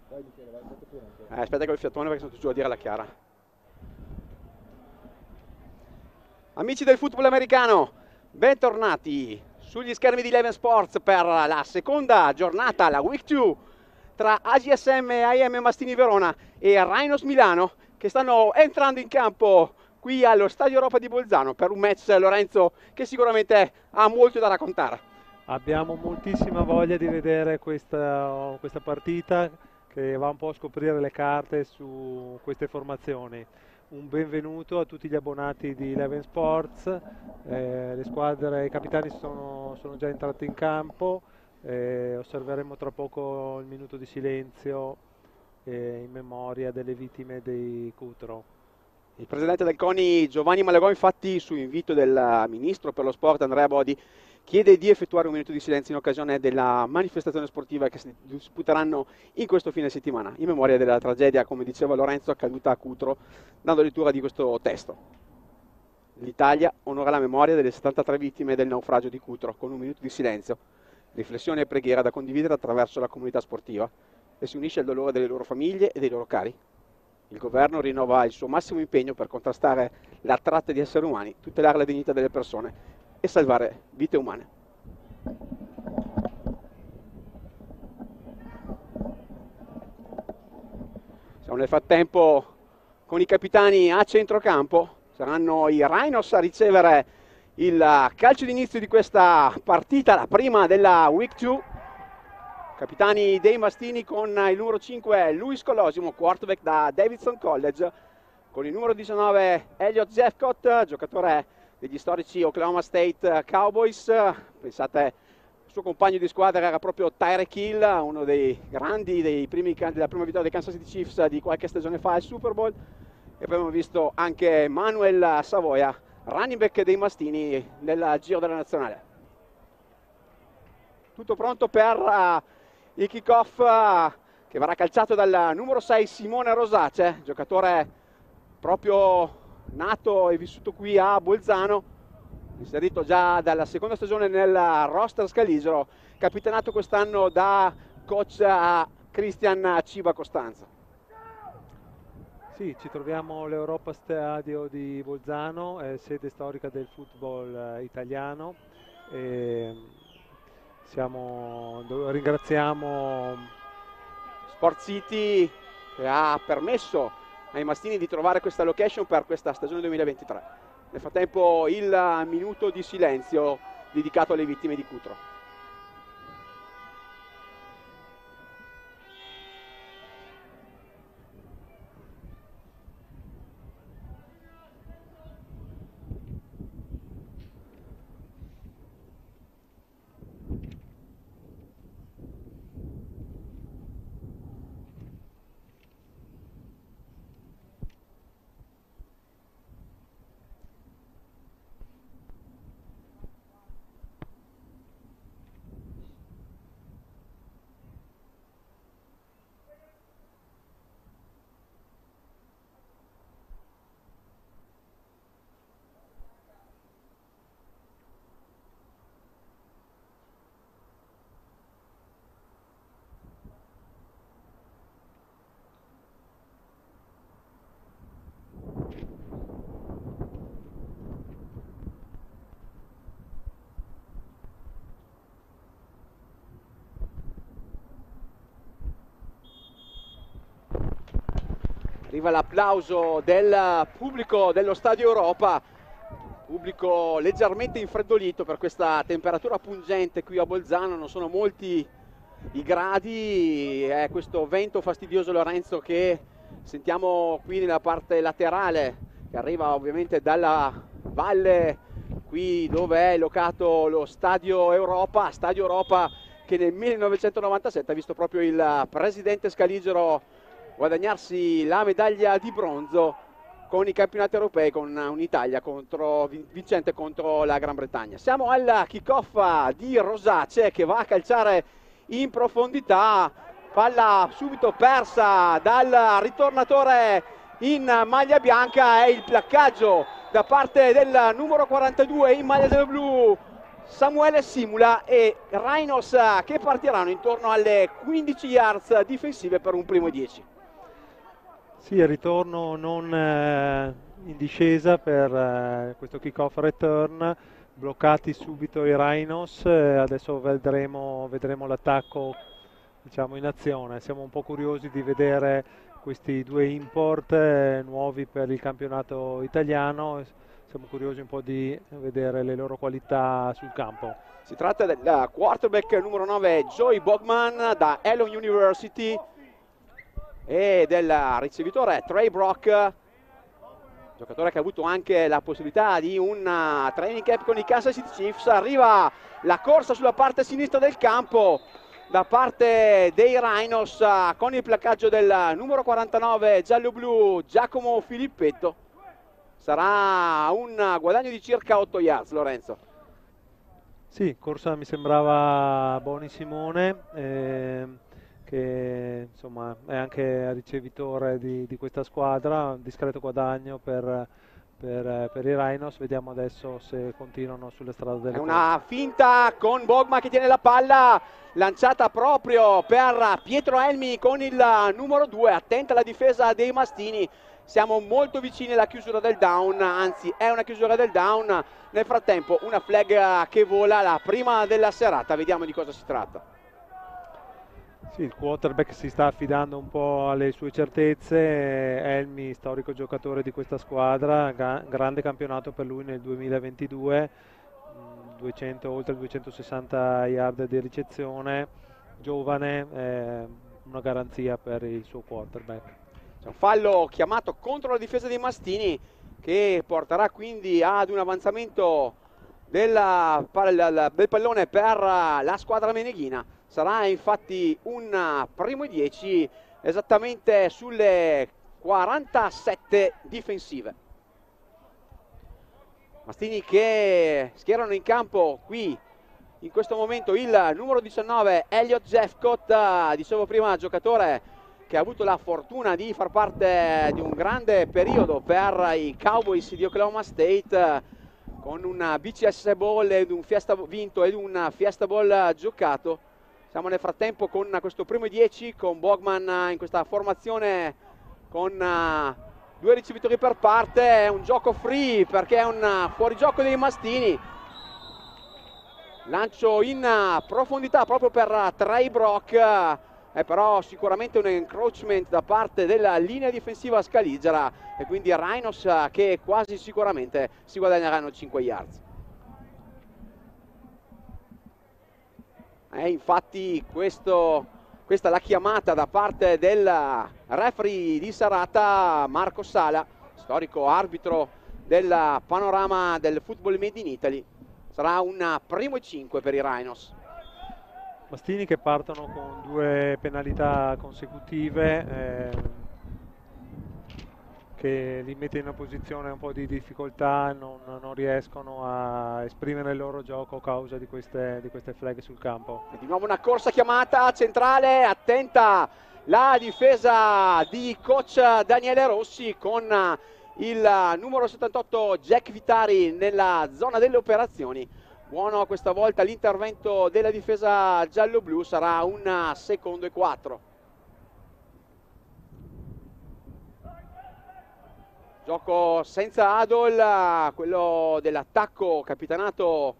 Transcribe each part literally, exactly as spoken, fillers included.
Eh, aspetta che ho il fiatone perché sono giù a dire la chiara. Amici del football americano, bentornati sugli schermi di Eleven Sports per la seconda giornata, la Week due, tra A G S M A I M Mastini Verona e Rhinos Milano, che stanno entrando in campo qui allo Stadio Europa di Bolzano per un match, Lorenzo, che sicuramente ha molto da raccontare. Abbiamo moltissima voglia di vedere questa, questa partita che va un po' a scoprire le carte su queste formazioni. Un benvenuto a tutti gli abbonati di Eleven Sports, eh, le squadre, i capitani sono, sono già entrati in campo, eh, osserveremo tra poco il minuto di silenzio eh, in memoria delle vittime dei Cutro. Il presidente del CONI Giovanni Malagò, infatti, su invito del ministro per lo sport Andrea Bodi, chiede di effettuare un minuto di silenzio in occasione della manifestazione sportiva che si disputeranno in questo fine settimana, in memoria della tragedia, come diceva Lorenzo, accaduta a Cutro, dando lettura di questo testo. L'Italia onora la memoria delle settantatré vittime del naufragio di Cutro con un minuto di silenzio, riflessione e preghiera da condividere attraverso la comunità sportiva, e si unisce al dolore delle loro famiglie e dei loro cari. Il governo rinnova il suo massimo impegno per contrastare la tratta di esseri umani, tutelare la dignità delle persone e salvare vite umane. Siamo nel frattempo con i capitani a centrocampo. Saranno i Rhinos a ricevere il calcio d'inizio di questa partita, la prima della Week due. Capitani dei Mastini con il numero cinque Luis Colosimo, quarterback da Davidson College, con il numero diciannove Elliot Jeffcott, giocatore degli storici Oklahoma State Cowboys. Pensate, il suo compagno di squadra era proprio Tyreek Hill, uno dei grandi dei primi, della prima vittoria dei Kansas City Chiefs di qualche stagione fa al Super Bowl. E poi abbiamo visto anche Manuel Savoia, running back dei Mastini nel giro della nazionale. Tutto pronto per uh, il kick-off uh, che verrà calciato dal numero sei Simone Rosace, giocatore proprio nato e vissuto qui a Bolzano, inserito già dalla seconda stagione nel roster scaligero, capitanato quest'anno da coach uh, Cristian Ciba Costanzo. Sì, ci troviamo all'Europa Stadio di Bolzano, è sede storica del football eh, italiano. E siamo, ringraziamo Sport City che ha permesso ai Mastini di trovare questa location per questa stagione duemilaventitré. Nel frattempo il minuto di silenzio dedicato alle vittime di Cutro. Arriva l'applauso del pubblico dello Stadio Europa, pubblico leggermente infreddolito per questa temperatura pungente qui a Bolzano. Non sono molti i gradi, è questo vento fastidioso, Lorenzo, che sentiamo qui nella parte laterale, che arriva ovviamente dalla valle qui dove è locato lo Stadio Europa, Stadio Europa che nel millenovecentonovantasette ha visto proprio il presidente Scaligero guadagnarsi la medaglia di bronzo con i campionati europei, con un'Italia contro, vincente contro la Gran Bretagna. Siamo al kick-off di Rosace che va a calciare in profondità, palla subito persa dal ritornatore in maglia bianca, e il placcaggio da parte del numero quarantadue in maglia del blu Samuele Simula e Rhinos che partiranno intorno alle quindici yards difensive per un primo e dieci. Sì, il ritorno non eh, in discesa per eh, questo kick-off return, bloccati subito i Rhinos, eh, adesso vedremo, vedremo l'attacco, diciamo, in azione. Siamo un po' curiosi di vedere questi due import eh, nuovi per il campionato italiano, siamo curiosi un po' di vedere le loro qualità sul campo. Si tratta del quarterback numero nove Joey Bogman da Elon University e del ricevitore Trey Brock, giocatore che ha avuto anche la possibilità di un training camp con i Kansas City Chiefs. Arriva la corsa sulla parte sinistra del campo da parte dei Rhinos con il placcaggio del numero quarantanove giallo-blu Giacomo Filippetto. Sarà un guadagno di circa otto yards, Lorenzo. Sì, corsa mi sembrava Boni Simone, eh, che insomma è anche ricevitore di, di questa squadra, un discreto guadagno per, per, per i Rhinos. Vediamo adesso se continuano sulle strade delle È una finta con Bogma che tiene la palla lanciata proprio per Pietro Elmi con il numero due. Attenta la difesa dei Mastini. Siamo molto vicini alla chiusura del down, anzi è una chiusura del down. Nel frattempo una flag che vola, la prima della serata, vediamo di cosa si tratta. Sì, il quarterback si sta affidando un po' alle sue certezze. Elmi, storico giocatore di questa squadra, grande campionato per lui nel duemilaventidue, duecento, oltre duecentosessanta yard di ricezione, giovane, eh, una garanzia per il suo quarterback. C'è un fallo chiamato contro la difesa dei Mastini che porterà quindi ad un avanzamento della, del pallone per la squadra meneghina. Sarà infatti un primo e dieci esattamente sulle quarantasette difensive. Mastini che schierano in campo qui in questo momento il numero diciannove Elliot Jeffcott, dicevo prima giocatore che ha avuto la fortuna di far parte di un grande periodo per i Cowboys di Oklahoma State, con un B C S Bowl ed un Fiesta vinto ed un Fiesta Bowl giocato. Siamo nel frattempo con questo primo e dieci, con Bogman in questa formazione con due ricevitori per parte. È un gioco free perché è un fuorigioco dei Mastini. Lancio in profondità proprio per Trey Brock. È però sicuramente un encroachment da parte della linea difensiva scaligera e quindi Rhinos che quasi sicuramente si guadagneranno cinque yards. E infatti questo, questa è la chiamata da parte del referee di serata Marco Sala, storico arbitro del panorama del football made in Italy. Sarà un primo e cinque per i Rhinos. Mastini che partono con due penalità consecutive, eh, che li mette in una posizione un po' di difficoltà, non, non riescono a esprimere il loro gioco a causa di queste, di queste flag sul campo. E di nuovo una corsa chiamata centrale, attenta la difesa di coach Daniele Rossi con il numero settantotto Jack Vitari nella zona delle operazioni. Buono questa volta l'intervento della difesa giallo-blu, sarà un secondo e quattro. Gioco senza Adol, quello dell'attacco capitanato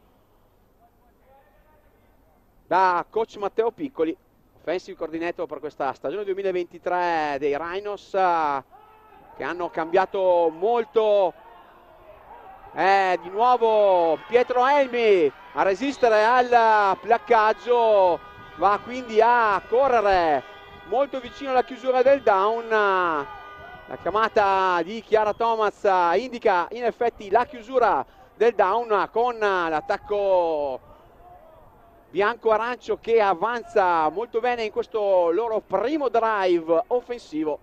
da coach Matteo Piccoli, offensive coordinator per questa stagione duemilaventitré dei Rhinos, che hanno cambiato molto. Eh, di nuovo Pietro Elmi a resistere al placcaggio, va quindi a correre molto vicino alla chiusura del down. La chiamata di Chiara Thomas indica in effetti la chiusura del down con l'attacco bianco-arancio che avanza molto bene in questo loro primo drive offensivo.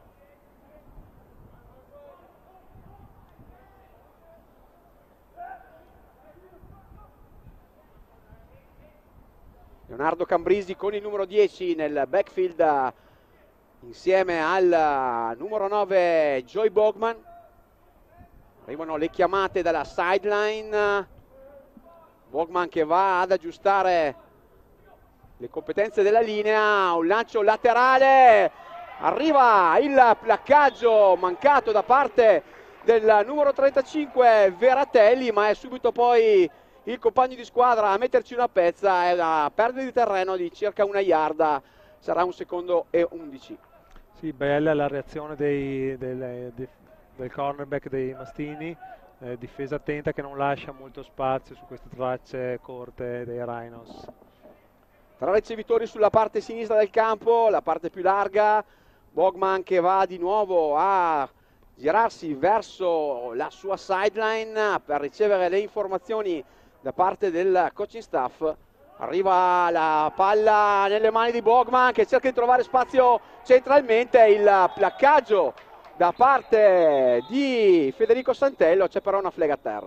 Leonardo Cambrisi con il numero dieci nel backfield insieme al numero nove Joey Bogman. Arrivano le chiamate dalla sideline. Bogman che va ad aggiustare le competenze della linea, un lancio laterale, arriva il placcaggio mancato da parte del numero trentacinque Veratelli, ma è subito poi il compagno di squadra a metterci una pezza. È una perdita di terreno di circa una yarda, sarà un secondo e undici. Sì, bella la reazione dei, del, del, del cornerback dei Mastini, eh, difesa attenta che non lascia molto spazio su queste tracce corte dei Rhinos. Tra ricevitori sulla parte sinistra del campo, la parte più larga, Bogman che va di nuovo a girarsi verso la sua sideline per ricevere le informazioni da parte del coaching staff. Arriva la palla nelle mani di Bogman che cerca di trovare spazio centralmente, il placcaggio da parte di Federico Santello, c'è però una flag a terra.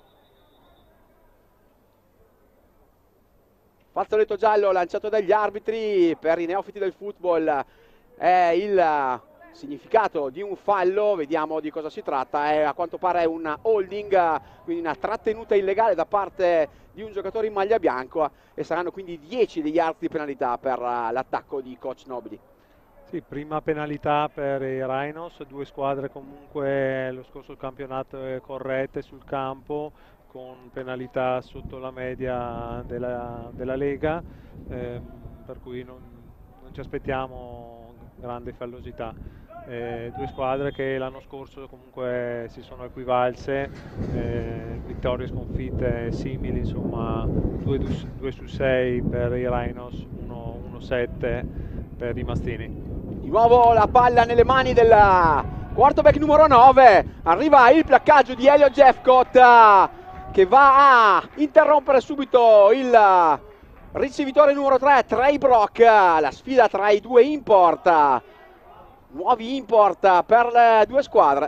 Fazzoletto giallo lanciato dagli arbitri, per i neofiti del football è il significato di un fallo, vediamo di cosa si tratta. È, a quanto pare è un holding, quindi una trattenuta illegale da parte di un giocatore in maglia bianca, e saranno quindi dieci degli yard di penalità per l'attacco di coach Nobili. Sì, prima penalità per i Rhinos, due squadre comunque lo scorso campionato corrette sul campo, con penalità sotto la media della, della Lega, eh, per cui non, non ci aspettiamo grande fallosità. Eh, due squadre che l'anno scorso comunque si sono equivalse, eh, vittorie e sconfitte simili, insomma due su sei per i Rhinos, uno sette per i Mastini. Di nuovo la palla nelle mani del quarterback numero nove, arriva il placcaggio di Elio Jeffcott che va a interrompere subito il ricevitore numero tre, Trey Brock. La sfida tra i due import, nuovi import per le due squadre.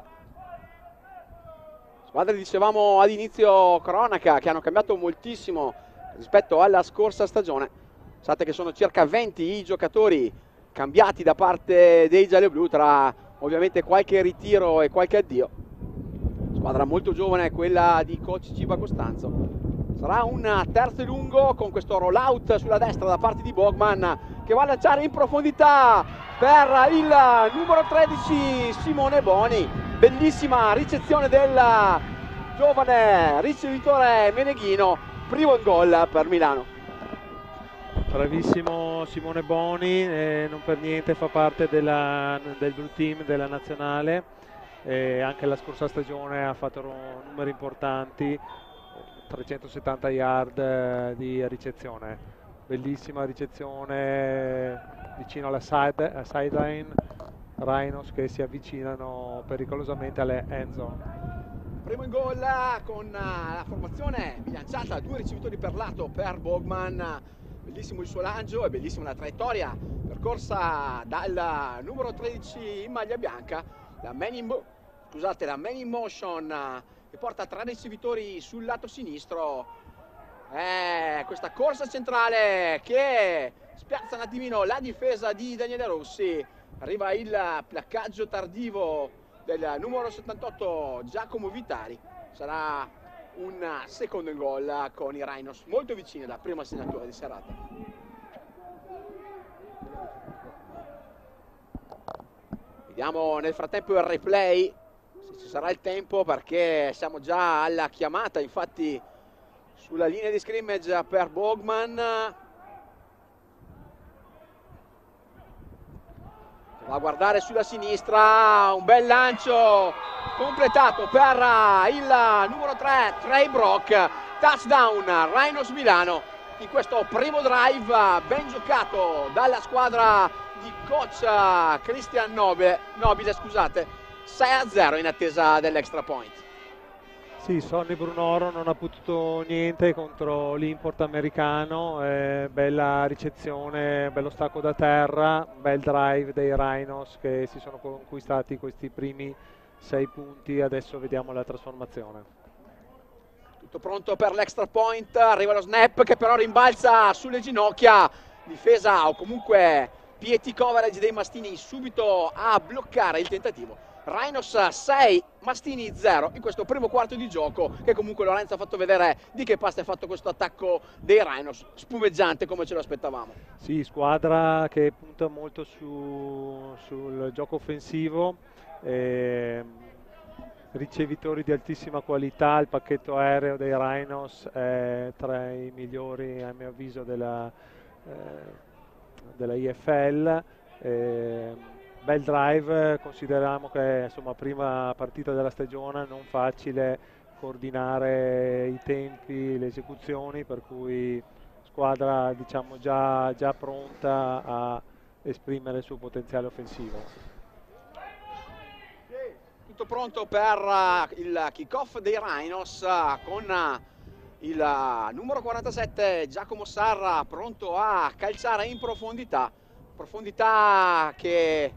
Squadre, dicevamo ad inizio cronaca, che hanno cambiato moltissimo rispetto alla scorsa stagione. Sapete che sono circa venti i giocatori cambiati da parte dei gialloblu, tra ovviamente qualche ritiro e qualche addio. Squadra molto giovane quella di coach Ciba Costanzo. Sarà un terzo e lungo con questo roll out sulla destra da parte di Bogman, che va a lanciare in profondità per il numero tredici Simone Boni. Bellissima ricezione del giovane ricevitore meneghino, primo gol per Milano. Bravissimo Simone Boni, eh, non per niente fa parte della, del blue team della nazionale. E anche la scorsa stagione ha fatto numeri importanti, trecentosettanta yard di ricezione, bellissima ricezione vicino alla side, alla sideline, Rhinos che si avvicinano pericolosamente alle end zone. Primo in gol con la formazione bilanciata, due ricevitori per lato per Bogman. Bellissimo il suo lancio e bellissima la traiettoria percorsa dal numero tredici in maglia bianca, la man in, scusate, la man in motion che porta tre ricevitori sul lato sinistro. Eh, questa corsa centrale che spiazza un attimino la difesa di Daniele Rossi. Arriva il placcaggio tardivo del numero settantotto Giacomo Vitari. Sarà un secondo in gol con i Rhinos molto vicini alla prima segnatura di serata. Vediamo nel frattempo il replay, se ci sarà il tempo, perché siamo già alla chiamata, infatti, sulla linea di scrimmage per Bogman. Va a guardare sulla sinistra, un bel lancio completato per il numero tre Trey Brock. Touchdown Rhinos Milano in questo primo drive ben giocato dalla squadra di coach Cristian Nobile, Nobile scusate, sei a zero in attesa dell'extra point. Sì, Sonny Brunoro non ha potuto niente contro l'import americano, eh, bella ricezione, bello stacco da terra, bel drive dei Rhinos che si sono conquistati questi primi sei punti. Adesso vediamo la trasformazione. Tutto pronto per l'extra point, arriva lo snap che però rimbalza sulle ginocchia, difesa o comunque piety coverage dei Mastini subito a bloccare il tentativo Rhinos sei, Mastini zero in questo primo quarto di gioco, che comunque Lorenzo ha fatto vedere di che pasta è fatto questo attacco dei Rhinos, spumeggiante come ce lo aspettavamo. Sì, squadra che punta molto su, sul gioco offensivo, eh, ricevitori di altissima qualità. Il pacchetto aereo dei Rhinos è tra i migliori a mio avviso della, eh, della I F L. Eh, bel drive, consideriamo che insomma prima partita della stagione, non facile coordinare i tempi, le esecuzioni, per cui squadra diciamo già, già pronta a esprimere il suo potenziale offensivo. Tutto pronto per uh, il kick-off dei Rhinos uh, con uh, il uh, numero quarantasette Giacomo Sarra pronto a calciare in profondità, profondità che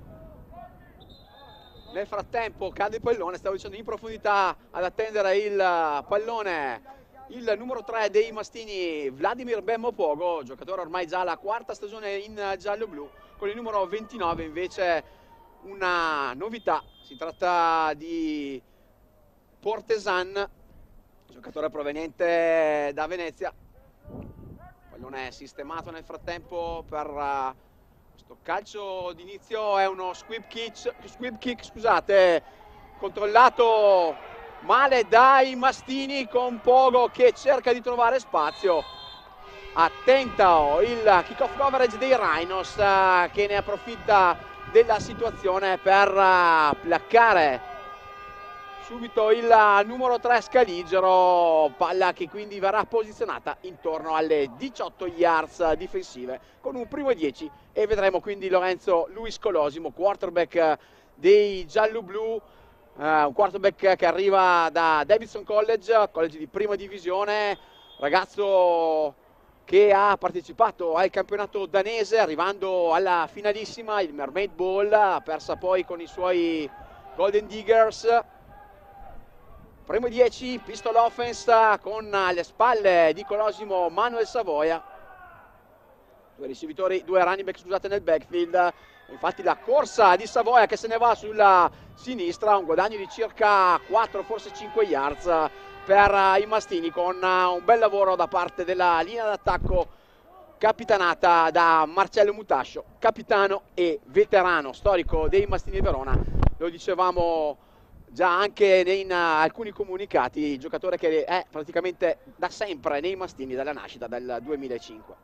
nel frattempo cade il pallone, stavo dicendo in profondità ad attendere il uh, pallone il numero tre dei Mastini, Vladimir Bemmo Pogo, giocatore ormai già la quarta stagione in giallo-blu. Con il numero ventinove invece una novità, si tratta di Portesan, giocatore proveniente da Venezia. Pallone sistemato nel frattempo per uh, questo calcio d'inizio, è uno squib kick, squib kick scusate, controllato male dai Mastini, con Pogo che cerca di trovare spazio. Attento il kick-off coverage dei Rhinos uh, che ne approfitta della situazione per uh, placcare subito il uh, numero tre Scaligero, palla che quindi verrà posizionata intorno alle diciotto yards difensive con un primo dieci, e vedremo quindi Lorenzo Luis Colosimo, quarterback dei giallo-blu. Uh, un quarterback che arriva da Davidson College, college di prima divisione, ragazzo che ha partecipato al campionato danese arrivando alla finalissima, il Mermaid Bowl, ha persa poi con i suoi Golden Diggers. Primo dieci, pistol offense con alle spalle di Colosimo Manuel Savoia, due ricevitori, due running back scusate nel backfield. Infatti la corsa di Savoia che se ne va sulla sinistra, un guadagno di circa quattro forse cinque yards per i Mastini, con un bel lavoro da parte della linea d'attacco capitanata da Marcello Mutascio, capitano e veterano storico dei Mastini Verona. Lo dicevamo già anche in alcuni comunicati, giocatore che è praticamente da sempre nei Mastini, dalla nascita del duemilacinque.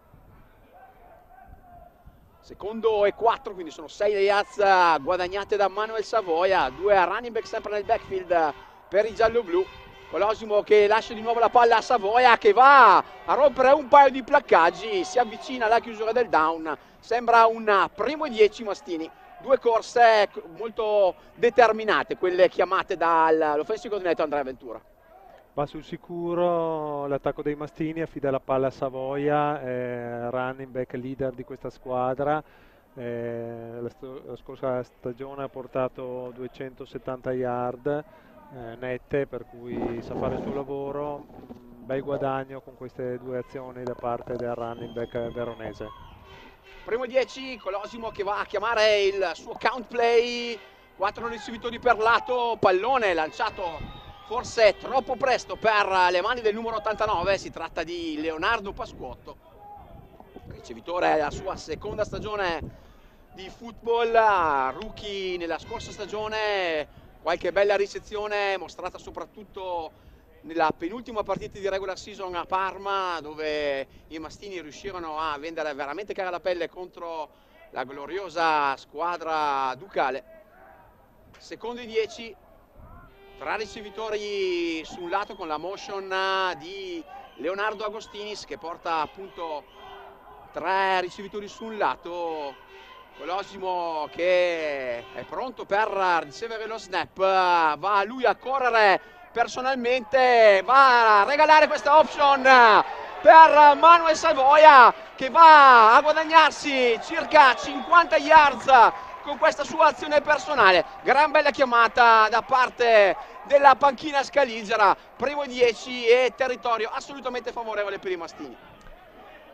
Secondo e quattro, quindi sono sei le yards guadagnate da Manuel Savoia, due running back sempre nel backfield per i giallo-blu. Colosimo che lascia di nuovo la palla a Savoia, che va a rompere un paio di placcaggi, si avvicina alla chiusura del down, sembra un primo dieci Mastini. Due corse molto determinate, quelle chiamate dall'offensive coordinator Andrea Ventura. Va sul sicuro l'attacco dei Mastini, affida la palla a Savoia, eh, running back leader di questa squadra. Eh, la, la scorsa stagione ha portato duecentosettanta yard eh, nette, per cui sa fare il suo lavoro. Bel guadagno con queste due azioni da parte del running back veronese. Primo dieci, Colosimo che va a chiamare il suo count play, quattro ricevitori per lato, pallone lanciato forse troppo presto per le mani del numero ottantanove, si tratta di Leonardo Pasquotto, ricevitore della sua seconda stagione di football, rookie nella scorsa stagione, qualche bella ricezione mostrata soprattutto nella penultima partita di regular season a Parma, dove i Mastini riuscirono a vendere veramente cara la pelle contro la gloriosa squadra ducale. Secondo i dieci, tre ricevitori su un lato con la motion di Leonardo Agostinis che porta appunto tre ricevitori su un lato. Colosimo che è pronto per ricevere lo snap, va lui a correre personalmente, va a regalare questa option per Manuel Savoia che va a guadagnarsi circa cinquanta yards con questa sua azione personale. Gran bella chiamata da parte della panchina scaligera, primo dieci e territorio assolutamente favorevole per i Mastini.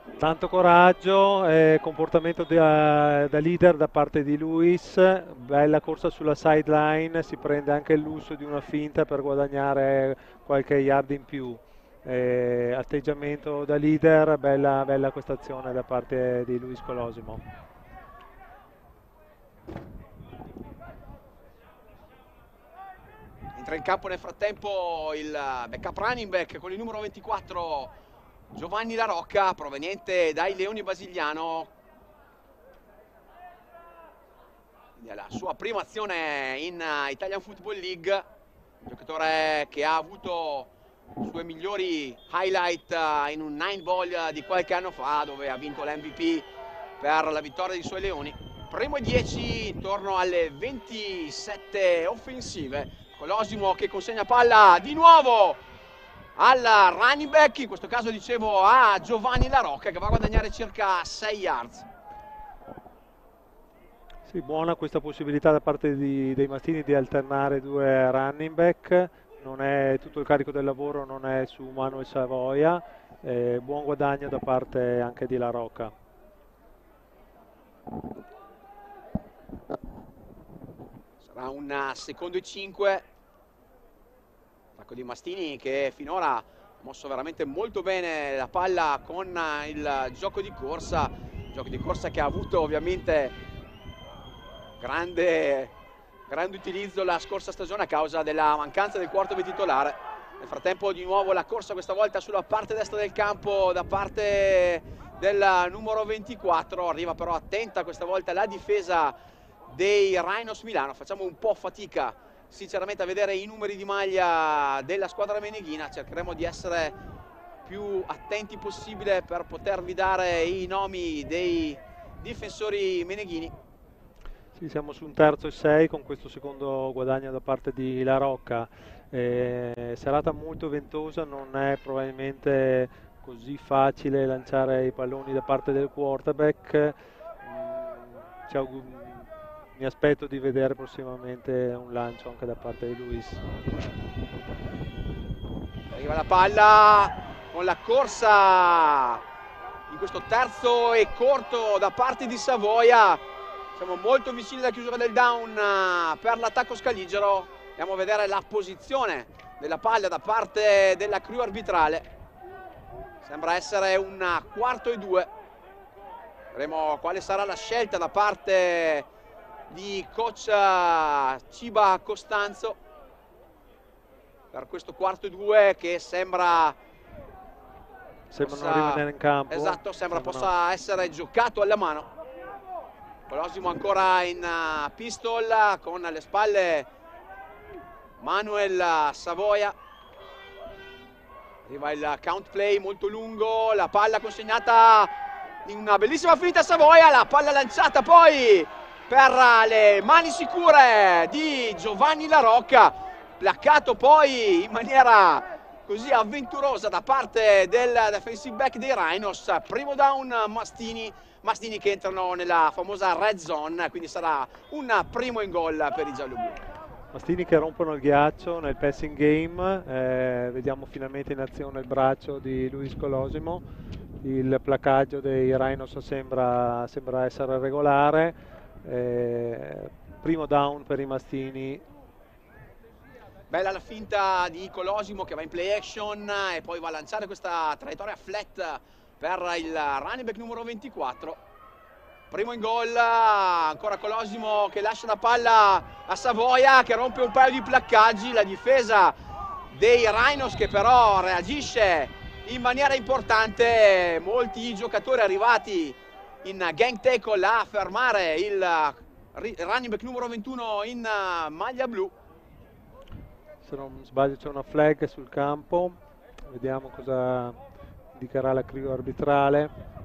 Tanto coraggio e comportamento da, da leader da parte di Luis, bella corsa sulla sideline, si prende anche il lusso di una finta per guadagnare qualche yard in più. Eh, atteggiamento da leader, bella, bella questa azione da parte di Luis Colosimo. Entra in campo nel frattempo il backup running back con il numero ventiquattro Giovanni La Rocca, proveniente dai Leoni Basigliano. Quindi è la sua prima azione in Italian Football League, giocatore che ha avuto i suoi migliori highlight in un nine ball di qualche anno fa, dove ha vinto l'M V P per la vittoria dei suoi Leoni. Primo e dieci intorno alle ventisette offensive. Colosimo che consegna palla di nuovo al running back, in questo caso dicevo a Giovanni La Rocca, che va a guadagnare circa sei yards. Sì, buona questa possibilità da parte di, dei Mastini di alternare due running back, non è tutto il carico del lavoro, non è su Manuel Savoia, eh, buon guadagno da parte anche di La Rocca. Sarà un secondo e cinque. Attacco di Mastini che finora ha mosso veramente molto bene la palla con il gioco di corsa, gioco di corsa che ha avuto ovviamente grande, grande utilizzo la scorsa stagione a causa della mancanza del quarterback titolare. Nel frattempo di nuovo la corsa, questa volta sulla parte destra del campo da parte del numero ventiquattro, arriva però attenta questa volta la difesa dei Rhinos Milano. Facciamo un po' fatica sinceramente a vedere i numeri di maglia della squadra meneghina, cercheremo di essere più attenti possibile per potervi dare i nomi dei difensori meneghini. Sì, siamo su un terzo e sei con questo secondo guadagno da parte di La Rocca. Eh, serata molto ventosa, non è probabilmente così facile lanciare i palloni da parte del quarterback. Mm, ci auguriamo. Mi aspetto di vedere prossimamente un lancio anche da parte di Luis. Arriva la palla con la corsa in questo terzo e corto da parte di Savoia. Siamo molto vicini alla chiusura del down per l'attacco scaligero. Andiamo a vedere la posizione della palla da parte della crew arbitrale. Sembra essere un quarto e due. Vedremo quale sarà la scelta da parte di coach Ciba Costanzo per questo quarto e due che sembra sembra possa, non rimanere in campo. Esatto, sembra, sembra possa no. essere giocato alla mano. Colosimo ancora in pistol con alle spalle Manuel Savoia. Arriva il count play molto lungo, la palla consegnata in una bellissima finta a Savoia, la palla lanciata poi per le mani sicure di Giovanni La Rocca, placcato poi in maniera così avventurosa da parte del defensive back dei Rhinos. Primo down Mastini, Mastini che entrano nella famosa red zone, quindi sarà un primo in gol per i gialloblu. Mastini che rompono il ghiaccio nel passing game, eh, vediamo finalmente in azione il braccio di Luis Colosimo, il placaggio dei Rhinos sembra, sembra essere regolare. Eh, primo down per i Mastini. Bella la finta di Colosimo che va in play action e poi va a lanciare questa traiettoria flat per il running back numero ventiquattro. Primo in gol, ancora Colosimo che lascia la palla a Savoia che rompe un paio di placcaggi. La difesa dei Rhinos che però reagisce in maniera importante, molti giocatori arrivati in gang tackle a fermare il running back numero ventuno in maglia blu. Se non sbaglio c'è una flag sul campo, vediamo cosa indicherà la crew arbitrale.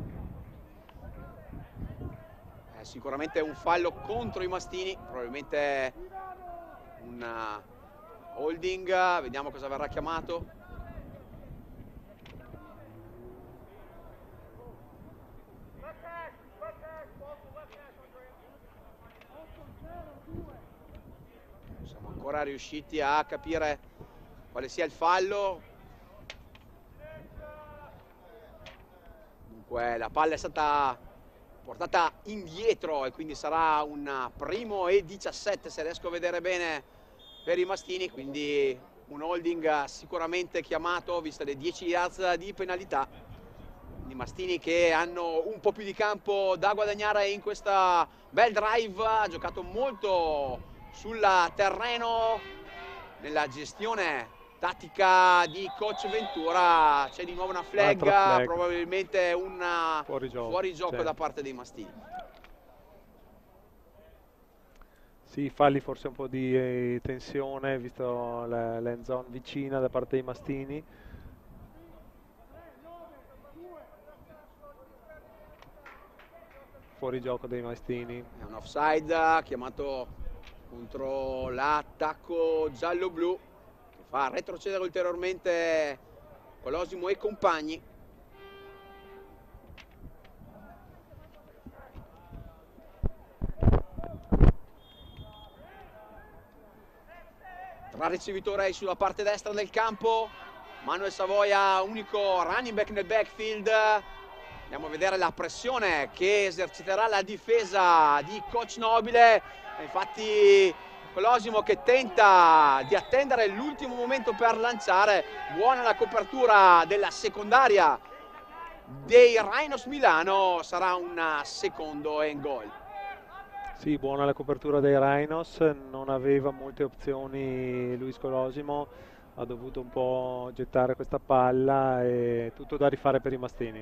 Eh, sicuramente un fallo contro i Mastini, probabilmente un holding, vediamo cosa verrà chiamato. Ancora riusciti a capire quale sia il fallo. Comunque la palla è stata portata indietro e quindi sarà un primo e diciassette se riesco a vedere bene per i mastini, quindi un holding sicuramente chiamato viste le dieci yards di penalità. I mastini che hanno un po' più di campo da guadagnare in questa bel drive, ha giocato molto sul terreno nella gestione tattica di coach Ventura. C'è di nuovo una flag, flag. probabilmente un fuorigioco, fuorigioco sì. da parte dei mastini. Sì, falli forse un po' di eh, tensione visto l'end zone vicina da parte dei mastini. Fuorigioco dei mastini. È un offside chiamato contro l'attacco giallo-blu che fa retrocedere ulteriormente Colosimo e compagni. Tra ricevitore sulla parte destra del campo, Manuel Savoia, unico running back nel backfield. Andiamo a vedere la pressione che eserciterà la difesa di coach Nobile. Infatti Colosimo che tenta di attendere l'ultimo momento per lanciare. Buona la copertura della secondaria dei Rhinos Milano, sarà un secondo and goal. Sì, buona la copertura dei Rhinos, non aveva molte opzioni Luis Colosimo, ha dovuto un po' gettare questa palla e tutto da rifare per i mastini.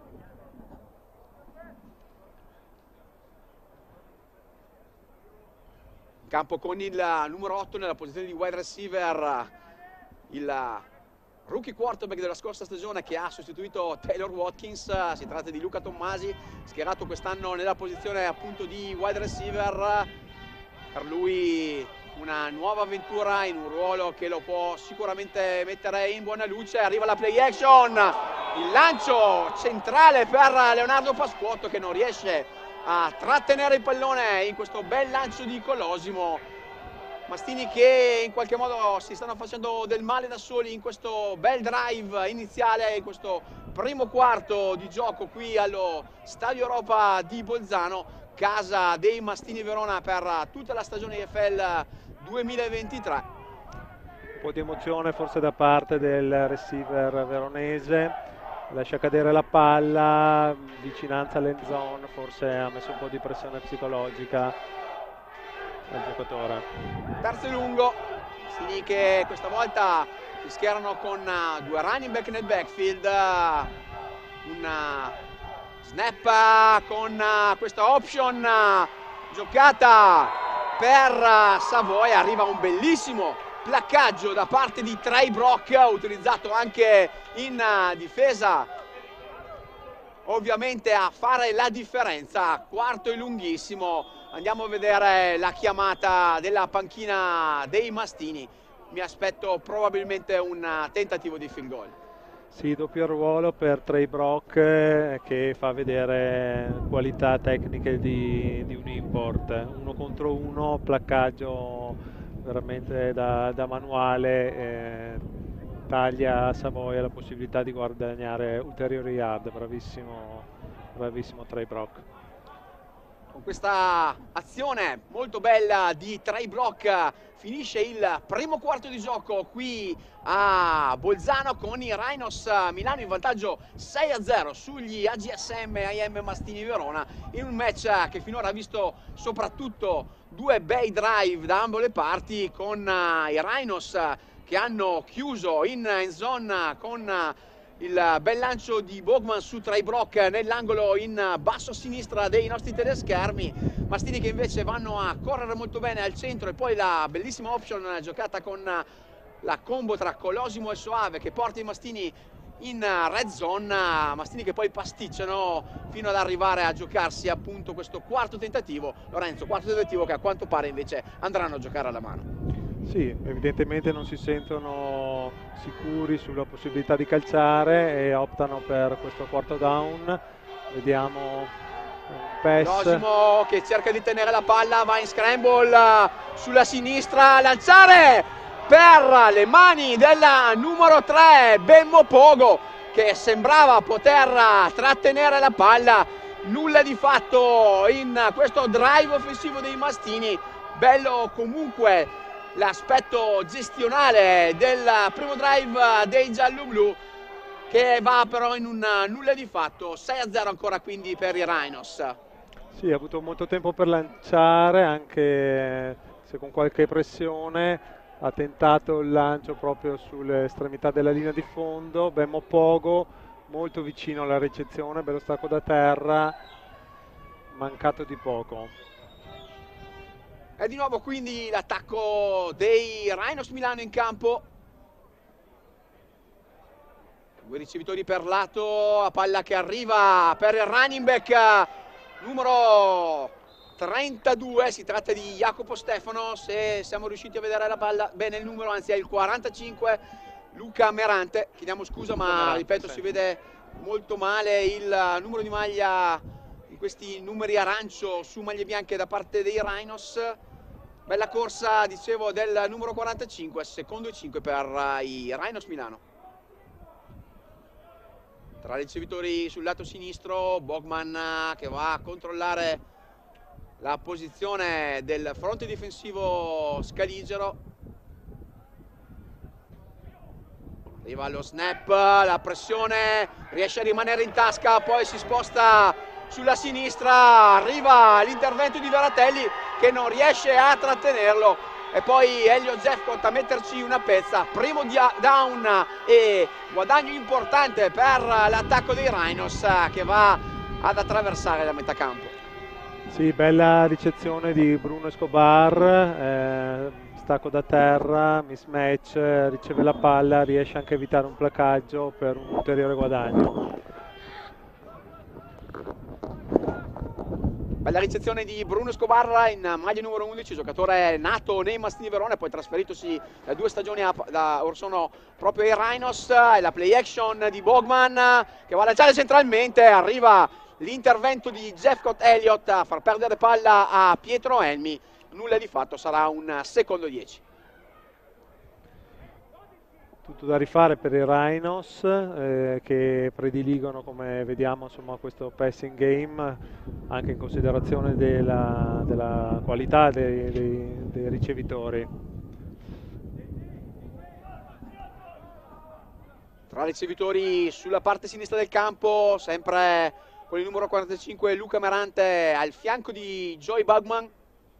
In campo con il numero otto nella posizione di wide receiver, il rookie quarterback della scorsa stagione che ha sostituito Taylor Watkins. Si tratta di Luca Tommasi, schierato quest'anno nella posizione appunto di wide receiver. Per lui una nuova avventura in un ruolo che lo può sicuramente mettere in buona luce. Arriva la play action, il lancio centrale per Leonardo Pasquotto che non riesce a trattenere il pallone in questo bel lancio di Colosimo. Mastini che in qualche modo si stanno facendo del male da soli in questo bel drive iniziale, in questo primo quarto di gioco qui allo Stadio Europa di Bolzano, casa dei Mastini Verona per tutta la stagione I F L duemilaventitré. Un po' di emozione forse da parte del receiver veronese, lascia cadere la palla, vicinanza all'end zone, forse ha messo un po' di pressione psicologica al giocatore. Terzo e lungo, Mastini che questa volta si schierano con due running back nel backfield, una snap con questa option giocata per Savoia, arriva un bellissimo placcaggio da parte di Trey Brock, utilizzato anche in difesa ovviamente a fare la differenza. Quarto e lunghissimo, andiamo a vedere la chiamata della panchina dei Mastini. Mi aspetto probabilmente un tentativo di field goal. Sì, doppio ruolo per Trey Brock eh, che fa vedere qualità tecniche di, di un import, uno contro uno, placcaggio veramente da, da manuale, eh, taglia a Savoia la possibilità di guadagnare ulteriori yard. Bravissimo, bravissimo Trey Brock. Con questa azione molto bella di Trey Brock finisce il primo quarto di gioco qui a Bolzano con i Rhinos Milano in vantaggio sei a zero sugli A G S M A I M Mastini Verona, in un match che finora ha visto soprattutto due bei drive da ambo le parti, con i Rhinos che hanno chiuso in end zone con il bel lancio di Bogman su Trey Brock nell'angolo in basso a sinistra dei nostri teleschermi. Mastini che invece vanno a correre molto bene al centro, e poi la bellissima option giocata con la combo tra Colosimo e Soave che porta i Mastini in red zone. Mastini che poi pasticciano fino ad arrivare a giocarsi appunto questo quarto tentativo. Lorenzo, quarto tentativo che a quanto pare invece andranno a giocare alla mano. Sì, evidentemente non si sentono sicuri sulla possibilità di calciare e optano per questo quarto down. Vediamo un pass. Colosimo che cerca di tenere la palla, va in scramble sulla sinistra, lanciare per le mani della numero tre Bemmo Pogo, che sembrava poter trattenere la palla, nulla di fatto in questo drive offensivo dei mastini. Bello comunque l'aspetto gestionale del primo drive dei giallo-blu, che va però in un nulla di fatto. Sei a zero ancora quindi per i Rhinos. Sì, ha avuto molto tempo per lanciare, anche se con qualche pressione. Ha tentato il lancio proprio sull'estremità della linea di fondo. Bemmo Pogo molto vicino alla ricezione, bello stacco da terra, mancato di poco. E di nuovo quindi l'attacco dei Rhinos Milano in campo. Due ricevitori per lato, la palla che arriva per il running back numero trentadue, si tratta di Jacopo Stefano, se siamo riusciti a vedere la palla bene il numero, anzi è il quarantacinque, Luca Merante. Chiediamo scusa, ma Merante, ripeto, sì, si vede molto male il numero di maglia in questi numeri arancio su maglie bianche da parte dei Rhinos. Bella corsa, dicevo, del numero quarantacinque, secondo e cinque per i Rhinos Milano. Tra i ricevitori sul lato sinistro, Bogman che va a controllare la posizione del fronte difensivo scaligero. Arriva lo snap, la pressione, riesce a rimanere in tasca, poi si sposta sulla sinistra, arriva l'intervento di Veratelli che non riesce a trattenerlo, e poi Elliot Jeffcott a metterci una pezza. Primo down e guadagno importante per l'attacco dei Rhinos, che va ad attraversare la metà campo. Sì, bella ricezione di Bruno Escobar, eh, stacco da terra, mismatch, riceve la palla, riesce anche a evitare un placaggio per un ulteriore guadagno. Bella ricezione di Bruno Escobar in maglia numero undici, giocatore nato nei Mastini Verona e poi trasferitosi da due stagioni a, da or sono proprio ai Rhinos. E la play action di Bogman che va a lanciare centralmente, arriva l'intervento di Jeffcott Elliott a far perdere palla a Pietro Elmi. Nulla di fatto, sarà un secondo dieci. Tutto da rifare per i Rhinos, eh, che prediligono, come vediamo, insomma, questo passing game, anche in considerazione della, della qualità dei, dei, dei ricevitori. Tra ricevitori sulla parte sinistra del campo, sempre con il numero quarantacinque Luca Merante al fianco di Joey Bogman.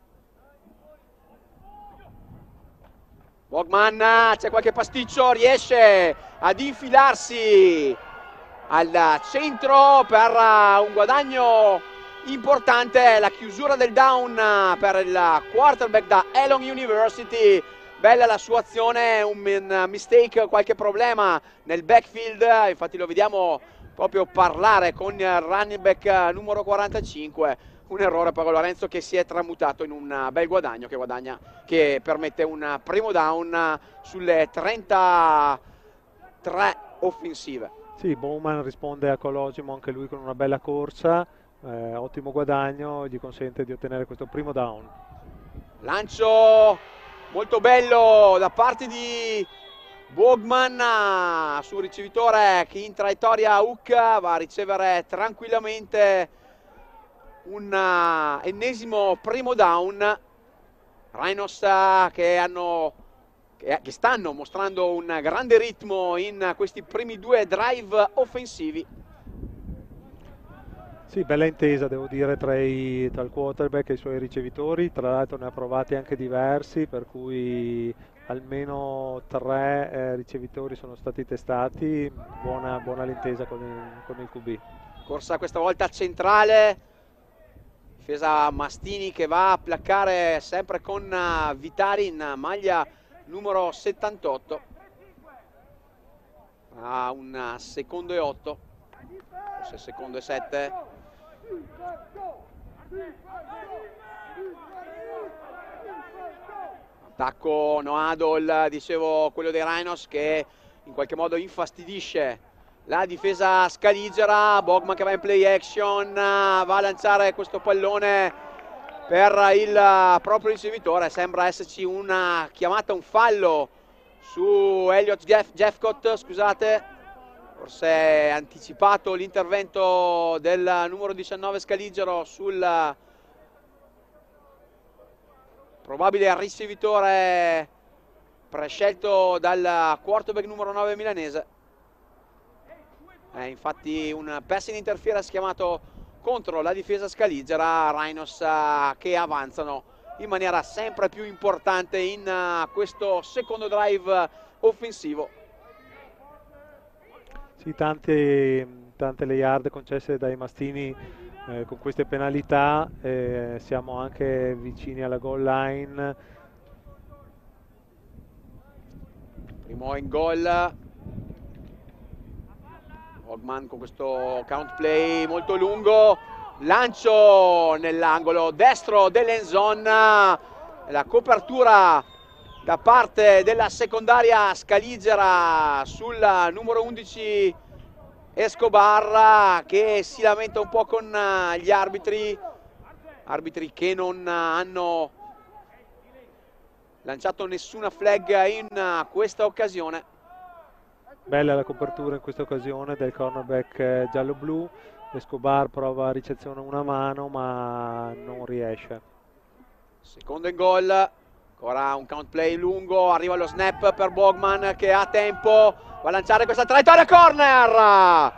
Bogman, c'è qualche pasticcio, riesce ad infilarsi al centro per un guadagno importante. La chiusura del down per il quarterback da Elon University. Bella la sua azione, un mistake, qualche problema nel backfield, infatti lo vediamo proprio parlare con il running back numero quarantacinque. Un errore per Lorenzo che si è tramutato in un bel guadagno, che guadagna, che permette un primo down sulle trentatré offensive. Sì, Bowman risponde a Colosimo anche lui con una bella corsa, eh, ottimo guadagno, gli consente di ottenere questo primo down. Lancio molto bello da parte di Bogman su un ricevitore che in traiettoria hook va a ricevere tranquillamente un uh, ennesimo primo down. Rhinos uh, che hanno che, che stanno mostrando un grande ritmo in questi primi due drive offensivi. Sì, bella intesa, devo dire, tra, i, tra il quarterback e i suoi ricevitori. Tra l'altro ne ha provati anche diversi, per cui almeno tre eh, ricevitori sono stati testati. Buona, buona l'intesa con il, con il Q B. Corsa questa volta centrale, difesa Mastini che va a placcare sempre con Vitali in maglia numero settantotto. A un secondo e otto, forse secondo e sette. Attacco Noadol, dicevo, quello dei Rhinos, che in qualche modo infastidisce la difesa scaligera. Bogman che va in play action, va a lanciare questo pallone per il proprio ricevitore. Sembra esserci una chiamata, un fallo su Elliot Jeff, Jeffcott, scusate. forse anticipato l'intervento del numero diciannove Scaligero sul probabile ricevitore prescelto dal quarterback numero nove milanese. Eh, infatti un passing interference chiamato contro la difesa scaligera. Rhinos uh, che avanzano in maniera sempre più importante in uh, questo secondo drive offensivo. Sì, tante, tante le yard concesse dai mastini eh, con queste penalità, eh, siamo anche vicini alla goal line. Primo in gol, Hogman con questo count play molto lungo, lancio nell'angolo destro dell'end zone, la copertura da parte della secondaria scaligera sul numero undici Escobar, che si lamenta un po' con gli arbitri, arbitri che non hanno lanciato nessuna flag in questa occasione. Bella la copertura in questa occasione del cornerback giallo-blu. Escobar prova a ricezione una mano ma non riesce. Secondo in gol, ancora un count play lungo, arriva lo snap per Bogman che ha tempo, va a lanciare questa traiettoria, corner!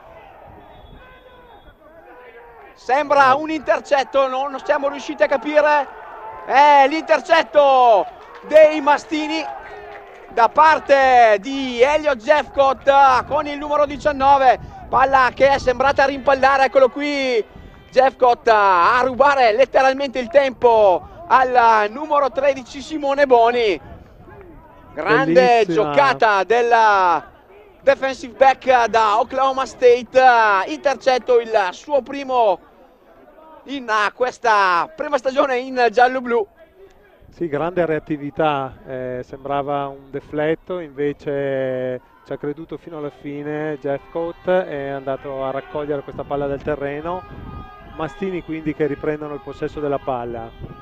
Sembra un intercetto, non siamo riusciti a capire, è l'intercetto dei mastini da parte di Elliot Jeffcott con il numero diciannove, palla che è sembrata rimpallare, eccolo qui Jeffcott a rubare letteralmente il tempo al numero tredici Simone Boni. Grande Bellissima giocata della defensive back da Oklahoma State, intercetto il suo primo in questa prima stagione in giallo-blu. Sì, grande reattività, eh, sembrava un defletto, invece ci ha creduto fino alla fine Jeffcott, è andato a raccogliere questa palla dal terreno. Mastini quindi che riprendono il possesso della palla.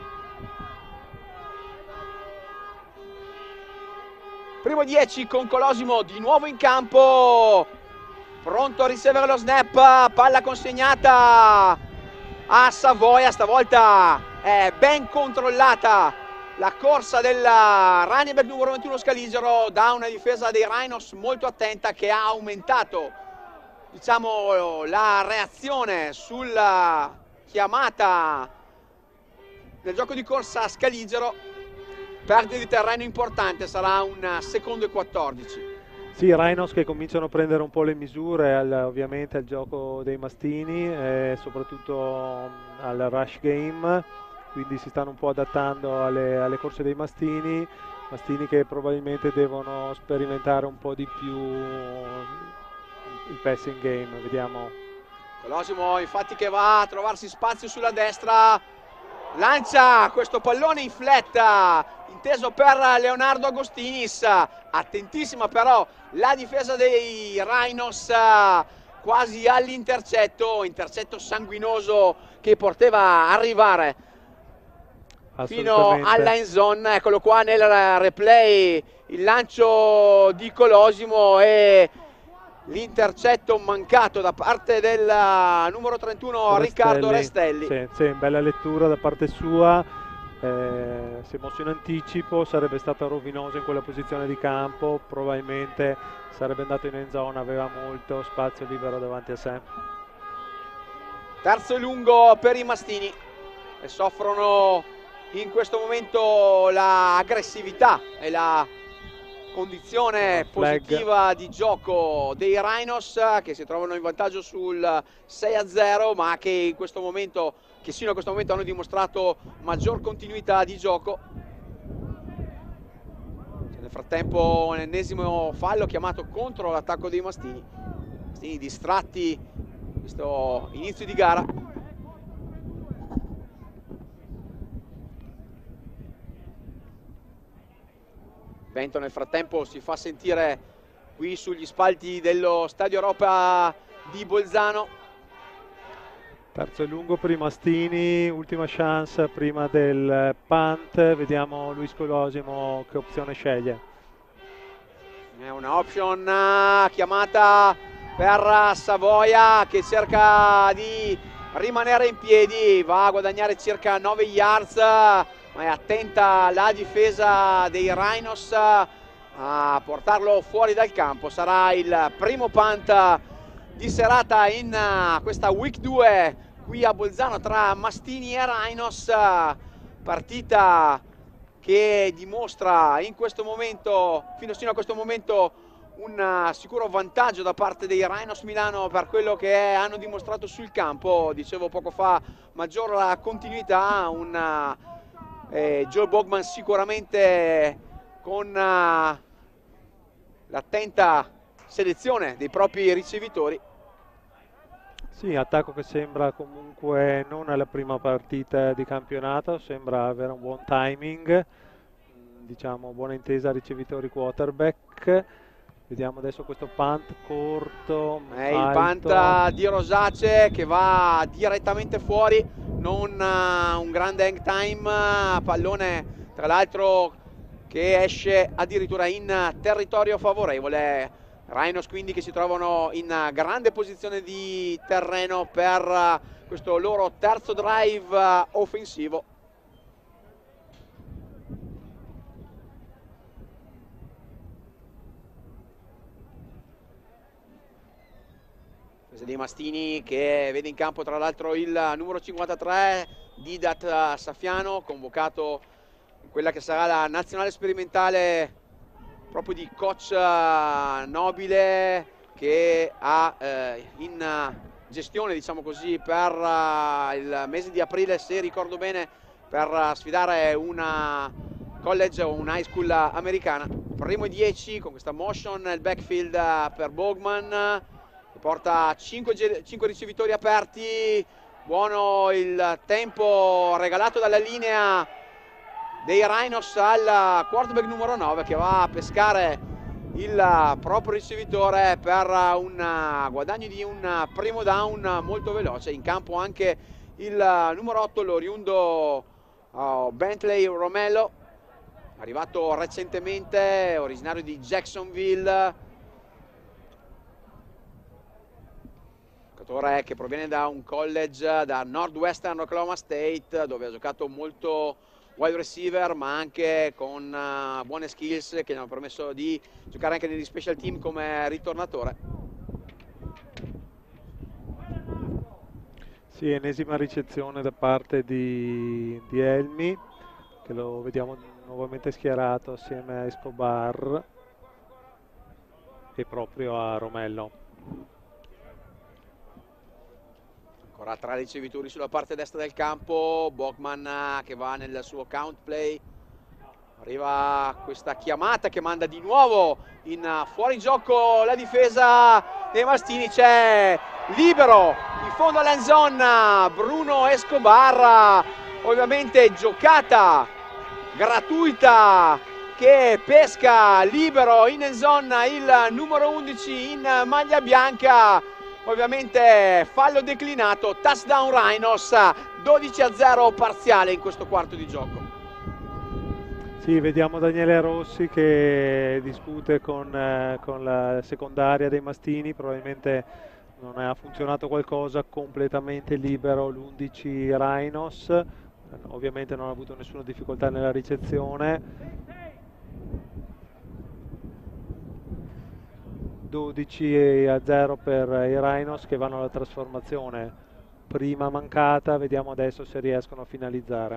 Primo dieci con Colosimo di nuovo in campo, pronto a ricevere lo snap, palla consegnata a Savoia, stavolta è ben controllata la corsa del running back numero ventuno Scaligero da una difesa dei Rhinos molto attenta, che ha aumentato, diciamo, la reazione sulla chiamata del gioco di corsa Scaligero. Perdita di terreno importante, sarà un secondo e quattordici. Sì, Rhinos che cominciano a prendere un po' le misure al, ovviamente al gioco dei mastini e soprattutto al rush game, quindi si stanno un po' adattando alle, alle corse dei mastini, mastini che probabilmente devono sperimentare un po' di più il passing game. Vediamo. Colosimo infatti che va a trovarsi spazio sulla destra, lancia questo pallone in flat inteso per Leonardo Agostinis, attentissima però la difesa dei Rhinos, quasi all'intercetto, intercetto sanguinoso che poteva arrivare fino alla end zone. Eccolo qua nel replay il lancio di Colosimo e l'intercetto mancato da parte del numero trentuno Restelli. Riccardo Restelli. Sì, sì, bella lettura da parte sua, eh, si è mosso in anticipo, sarebbe stata rovinosa in quella posizione di campo, probabilmente sarebbe andato in end zone, aveva molto spazio libero davanti a sé. Terzo e lungo per i mastini e soffrono in questo momento l'aggressività e la condizione positiva di gioco dei Rhinos, che si trovano in vantaggio sul sei a zero, ma che in questo momento, che sino a questo momento hanno dimostrato maggior continuità di gioco. Nel frattempo un ennesimo fallo chiamato contro l'attacco dei mastini, mastini distratti questo inizio di gara. Vento nel frattempo si fa sentire qui sugli spalti dello Stadio Europa di Bolzano. Terzo e lungo per i mastini, ultima chance prima del punt, vediamo Luis Colosimo che opzione sceglie. È una option chiamata per Savoia, che cerca di rimanere in piedi, va a guadagnare circa nove yards, ma è attenta la difesa dei Rhinos a portarlo fuori dal campo. Sarà il primo punt di serata in questa week due qui a Bolzano tra Mastini e Rhinos, partita che dimostra in questo momento, fino a questo momento, un sicuro vantaggio da parte dei Rhinos Milano per quello che hanno dimostrato sul campo. Dicevo poco fa, maggior continuità, un eh, Joe Bogman sicuramente con uh, l'attenta selezione dei propri ricevitori. Sì, attacco che sembra comunque non alla prima partita di campionato, sembra avere un buon timing, diciamo buona intesa ricevitori quarterback. Vediamo adesso questo punt corto, è il punt di Rosace che va direttamente fuori, non uh, un grande hang time, pallone tra l'altro che esce addirittura in territorio favorevole. Rhinos quindi che si trovano in grande posizione di terreno per questo loro terzo drive offensivo. Presa dei Mastini, che vede in campo tra l'altro il numero cinquantatré Didat Saffiano, convocato in quella che sarà la nazionale sperimentale proprio di coach Nobile, che ha eh, in gestione, diciamo così, per uh, il mese di aprile, se ricordo bene, per uh, sfidare una college o una high school americana. Primo e dieci con questa motion, il backfield uh, per Bogman, che porta cinque ricevitori aperti. Buono il tempo regalato dalla linea dei Rhinos al quarterback numero nove, che va a pescare il proprio ricevitore per un guadagno di un primo down molto veloce. In campo anche il numero otto, l'oriundo uh, Bentley Romello, arrivato recentemente, originario di Jacksonville, giocatore che proviene da un college, da Northwestern Oklahoma State, dove ha giocato molto wide receiver, ma anche con uh, buone skills che gli hanno permesso di giocare anche negli special team come ritornatore. Sì, ennesima ricezione da parte di, di Elmi, che lo vediamo nuovamente schierato assieme a Escobar e proprio a Romello. Ancora tre ricevitori sulla parte destra del campo, Bogman che va nel suo count play, arriva questa chiamata che manda di nuovo in fuorigioco la difesa dei Mastini. C'è libero in fondo all'end zone Bruno Escobar, ovviamente giocata gratuita che pesca libero in end zone il numero undici in maglia bianca. Ovviamente fallo declinato, touchdown Rhinos, dodici a zero parziale in questo quarto di gioco. Sì, vediamo Daniele Rossi che discute con, eh, con la secondaria dei Mastini, probabilmente non ha funzionato qualcosa, completamente libero l'undici Rhinos, ovviamente non ha avuto nessuna difficoltà nella ricezione. dodici a zero per i Rhinos che vanno alla trasformazione, prima mancata, vediamo adesso se riescono a finalizzare.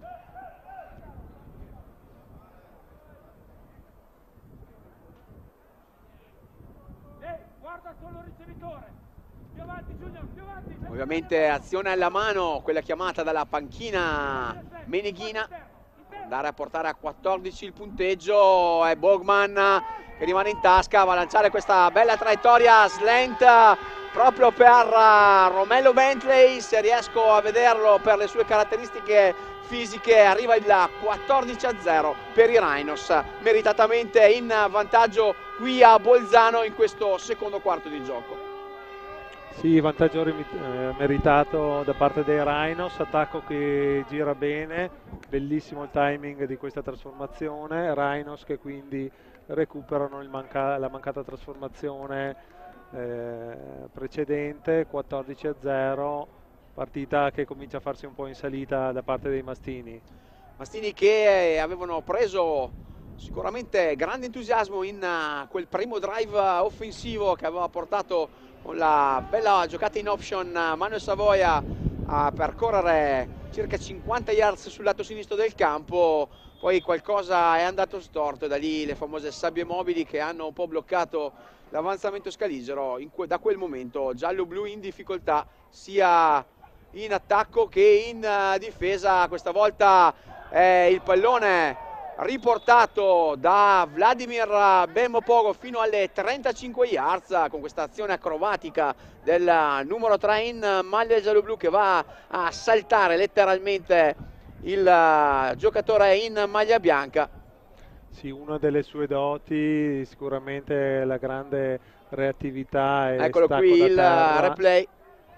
Ovviamente azione alla mano, quella chiamata dalla panchina meneghina, andare a portare a quattordici il punteggio. È Bogman che rimane in tasca, va a lanciare questa bella traiettoria slant proprio per Romello Bentley. Se riesco a vederlo per le sue caratteristiche fisiche, arriva il quattordici a zero per i Rhinos, meritatamente in vantaggio qui a Bolzano in questo secondo quarto di gioco. Sì, vantaggio eh, meritato da parte dei Rhinos, attacco che gira bene, bellissimo il timing di questa trasformazione. Rhinos che quindi recuperano il manca la mancata trasformazione eh, precedente, quattordici a zero, partita che comincia a farsi un po' in salita da parte dei mastini. Mastini che avevano preso sicuramente grande entusiasmo in uh, quel primo drive offensivo che aveva portato con la bella giocata in option uh, Manuel Savoia a percorrere circa cinquanta yards sul lato sinistro del campo. Poi qualcosa è andato storto e da lì le famose sabbie mobili che hanno un po' bloccato l'avanzamento scaligero. In que da quel momento giallo-blu in difficoltà sia in attacco che in uh, difesa. Questa volta è il pallone riportato da Vladimir Bemopogo fino alle trentacinque yards con questa azione acrobatica del numero tre in maglia giallo-blu che va a saltare letteralmente il giocatore in maglia bianca. Sì, una delle sue doti sicuramente la grande reattività e eccolo stacco qui da il terra. replay,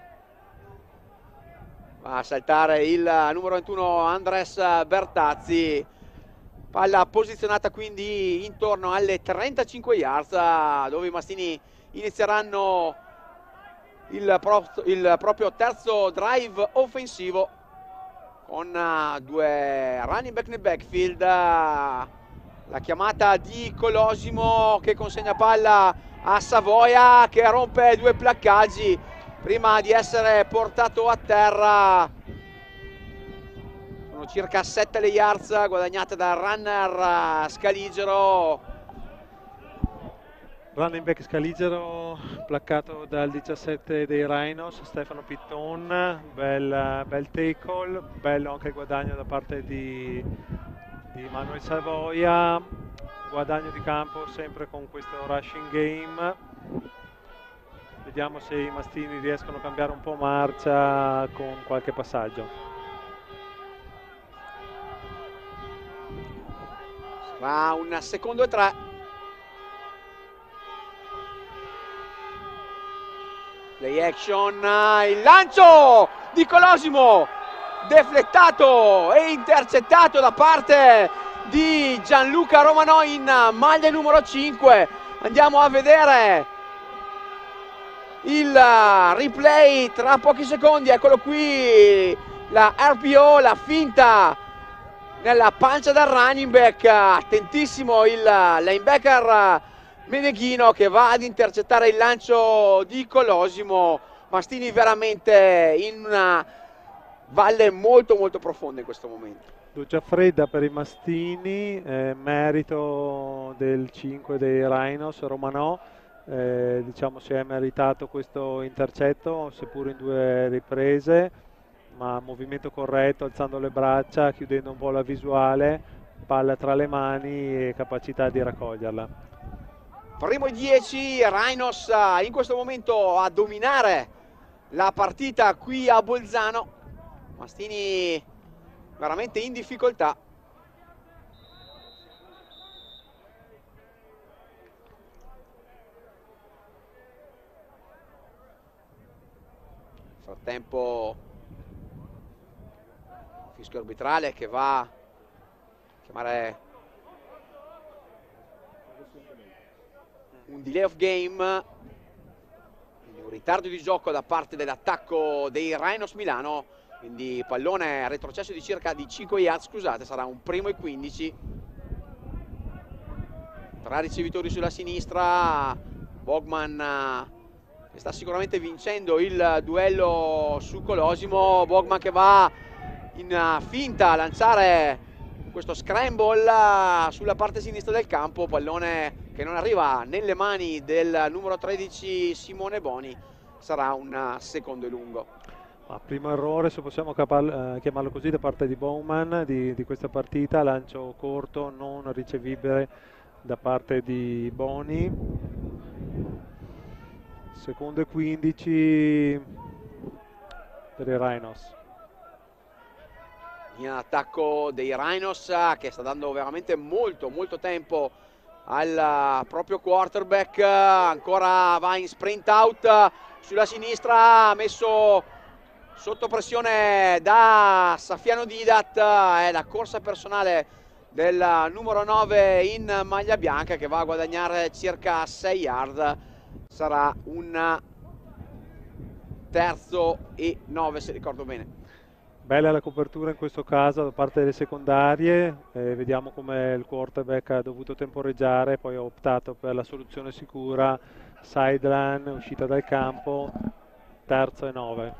va a saltare il numero ventuno Andres Bertazzi, palla posizionata quindi intorno alle trentacinque yards dove i mastini inizieranno il, pro il proprio terzo drive offensivo con due running back nel backfield. La chiamata di Colosimo che consegna palla a Savoia che rompe due placcaggi prima di essere portato a terra. Sono circa sette le yards guadagnate dal runner Scaligero. Running back Scaligero placcato dal diciassette dei Rhinos, Stefano Pitton. Bel, bel tackle, bello anche il guadagno da parte di, di Manuel Savoia. Guadagno di campo sempre con questo rushing game. Vediamo se i mastini riescono a cambiare un po' marcia con qualche passaggio. Sarà un secondo e tre. Play action, il lancio di Colosimo deflettato e intercettato da parte di Gianluca Romano in maglia numero cinque. Andiamo a vedere il replay tra pochi secondi. Eccolo qui la R P O, la finta nella pancia del running back. Attentissimo il linebacker Meneghino che va ad intercettare il lancio di Colosimo. Mastini veramente in una valle molto molto profonda in questo momento. Doccia fredda per i mastini, eh, merito del cinque dei Rhinos, Romanò. Eh, diciamo si è meritato questo intercetto seppur in due riprese, ma movimento corretto, alzando le braccia, chiudendo un po' la visuale, palla tra le mani e capacità di raccoglierla. Primo e dieci, Rhinos in questo momento a dominare la partita qui a Bolzano. Mastini veramente in difficoltà. Nel frattempo fischio arbitrale che va a chiamare un delay of game, quindi un ritardo di gioco da parte dell'attacco dei Rhinos Milano, quindi pallone retrocesso di circa di cinque yards, scusate, sarà un primo e quindici. Tre ricevitori sulla sinistra, Bogman che sta sicuramente vincendo il duello su Colosimo. Bogman che va in finta a lanciare questo scramble sulla parte sinistra del campo, pallone che non arriva nelle mani del numero tredici Simone Boni. Sarà un secondo e lungo. Ma primo errore, se possiamo chiamarlo così, da parte di Bowman di, di questa partita, lancio corto non ricevibile da parte di Boni. Secondo e quindici per i Rhinos. In attacco dei Rhinos che sta dando veramente molto molto tempo al proprio quarterback. Ancora va in sprint out sulla sinistra, messo sotto pressione da Saffiano Didat. È la corsa personale del numero nove in maglia bianca che va a guadagnare circa sei yard. sarà un terzo e nove, se ricordo bene. Bella la copertura in questo caso da parte delle secondarie, eh, vediamo come il quarterback ha dovuto temporeggiare, poi ha optato per la soluzione sicura, sideline, uscita dal campo, terzo e nove.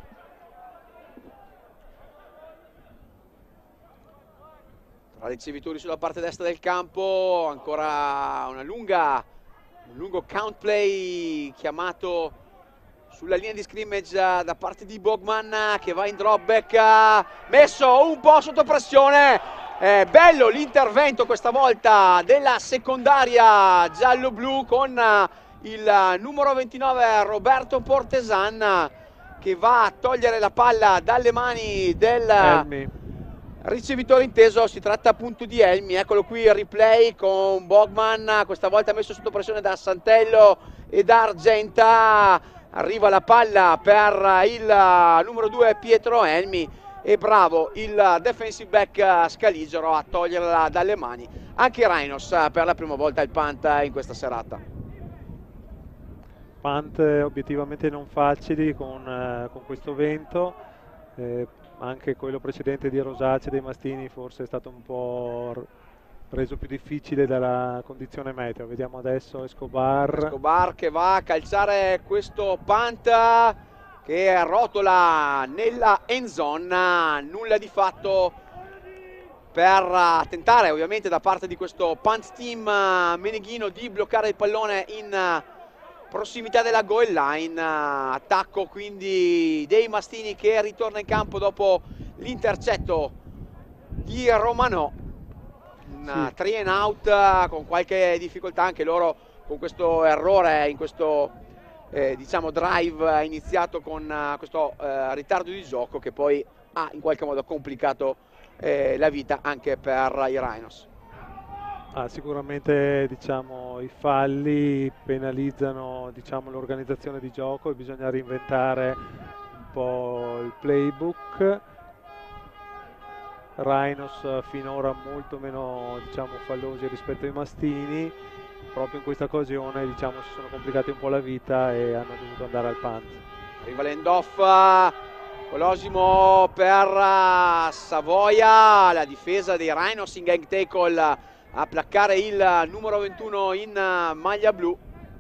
Tra ricevitori sulla parte destra del campo, ancora una lunga, un lungo count play chiamato sulla linea di scrimmage da parte di Bogman, che va in drop back, messo un po' sotto pressione. Eh, bello l'intervento questa volta della secondaria giallo-blu con il numero ventinove Roberto Portesan, che va a togliere la palla dalle mani del Elmi. ricevitore inteso. Si tratta appunto di Elmi. Eccolo qui il replay con Bogman, questa volta messo sotto pressione da Santello e da Argenta. Arriva la palla per il numero due Pietro Elmi, e bravo il defensive back Scaligero a toglierla dalle mani. Anche Rhinos per la prima volta il punt in questa serata. Punt obiettivamente non facili con, eh, con questo vento, eh, anche quello precedente di Rosacea dei Mastini forse è stato un po' reso più difficile dalla condizione meteo. Vediamo adesso Escobar. Escobar che va a calciare questo punt che rotola nella end zone. Nulla di fatto per tentare ovviamente da parte di questo punt team meneghino di bloccare il pallone in prossimità della goal line. Attacco quindi dei Mastini che ritorna in campo dopo l'intercetto di Romano. Un Sì. three and out con qualche difficoltà anche loro con questo errore in questo eh, diciamo drive iniziato con uh, questo uh, ritardo di gioco che poi ha in qualche modo complicato eh, la vita anche per i Rhinos. Ah, sicuramente diciamo, i falli penalizzano diciamo, l'organizzazione di gioco e bisogna reinventare un po' il playbook. Rhinos finora molto meno diciamo, fallosi rispetto ai Mastini, proprio in questa occasione diciamo, si sono complicati un po' la vita e hanno dovuto andare al punt. Arriva l'end-off, Colosimo per Savoia, la difesa dei Rhinos in gang tackle a placcare il numero ventuno in maglia blu.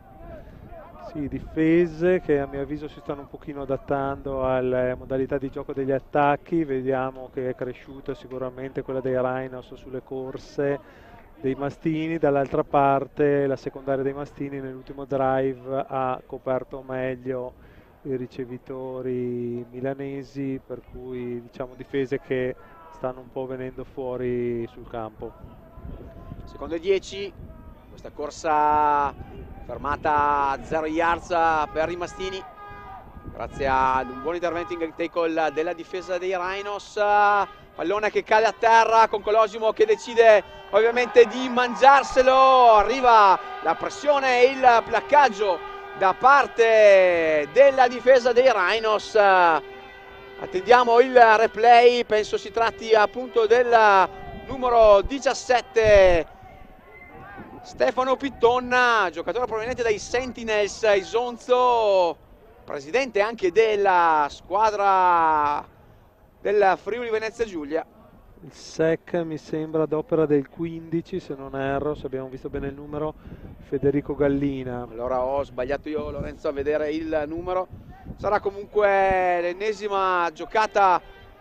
Sì, difese che a mio avviso si stanno un pochino adattando alle modalità di gioco degli attacchi. Vediamo che è cresciuta sicuramente quella dei Rhinos sulle corse dei Mastini. Dall'altra parte la secondaria dei Mastini nell'ultimo drive ha coperto meglio i ricevitori milanesi, per cui diciamo difese che stanno un po' venendo fuori sul campo. Secondo e dieci, questa corsa fermata a zero yards per i Mastini grazie ad un buon intervento in tackle della difesa dei Rhinos. Pallone che cade a terra con Colosimo che decide ovviamente di mangiarselo. Arriva la pressione e il placcaggio da parte della difesa dei Rhinos. Attendiamo il replay, penso si tratti appunto del numero diciassette Stefano Pitton, giocatore proveniente dai Sentinels Isonzo, presidente anche della squadra del Friuli Venezia Giulia. Il sec mi sembra d'opera del quindici, se non erro, se abbiamo visto bene il numero, Federico Gallina. Allora ho sbagliato io, Lorenzo, a vedere il numero. Sarà comunque l'ennesima giocata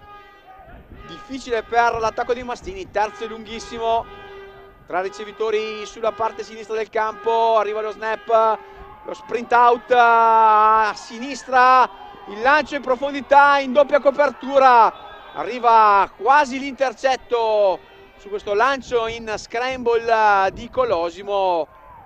difficile per l'attacco dei Mastini. Terzo e lunghissimo tra ricevitori sulla parte sinistra del campo. Arriva lo snap, lo sprint out a sinistra, il lancio in profondità in doppia copertura. Arriva quasi l'intercetto su questo lancio in scramble di Colosimo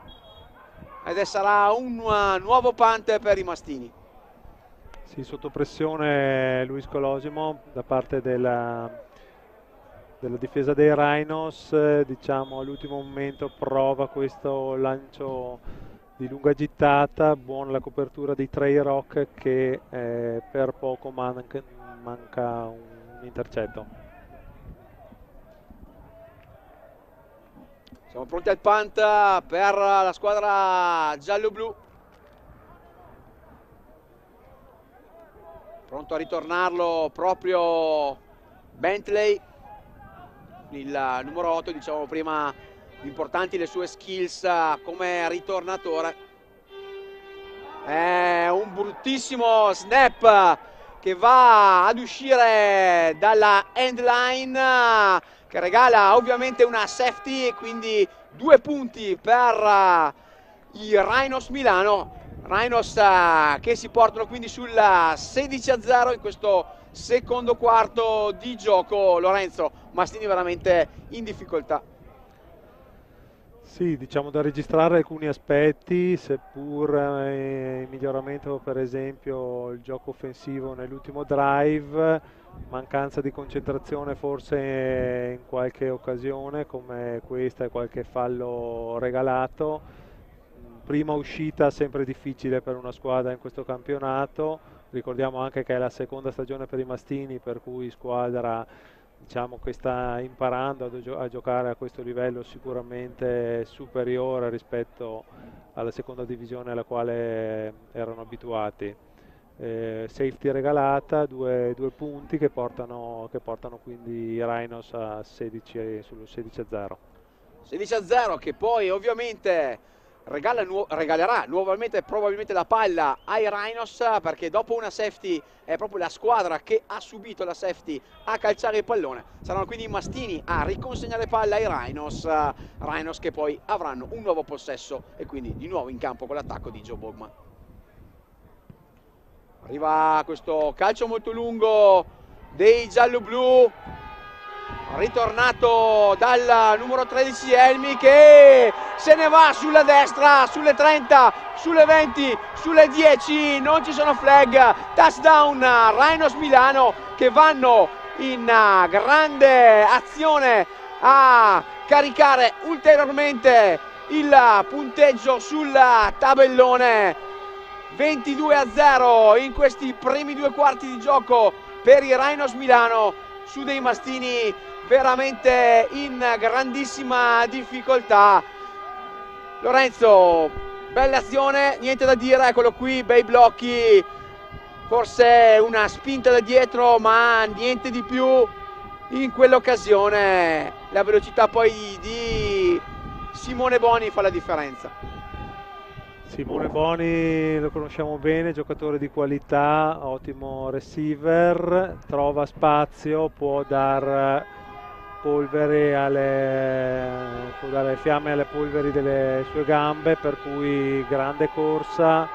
ed è sarà un nuovo punt per i Mastini. Sì, sotto pressione Luis Colosimo da parte della, della difesa dei Rhinos, diciamo all'ultimo momento prova questo lancio di lunga gittata, buona la copertura di Trey Rock che eh, per poco manca, manca un intercetto. Siamo pronti al punt per la squadra giallo-blu. Pronto a ritornarlo proprio Bentley, il numero otto, diciamo prima, importanti le sue skills come ritornatore. È un bruttissimo snap che va ad uscire dalla end line, che regala ovviamente una safety, quindi due punti per i Rhinos Milano. Rhinos che si portano quindi sul sedici a zero in questo secondo quarto di gioco. Lorenzo, Mastini veramente in difficoltà. Sì, diciamo da registrare alcuni aspetti, seppur eh, in miglioramento, per esempio il gioco offensivo nell'ultimo drive, mancanza di concentrazione forse in qualche occasione come questa e qualche fallo regalato. Prima uscita sempre difficile per una squadra in questo campionato, ricordiamo anche che è la seconda stagione per i Mastini, per cui squadra, diciamo, che sta imparando a, gio a giocare a questo livello sicuramente superiore rispetto alla seconda divisione alla quale erano abituati. Eh, safety regalata, due, due punti che portano, che portano quindi i Rhinos a sedici, sullo sedici a zero. sedici a zero che poi ovviamente regala nu regalerà nuovamente probabilmente la palla ai Rhinos, perché dopo una safety è proprio la squadra che ha subito la safety a calciare il pallone. Saranno quindi i Mastini a riconsegnare palla ai Rhinos, Rhinos che poi avranno un nuovo possesso e quindi di nuovo in campo con l'attacco di Joe Bogman. Arriva questo calcio molto lungo dei giallo-blu, ritornato dal numero tredici Elmi, che se ne va sulla destra, sulle trenta, sulle venti, sulle dieci, non ci sono flag, touchdown Rhinos Milano, che vanno in grande azione a caricare ulteriormente il punteggio sul tabellone. Ventidue a zero in questi primi due quarti di gioco per i Rhinos Milano, su dei Mastini veramente in grandissima difficoltà. Lorenzo, bella azione, niente da dire, eccolo qui, bei blocchi, forse una spinta da dietro ma niente di più in quell'occasione. La velocità poi di Simone Boni fa la differenza. Simone Boni lo conosciamo bene, giocatore di qualità, ottimo receiver, trova spazio, può dar polvere alle, può dare fiamme alle polveri delle sue gambe, per cui grande corsa,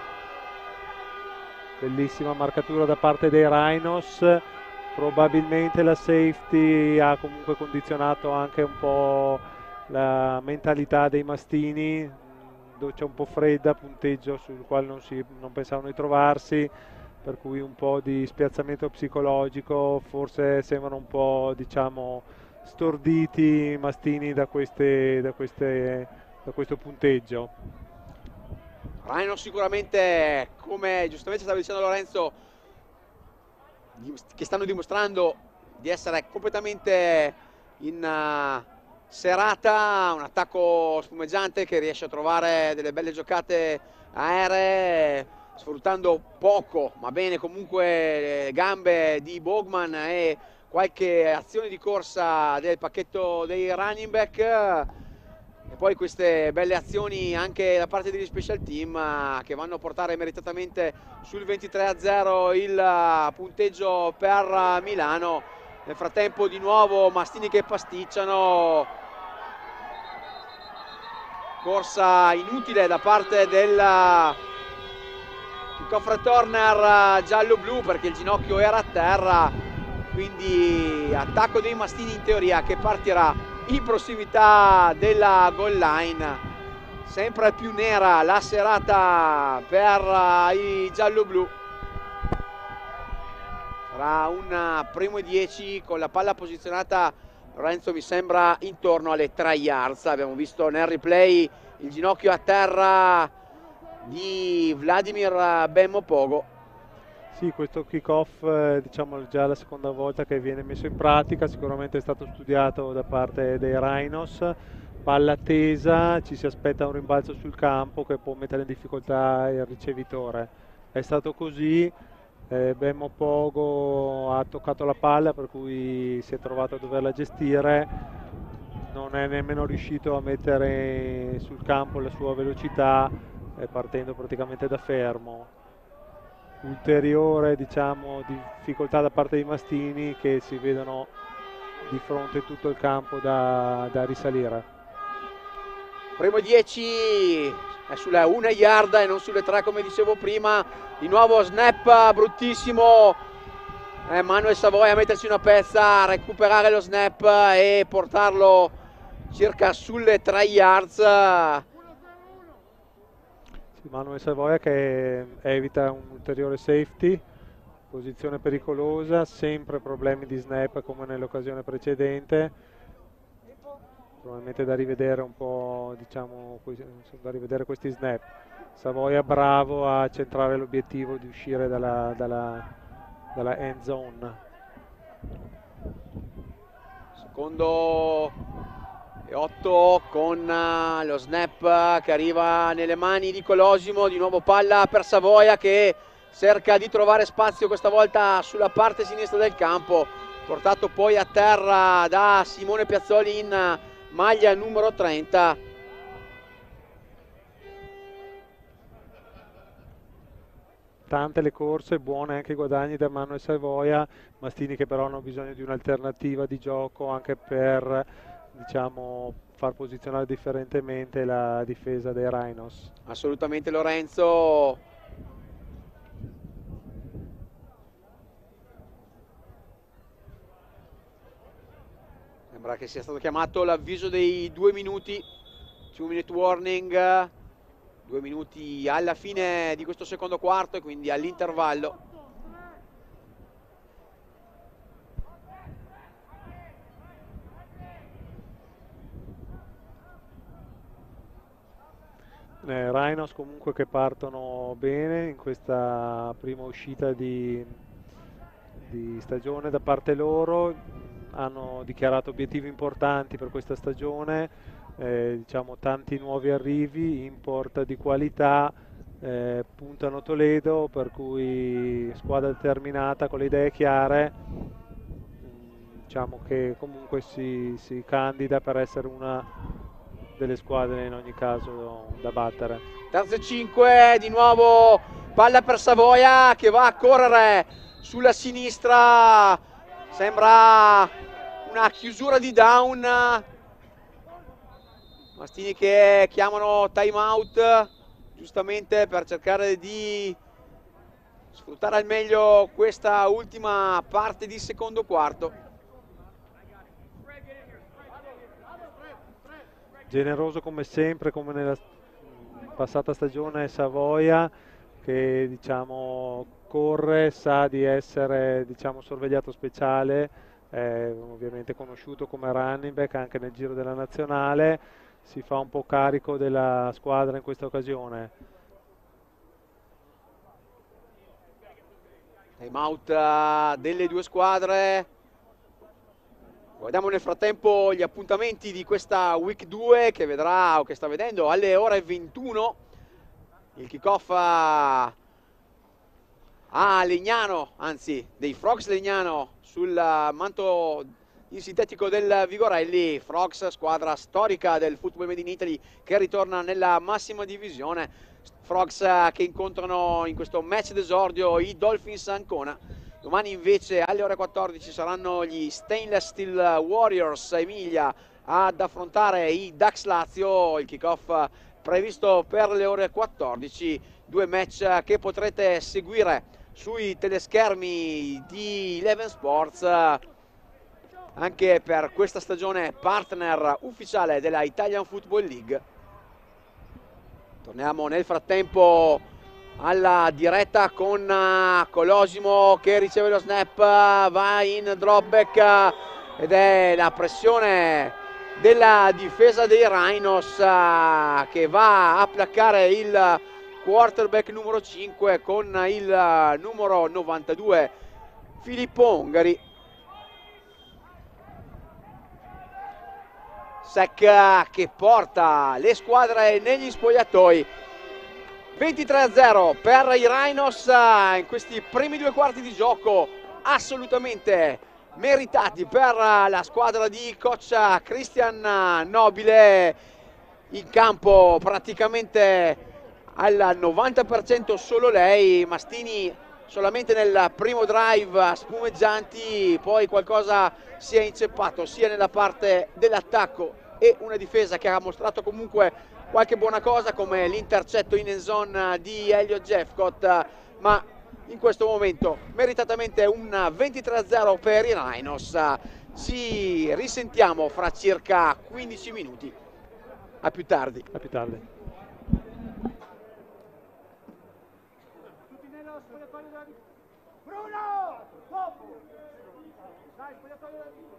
bellissima marcatura da parte dei Rhinos. Probabilmente la safety ha comunque condizionato anche un po' la mentalità dei Mastini, doccia un po' fredda, punteggio sul quale non, si, non pensavano di trovarsi, per cui un po' di spiazzamento psicologico, forse sembrano un po', diciamo, storditi i Mastini da, queste, da, queste, da questo punteggio. Rhino sicuramente, come giustamente stava dicendo Lorenzo, che stanno dimostrando di essere completamente in uh, serata, un attacco spumeggiante che riesce a trovare delle belle giocate aeree, sfruttando poco ma bene comunque le gambe di Bogman e qualche azione di corsa del pacchetto dei running back, e poi queste belle azioni anche da parte degli special team che vanno a portare meritatamente sul ventitré a zero il punteggio per Milano. Nel frattempo di nuovo Mastini che pasticciano, corsa inutile da parte del kickoff returner giallo-blu perché il ginocchio era a terra, quindi attacco dei Mastini in teoria che partirà in prossimità della goal line. Sempre più nera la serata per i giallo-blu. Sarà un primo e dieci con la palla posizionata, Lorenzo, mi sembra intorno alle tre yards. Abbiamo visto nel replay il ginocchio a terra di Vladimir Bemmo-Pogo. Sì, questo kick-off eh, diciamo già la seconda volta che viene messo in pratica, sicuramente è stato studiato da parte dei Rhinos. Palla tesa, ci si aspetta un rimbalzo sul campo che può mettere in difficoltà il ricevitore. È stato così. eh, Bemmo Pogo ha toccato la palla, per cui si è trovato a doverla gestire, non è nemmeno riuscito a mettere sul campo la sua velocità, eh, partendo praticamente da fermo. Ulteriore, diciamo, difficoltà da parte dei Mastini, che si vedono di fronte tutto il campo da, da risalire. Primo dieci è sulla una yard e non sulle tre come dicevo prima. Di nuovo snap bruttissimo. Eh, Manuel Savoia a mettersi una pezza, a recuperare lo snap e portarlo circa sulle tre yards. Manuel Savoia che evita un ulteriore safety, posizione pericolosa, sempre problemi di snap come nell'occasione precedente, probabilmente da rivedere un po', diciamo, da rivedere questi snap. Savoia bravo a centrare l'obiettivo di uscire dalla, dalla, dalla end zone. Secondo e otto con lo snap che arriva nelle mani di Colosimo. Di nuovo palla per Savoia che cerca di trovare spazio, questa volta sulla parte sinistra del campo, portato poi a terra da Simone Piazzoli in maglia numero trenta. Tante le corse, buone anche i guadagni da Manuel Savoia. Mastini che però hanno bisogno di un'alternativa di gioco anche per, diciamo, far posizionare differentemente la difesa dei Rhinos. Assolutamente Lorenzo. Sembra che sia stato chiamato l'avviso dei due minuti, two minute warning, due minuti alla fine di questo secondo quarto e quindi all'intervallo. Eh, Rhinos comunque che partono bene in questa prima uscita di, di stagione da parte loro, hanno dichiarato obiettivi importanti per questa stagione, eh, diciamo tanti nuovi arrivi, import di qualità, eh, puntano Toledo, per cui squadra determinata con le idee chiare, diciamo che comunque si, si candida per essere una delle squadre in ogni caso da battere. Terzo e cinque, di nuovo palla per Savoia che va a correre sulla sinistra, sembra una chiusura di down. Mastini che chiamano time out giustamente per cercare di sfruttare al meglio questa ultima parte di secondo quarto. Generoso come sempre, come nella passata stagione Savoia, che diciamo corre, sa di essere, diciamo, sorvegliato speciale, è ovviamente conosciuto come running back anche nel giro della nazionale, si fa un po' carico della squadra in questa occasione. Time out delle due squadre. Guardiamo nel frattempo gli appuntamenti di questa week due che vedrà o che sta vedendo alle ore ventuno il kickoff a, a Legnano, anzi dei Frogs Legnano sul manto in sintetico del Vigorelli. Frogs, squadra storica del football made in Italy che ritorna nella massima divisione. Frogs che incontrano in questo match d'esordio i Dolphins Ancona. Domani invece alle ore quattordici saranno gli Stainless Steel Warriors Emilia ad affrontare i Dax Lazio. Il kickoff previsto per le ore quattordici, due match che potrete seguire sui teleschermi di Eleven Sports, anche per questa stagione partner ufficiale della Italian Football League. Torniamo nel frattempo alla diretta con Colosimo che riceve lo snap, va in dropback ed è la pressione della difesa dei Rhinos che va a placcare il quarterback numero cinque con il numero novantadue Filippo Ongari. Sack che porta le squadre negli spogliatoi. ventitré a zero per i Rhinos in questi primi due quarti di gioco, assolutamente meritati per la squadra di coach Christian Nobile. In campo praticamente al novanta per cento solo lei, Mastini solamente nel primo drive spumeggianti, poi qualcosa si è inceppato sia nella parte dell'attacco e una difesa che ha mostrato comunque qualche buona cosa come l'intercetto in end zone di Elliot Jeffcott, ma in questo momento meritatamente un ventitré a zero per i Rhinos. Ci risentiamo fra circa quindici minuti. A più tardi. A più tardi. Bruno! Dopo! Dai, spogliatoio da lì!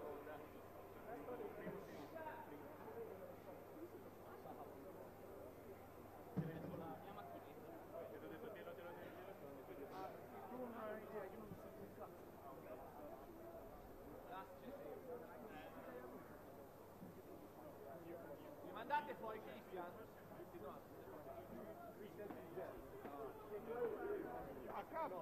Mandate fuori Cristian. A capo.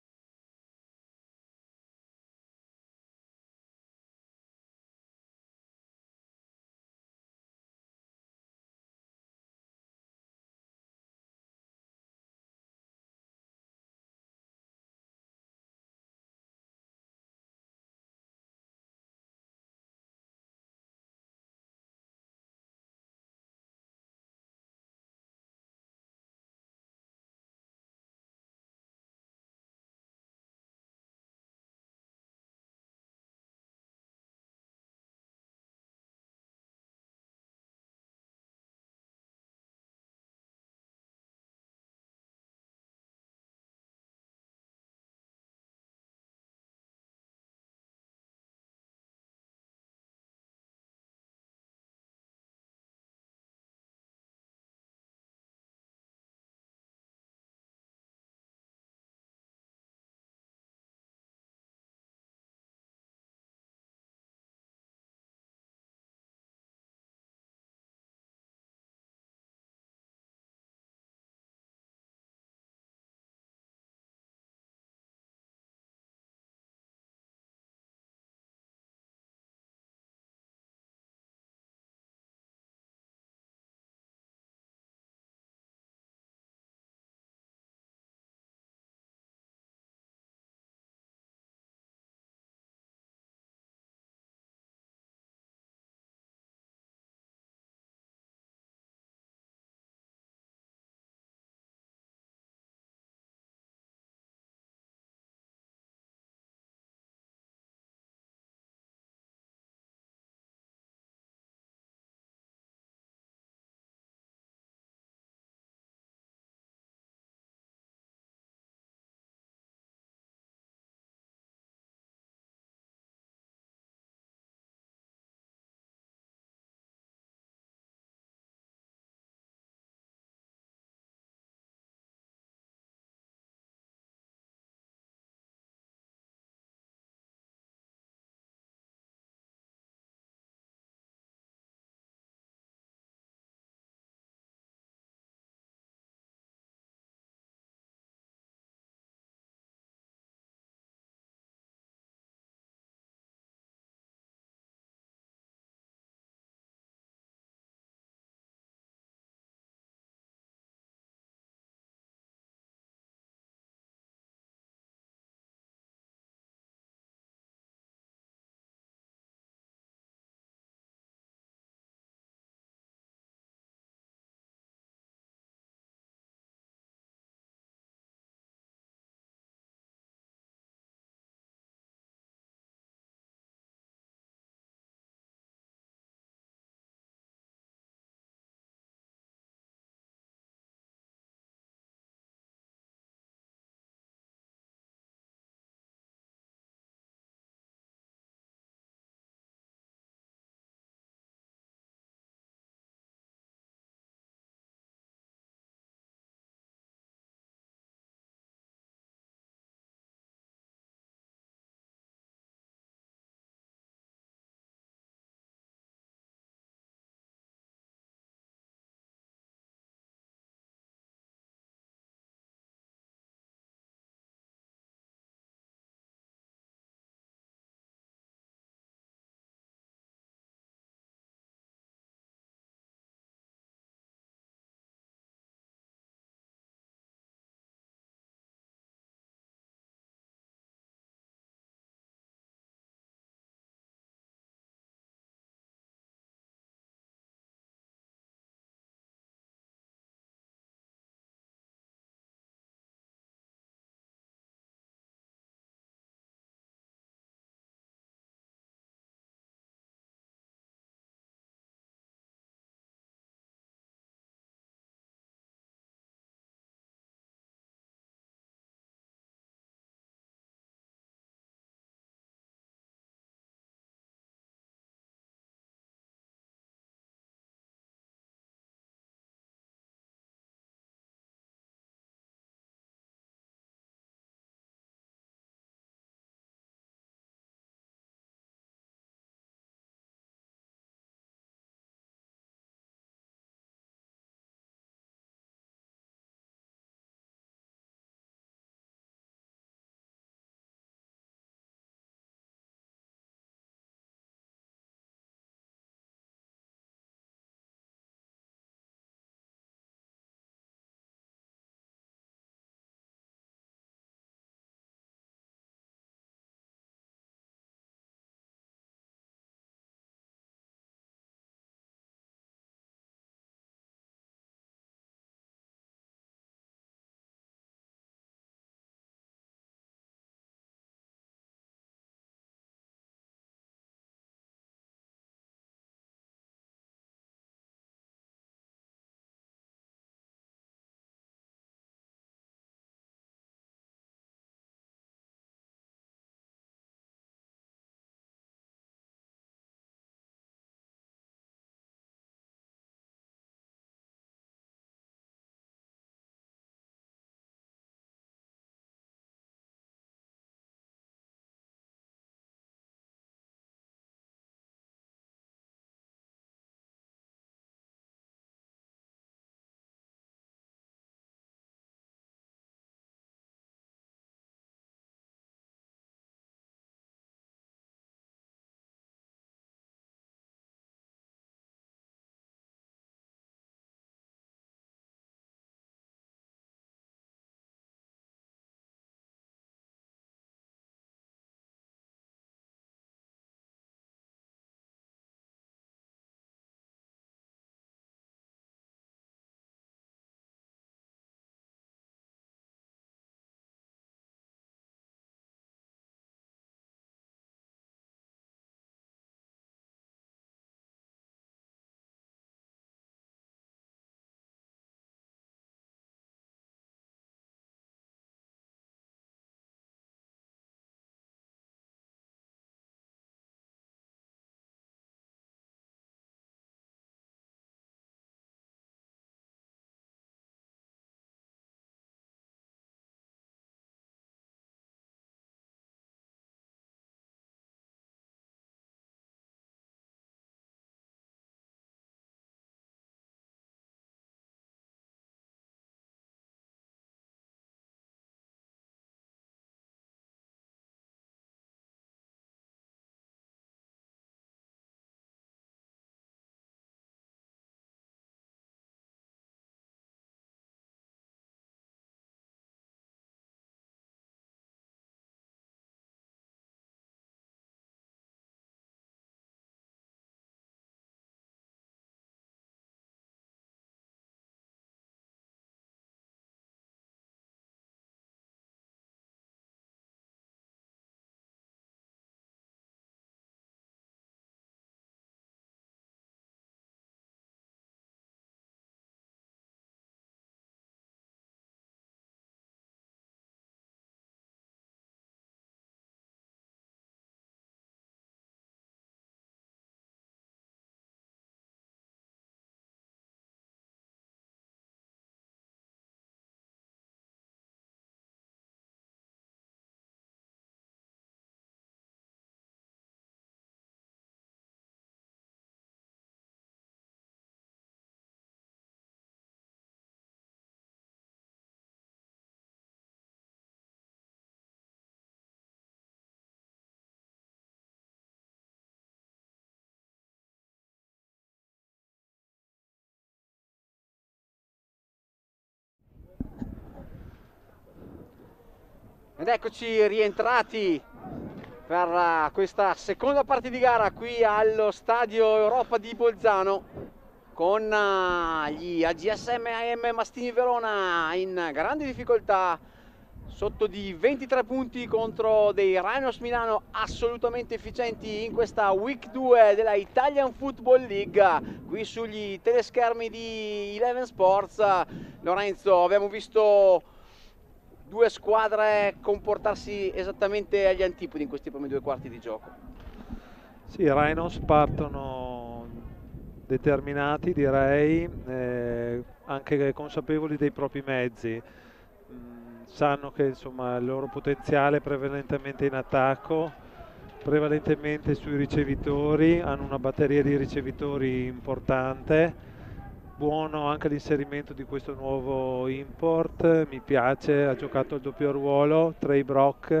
Ed eccoci rientrati per uh, questa seconda parte di gara qui allo Stadio Europa di Bolzano con uh, gli A G S M A M Mastini Verona in grande difficoltà, sotto di ventitré punti contro dei Rhinos Milano assolutamente efficienti in questa week due della Italian Football League qui sugli teleschermi di Eleven Sports. Lorenzo, abbiamo visto due squadre comportarsi esattamente agli antipodi in questi primi due quarti di gioco. Sì, i Rhinos partono determinati, direi, eh, anche consapevoli dei propri mezzi. Mm, sanno che insomma il loro potenziale è prevalentemente in attacco, prevalentemente sui ricevitori, hanno una batteria di ricevitori importante. Buono anche l'inserimento di questo nuovo import, mi piace, ha giocato il doppio ruolo, Trey Brock.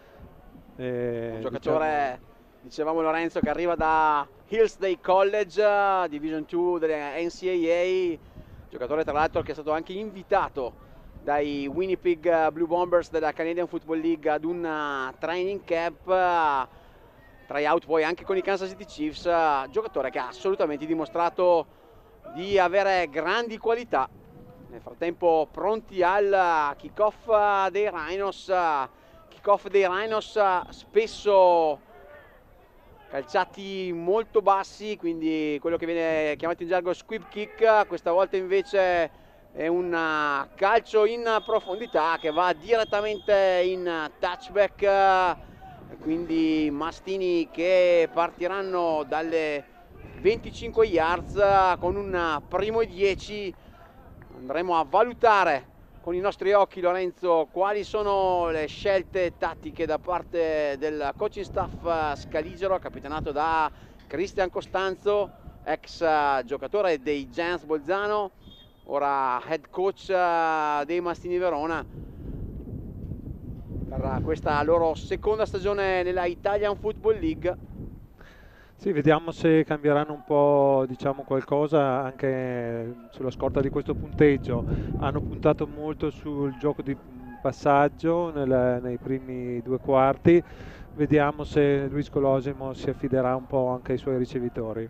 Eh, un giocatore, diciamo, dicevamo Lorenzo, che arriva da Hillsdale College, Division due delle N C A A, giocatore tra l'altro che è stato anche invitato dai Winnipeg Blue Bombers della Canadian Football League ad un training camp, tryout poi anche con i Kansas City Chiefs, giocatore che ha assolutamente dimostrato di avere grandi qualità. Nel frattempo pronti al kick-off dei Rhinos, kick-off dei Rhinos spesso calciati molto bassi, quindi quello che viene chiamato in gergo squib kick. Questa volta invece è un calcio in profondità che va direttamente in touchback, quindi Mastini che partiranno dalle venticinque yards con un primo e dieci. Andremo a valutare con i nostri occhi, Lorenzo, quali sono le scelte tattiche da parte del coaching staff scaligero, capitanato da Cristian Costanzo, ex giocatore dei Giants Bolzano, ora head coach dei Mastini Verona, per questa loro seconda stagione nella Italian Football League. Sì, vediamo se cambieranno un po', diciamo, qualcosa anche sulla scorta di questo punteggio. Hanno puntato molto sul gioco di passaggio nel, nei primi due quarti. Vediamo se Luis Colosimo si affiderà un po' anche ai suoi ricevitori.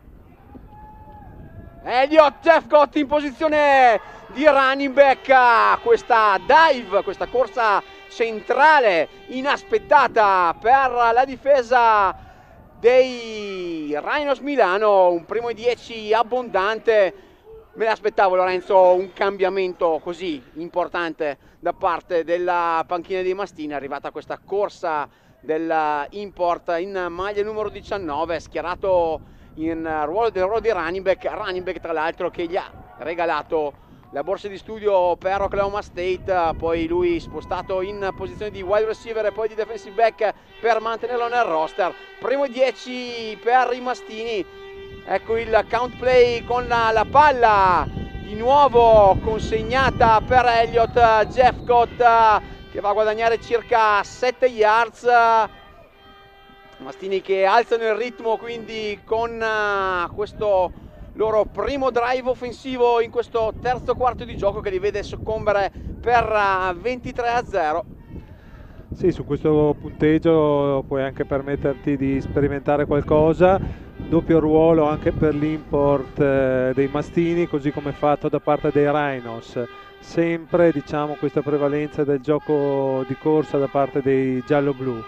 Elliott Jeffcott in posizione di running back, questa dive, questa corsa centrale inaspettata per la difesa dei Rhinos Milano, un primo e dieci abbondante. Me l'aspettavo, Lorenzo, un cambiamento così importante da parte della panchina dei Mastini. È arrivata questa corsa dell'import in maglia numero diciannove, schierato in ruolo del ruolo di running back, running back tra l'altro che gli ha regalato la borsa di studio per Oklahoma State, poi lui spostato in posizione di wide receiver e poi di defensive back per mantenerlo nel roster. Primo dieci per i Mastini, ecco il count play con la, la palla di nuovo consegnata per Elliott Jeffcott, che va a guadagnare circa sette yards. Mastini che alzano il ritmo quindi con uh, questo loro primo drive offensivo in questo terzo quarto di gioco, che li vede soccombere per uh, ventitré a zero. Sì, su questo punteggio puoi anche permetterti di sperimentare qualcosa. Doppio ruolo anche per l'import eh, dei Mastini, così come fatto da parte dei Rhinos. Sempre, diciamo, questa prevalenza del gioco di corsa da parte dei giallo-blu.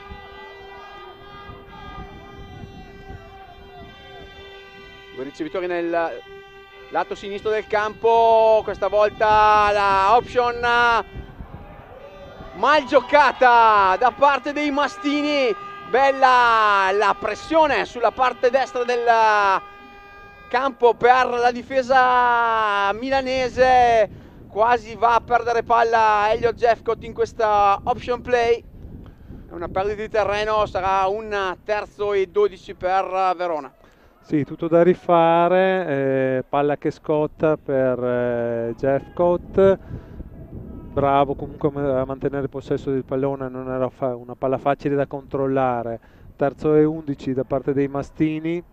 Due ricevitori nel lato sinistro del campo, questa volta la option mal giocata da parte dei Mastini. Bella la pressione sulla parte destra del campo per la difesa milanese, quasi va a perdere palla Elliott Jeffcott in questa option play. È una perdita di terreno, sarà un terzo e dodici per Verona. Sì, tutto da rifare, eh, palla che scotta per eh, Jeffcott, bravo comunque a mantenere il possesso del pallone, non era una palla facile da controllare. Terzo e undici da parte dei Mastini.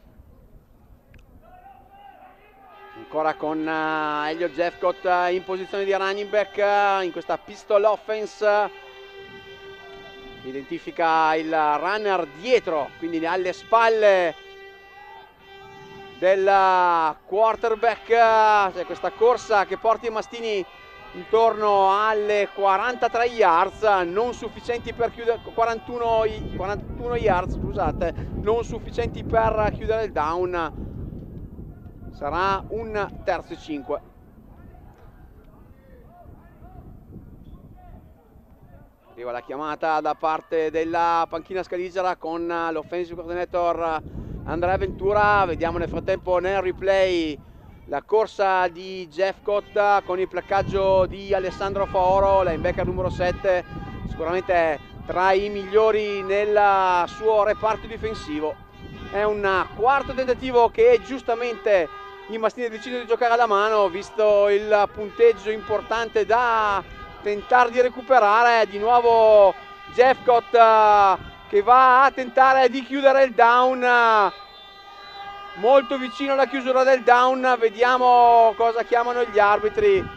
Ancora con uh, Elliott Jeffcott in posizione di running back uh, in questa pistol offense. identifica il runner dietro, quindi alle spalle del quarterback. C'è questa corsa che porta i mastini intorno alle quarantatré yards, non sufficienti per chiudere, quarantuno, quarantuno yards, scusate, non sufficienti per chiudere il down. Sarà un terzo e cinque. Arriva la chiamata da parte della panchina scaligera con l'offensive coordinator Andrea Ventura. Vediamo nel frattempo nel replay la corsa di Jeffcott con il placcaggio di Alessandro Faoro, linebacker numero sette, sicuramente tra i migliori nel suo reparto difensivo. È un quarto tentativo che giustamente i mastini decidono di giocare alla mano, visto il punteggio importante da tentare di recuperare. Di nuovo Jeffcott che va a tentare di chiudere il down, molto vicino alla chiusura del down. Vediamo cosa chiamano gli arbitri.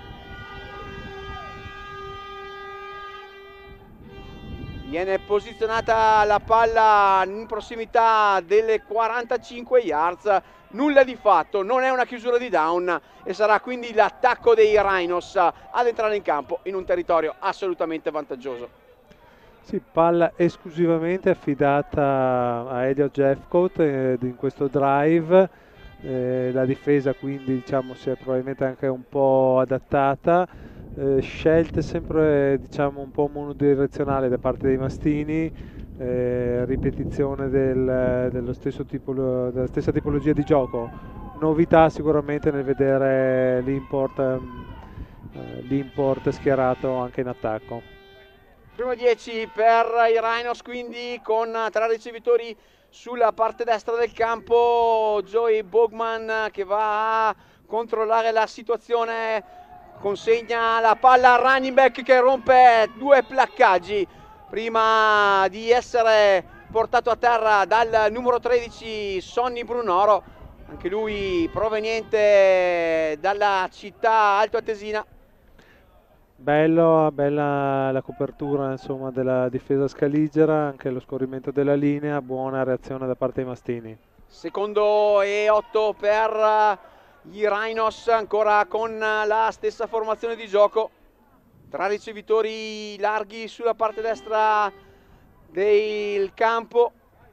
Viene posizionata la palla in prossimità delle quarantacinque yards, nulla di fatto, non è una chiusura di down e sarà quindi l'attacco dei Rhinos ad entrare in campo in un territorio assolutamente vantaggioso. Sì, palla esclusivamente affidata a Elliot Jeffcoat eh, in questo drive. Eh, la difesa quindi diciamo si è probabilmente anche un po' adattata. Eh, scelte sempre diciamo un po' monodirezionali da parte dei mastini, eh, ripetizione del, dello stesso tipo, della stessa tipologia di gioco. Novità sicuramente nel vedere l'import eh, l'import schierato anche in attacco. Primo dieci per i Rhinos, quindi con tre ricevitori sulla parte destra del campo. Joey Bogman che va a controllare la situazione, consegna la palla al running back che rompe due placcaggi prima di essere portato a terra dal numero tredici Sonny Brunoro, anche lui proveniente dalla città altoatesina. Bello, bella la copertura insomma della difesa scaligera, anche lo scorrimento della linea, buona reazione da parte dei mastini. Secondo e otto per i Rhinos, ancora con la stessa formazione di gioco, tra ricevitori larghi sulla parte destra del campo.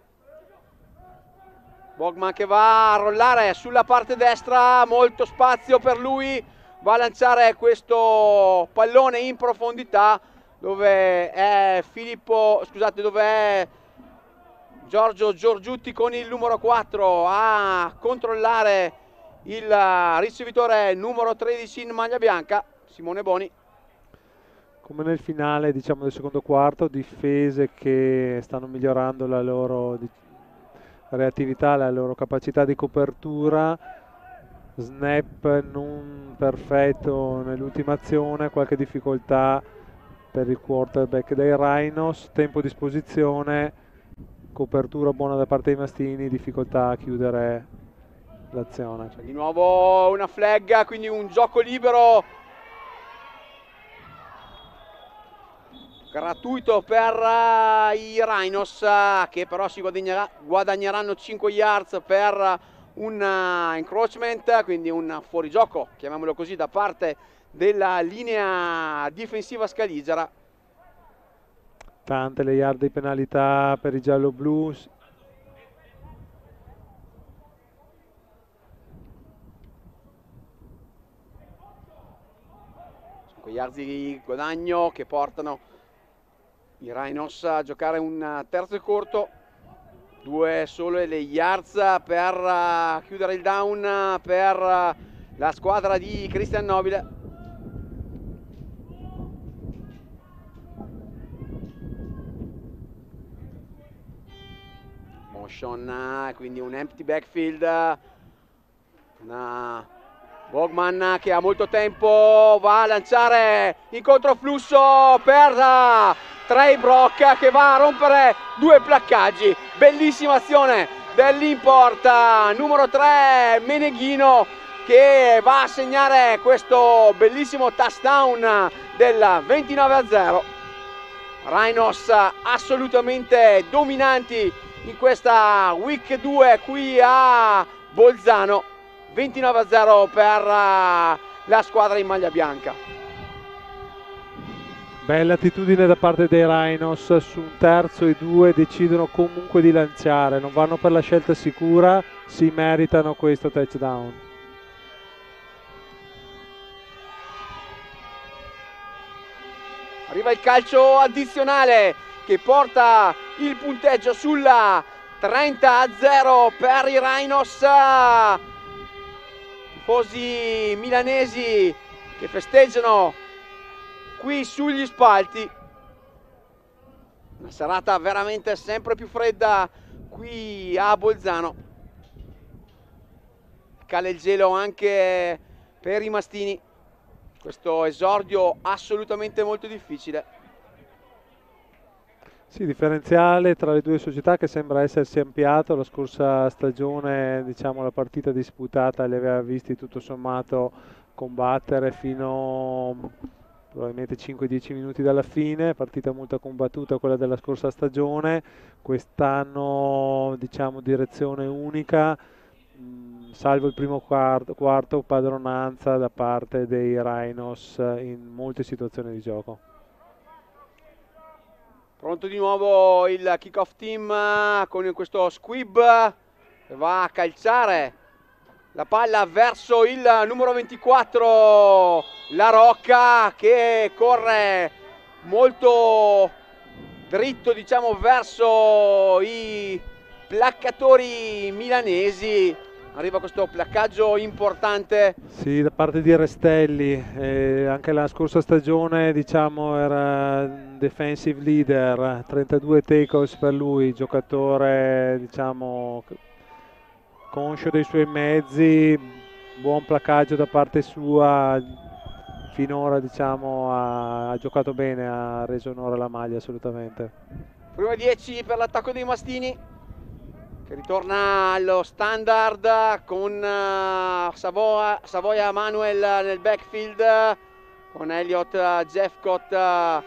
Bogman che va a rollare sulla parte destra, molto spazio per lui, va a lanciare questo pallone in profondità dove è Filippo, scusate, dove è Giorgio Giorgiutti con il numero quattro a controllare il ricevitore numero tredici in maglia bianca, Simone Boni. Come nel finale diciamo del secondo quarto, difese che stanno migliorando la loro di, reattività, la loro capacità di copertura. Snap non perfetto nell'ultima azione, qualche difficoltà per il quarterback dei Rhinos, tempo a disposizione, copertura buona da parte dei mastini, difficoltà a chiudere l'azione. Di nuovo una flag, quindi un gioco libero gratuito per uh, i Rhinos, uh, che però si guadagnerà, guadagneranno cinque yards per un uh, encroachment, quindi un fuorigioco, chiamiamolo così, da parte della linea difensiva scaligera. Tante le yard di penalità per i giallo-blu. cinque yards di guadagno che portano i Rhinos a giocare un terzo e corto. Due solo le yards per uh, chiudere il down per uh, la squadra di Cristian Nobile. Motion, quindi un empty backfield. Una Bogman che ha molto tempo, va a lanciare in controflusso per uh, Trey Brock che va a rompere due placcaggi. Bellissima azione dell'import numero tre Meneghino che va a segnare questo bellissimo touchdown del ventinove a zero. Rhinos assolutamente dominanti in questa week due qui a Bolzano. Ventinove a zero per la squadra in maglia bianca. Bella attitudine da parte dei Rhinos, su un terzo e due decidono comunque di lanciare, non vanno per la scelta sicura, si meritano questo touchdown. Arriva il calcio addizionale che porta il punteggio sulla trenta a zero per i Rhinos. Tifosi milanesi che festeggiano qui sugli spalti. Una serata veramente sempre più fredda qui a Bolzano. Cala il gelo anche per i mastini. Questo esordio assolutamente molto difficile. Sì, differenziale tra le due società che sembra essersi ampliato. La scorsa stagione, diciamo, la partita disputata li aveva visti tutto sommato combattere fino probabilmente cinque dieci minuti dalla fine, partita molto combattuta quella della scorsa stagione. Quest'anno, diciamo, direzione unica, mh, salvo il primo quarto, quarto padronanza da parte dei Rhinos in molte situazioni di gioco. Pronto di nuovo il kick-off team con questo squib che va a calciare la palla verso il numero ventiquattro, La Rocca, che corre molto dritto, diciamo, verso i placcatori milanesi. Arriva questo placcaggio importante. Sì, da parte di Restelli, eh, anche la scorsa stagione, diciamo, era defensive leader, trentadue tackles per lui, giocatore, diciamo, conscio dei suoi mezzi, buon placcaggio da parte sua, finora, diciamo, ha, ha giocato bene, ha reso onore alla maglia assolutamente. Prima dieci per l'attacco dei mastini, che ritorna allo standard con uh, Savoia, Savoia Manuel nel backfield, con Elliott uh, Jeffcott uh,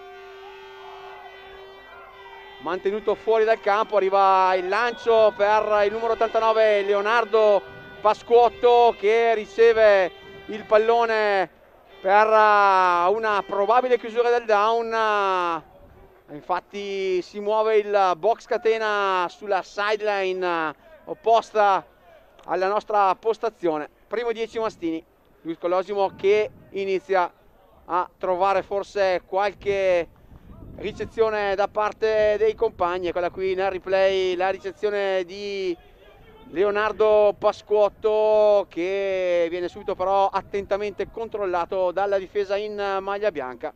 mantenuto fuori dal campo. Arriva il lancio per il numero ottantanove, Leonardo Pasquotto, che riceve il pallone per uh, una probabile chiusura del down. Uh, Infatti si muove il box catena sulla sideline opposta alla nostra postazione. Primo dieci mastini, Luis Colosimo che inizia a trovare forse qualche ricezione da parte dei compagni. Eccola qui nel replay, la ricezione di Leonardo Pasquotto, che viene subito però attentamente controllato dalla difesa in maglia bianca.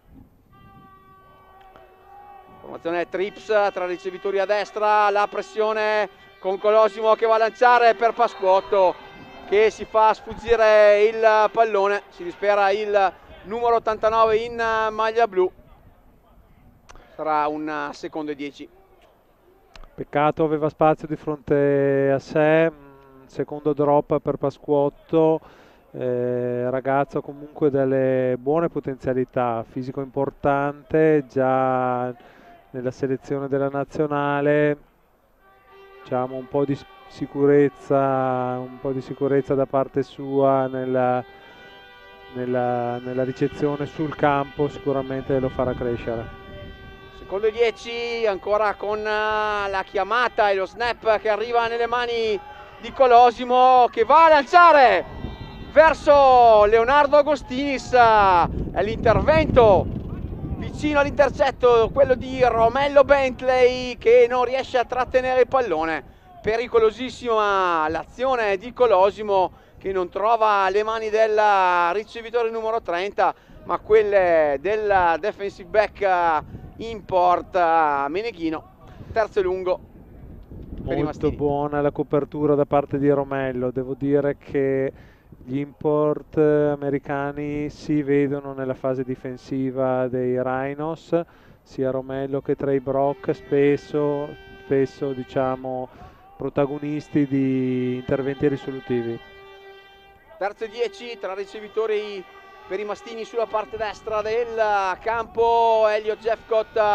Formazione trips tra ricevitori a destra, la pressione con Colosimo che va a lanciare per Pasquotto, che si fa sfuggire il pallone. Si dispera il numero ottantanove in maglia blu. Sarà un secondo e dieci. Peccato, aveva spazio di fronte a sé. Secondo drop per Pasquotto, eh, ragazzo comunque delle buone potenzialità, fisico importante, già nella selezione della nazionale, diciamo un po' di sicurezza, un po' di sicurezza da parte sua nella, nella, nella ricezione sul campo sicuramente lo farà crescere. Secondo dieci, ancora con la chiamata e lo snap che arriva nelle mani di Colosimo, che va a lanciare verso Leonardo Agostinis. È l'intervento vicino all'intercetto, quello di Romello Bentley, che non riesce a trattenere il pallone. Pericolosissima l'azione di Colosimo, che non trova le mani del ricevitore numero trenta, ma quelle del defensive back import Meneghino. Terzo e lungo. Molto buona la copertura da parte di Romello. Devo dire che gli import americani si vedono nella fase difensiva dei Rhinos, sia Romello che Trey Brock, spesso, spesso diciamo protagonisti di interventi risolutivi. Terzo e dieci tra ricevitori per i mastini sulla parte destra del campo. Elliott Jeffcott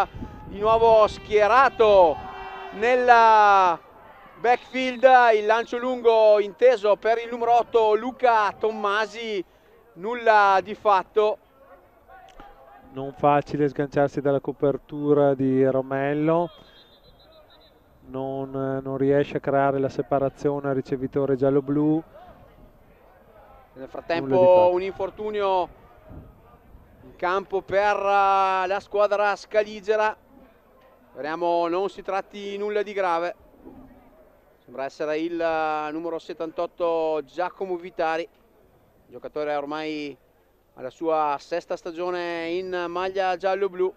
di nuovo schierato nel backfield, il lancio lungo inteso per il numero otto Luca Tommasi, nulla di fatto. Non facile sganciarsi dalla copertura di Romello, non, non riesce a creare la separazione al ricevitore giallo-blu. Nel frattempo un infortunio in campo per la squadra scaligera, speriamo non si tratti nulla di grave. Sembra essere il numero settantotto Giacomo Vitari, giocatore ormai alla sua sesta stagione in maglia giallo-blu.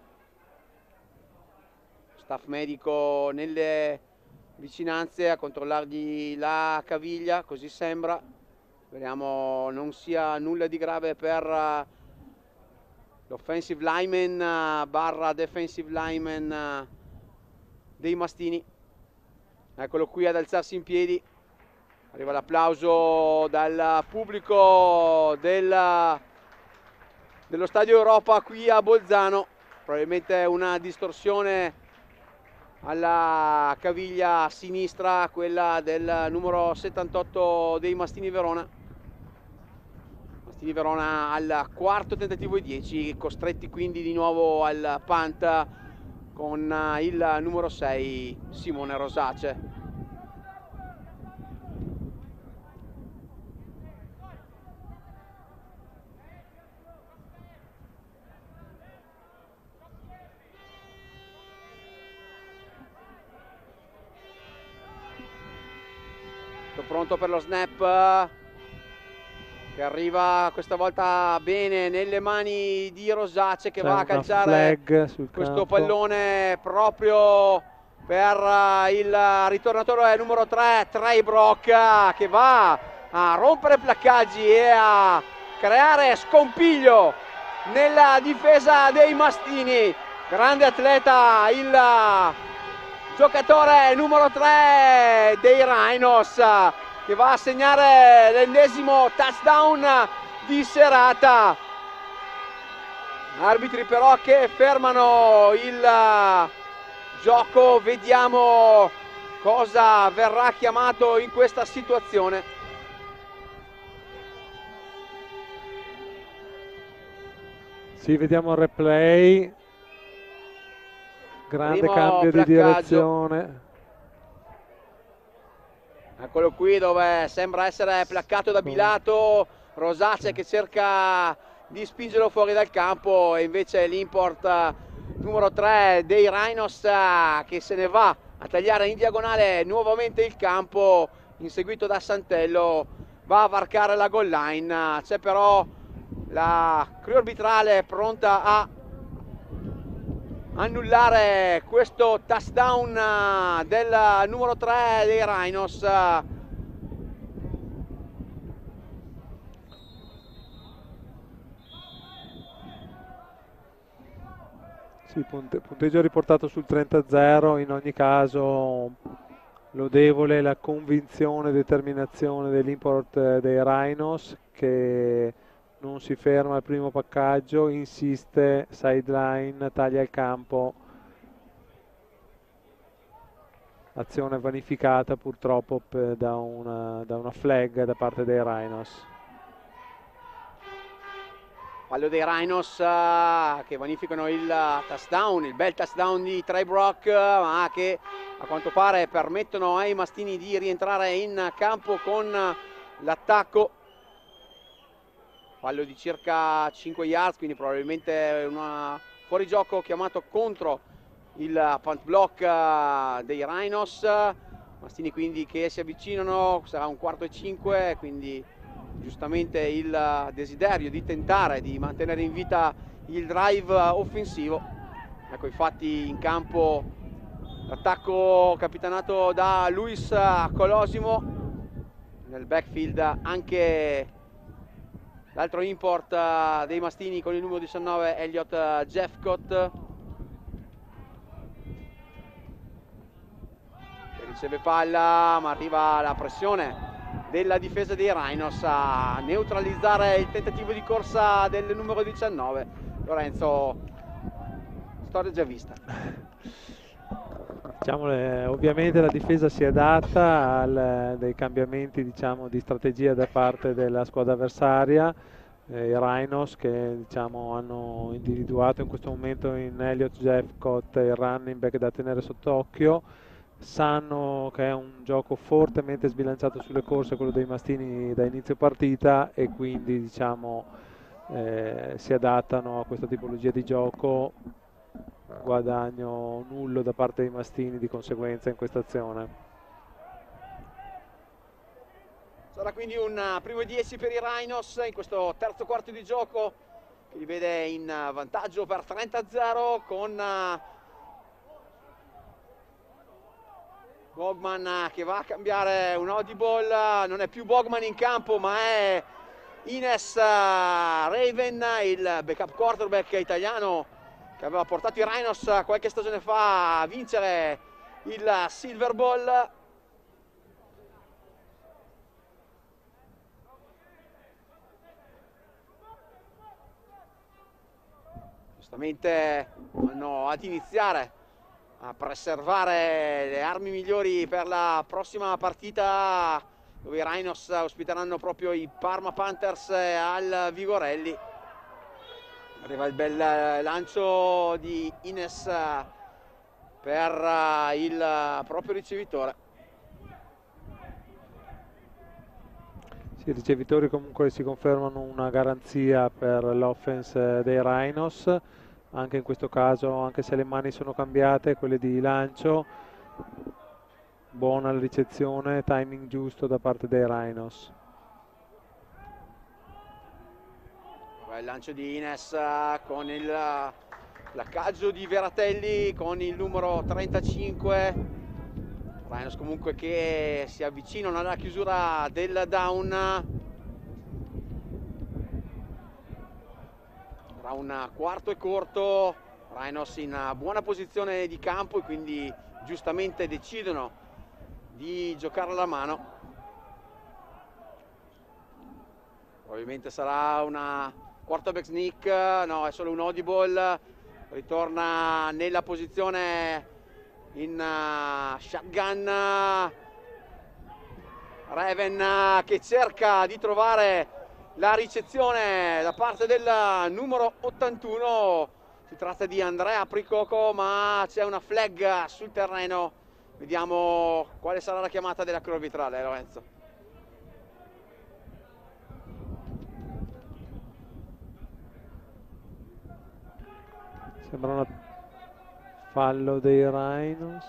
Staff medico nelle vicinanze a controllargli la caviglia, così sembra. Speriamo non sia nulla di grave per l'offensive lineman barra defensive lineman dei Mastini. Eccolo qui ad alzarsi in piedi. Arriva l'applauso dal pubblico del, dello Stadio Europa qui a Bolzano. Probabilmente una distorsione alla caviglia sinistra, quella del numero settantotto dei Mastini Verona. Mastini Verona al quarto tentativo e dieci, costretti quindi di nuovo al punt con il numero sei Simone Rosace. Pronto per lo snap che arriva questa volta bene nelle mani di Rosace, che va a calciare questo campo. Pallone proprio per il ritornatore numero tre Trey Brock, che va a rompere placcaggi e a creare scompiglio nella difesa dei Mastini. Grande atleta il giocatore numero tre dei Rhinos, che va a segnare l'ennesimo touchdown di serata. Arbitri però che fermano il gioco, vediamo cosa verrà chiamato in questa situazione. Sì, vediamo il replay. Grande Primo cambio placcaggio. di direzione. Eccolo qui dove sembra essere placcato da Bilato. Rosace che cerca di spingerlo fuori dal campo, e invece l'import numero tre dei Rhinos che se ne va a tagliare in diagonale nuovamente il campo, inseguito da Santello, va a varcare la goal line. C'è però la crew arbitrale pronta a annullare questo touchdown del numero tre dei Rhinos. Sì, punte, punteggio riportato sul trenta a zero. In ogni caso lodevole la convinzione e determinazione dell'import dei Rhinos, che non si ferma al primo paccaggio, insiste, sideline, taglia il campo. Azione vanificata purtroppo per, da, una, da una flag da parte dei Rhinos. Fallo dei Rhinos uh, che vanificano il touchdown, il bel touchdown di Trey Brock, ma che a quanto pare permettono ai Mastini di rientrare in campo con l'attacco. Fallo di circa cinque yards, quindi probabilmente un fuorigioco chiamato contro il punt block dei Rhinos. Mastini quindi che si avvicinano, sarà un quarto e cinque, quindi giustamente il desiderio di tentare di mantenere in vita il drive offensivo. Ecco infatti in campo l'attacco capitanato da Luis Colosimo, nel backfield anche l'altro import dei Mastini con il numero diciannove Elliot Jeffcott, che riceve palla ma arriva la pressione della difesa dei Rhinos a neutralizzare il tentativo di corsa del numero diciannove. Lorenzo, storia già vista. Diciamo, eh, ovviamente la difesa si adatta a dei cambiamenti, diciamo, di strategia da parte della squadra avversaria. Eh, I Rhinos che, diciamo, hanno individuato in questo momento in Elliott Jeffcott il running back da tenere sott'occhio, sanno che è un gioco fortemente sbilanciato sulle corse, quello dei mastini da inizio partita, e quindi, diciamo, eh, si adattano a questa tipologia di gioco. Guadagno nullo da parte dei mastini di conseguenza in questa azione. Sarà quindi un primo dieci per i Rhinos in questo terzo quarto di gioco, che li vede in vantaggio per trenta a zero, con Bogman che va a cambiare un audible. Non è più Bogman in campo, ma è Ines Raven, il backup quarterback italiano che aveva portato i Rhinos qualche stagione fa a vincere il Silver Bowl. Giustamente vanno ad iniziare a preservare le armi migliori per la prossima partita, dove i Rhinos ospiteranno proprio i Parma Panthers al Vigorelli. Arriva il bel lancio di Ines per il proprio ricevitore. Sì, i ricevitori comunque si confermano una garanzia per l'offense dei Rhinos, anche in questo caso, anche se le mani sono cambiate, quelle di lancio. Buona la ricezione, timing giusto da parte dei Rhinos. Il lancio di Ines con il placcaggio di Veratelli con il numero trentacinque. Rhinos comunque che si avvicinano alla chiusura del down. Ora un quarto e corto, Rhinos in buona posizione di campo e quindi giustamente decidono di giocare alla mano. Probabilmente sarà una quarterback sneak, no, è solo un audible. Ritorna nella posizione in uh, shotgun Raven uh, che cerca di trovare la ricezione da parte del numero ottantuno. Si tratta di Andrea Pricoco, ma c'è una flag sul terreno. Vediamo quale sarà la chiamata dell'acro arbitrale, Lorenzo. Sembra un fallo dei Rhinos.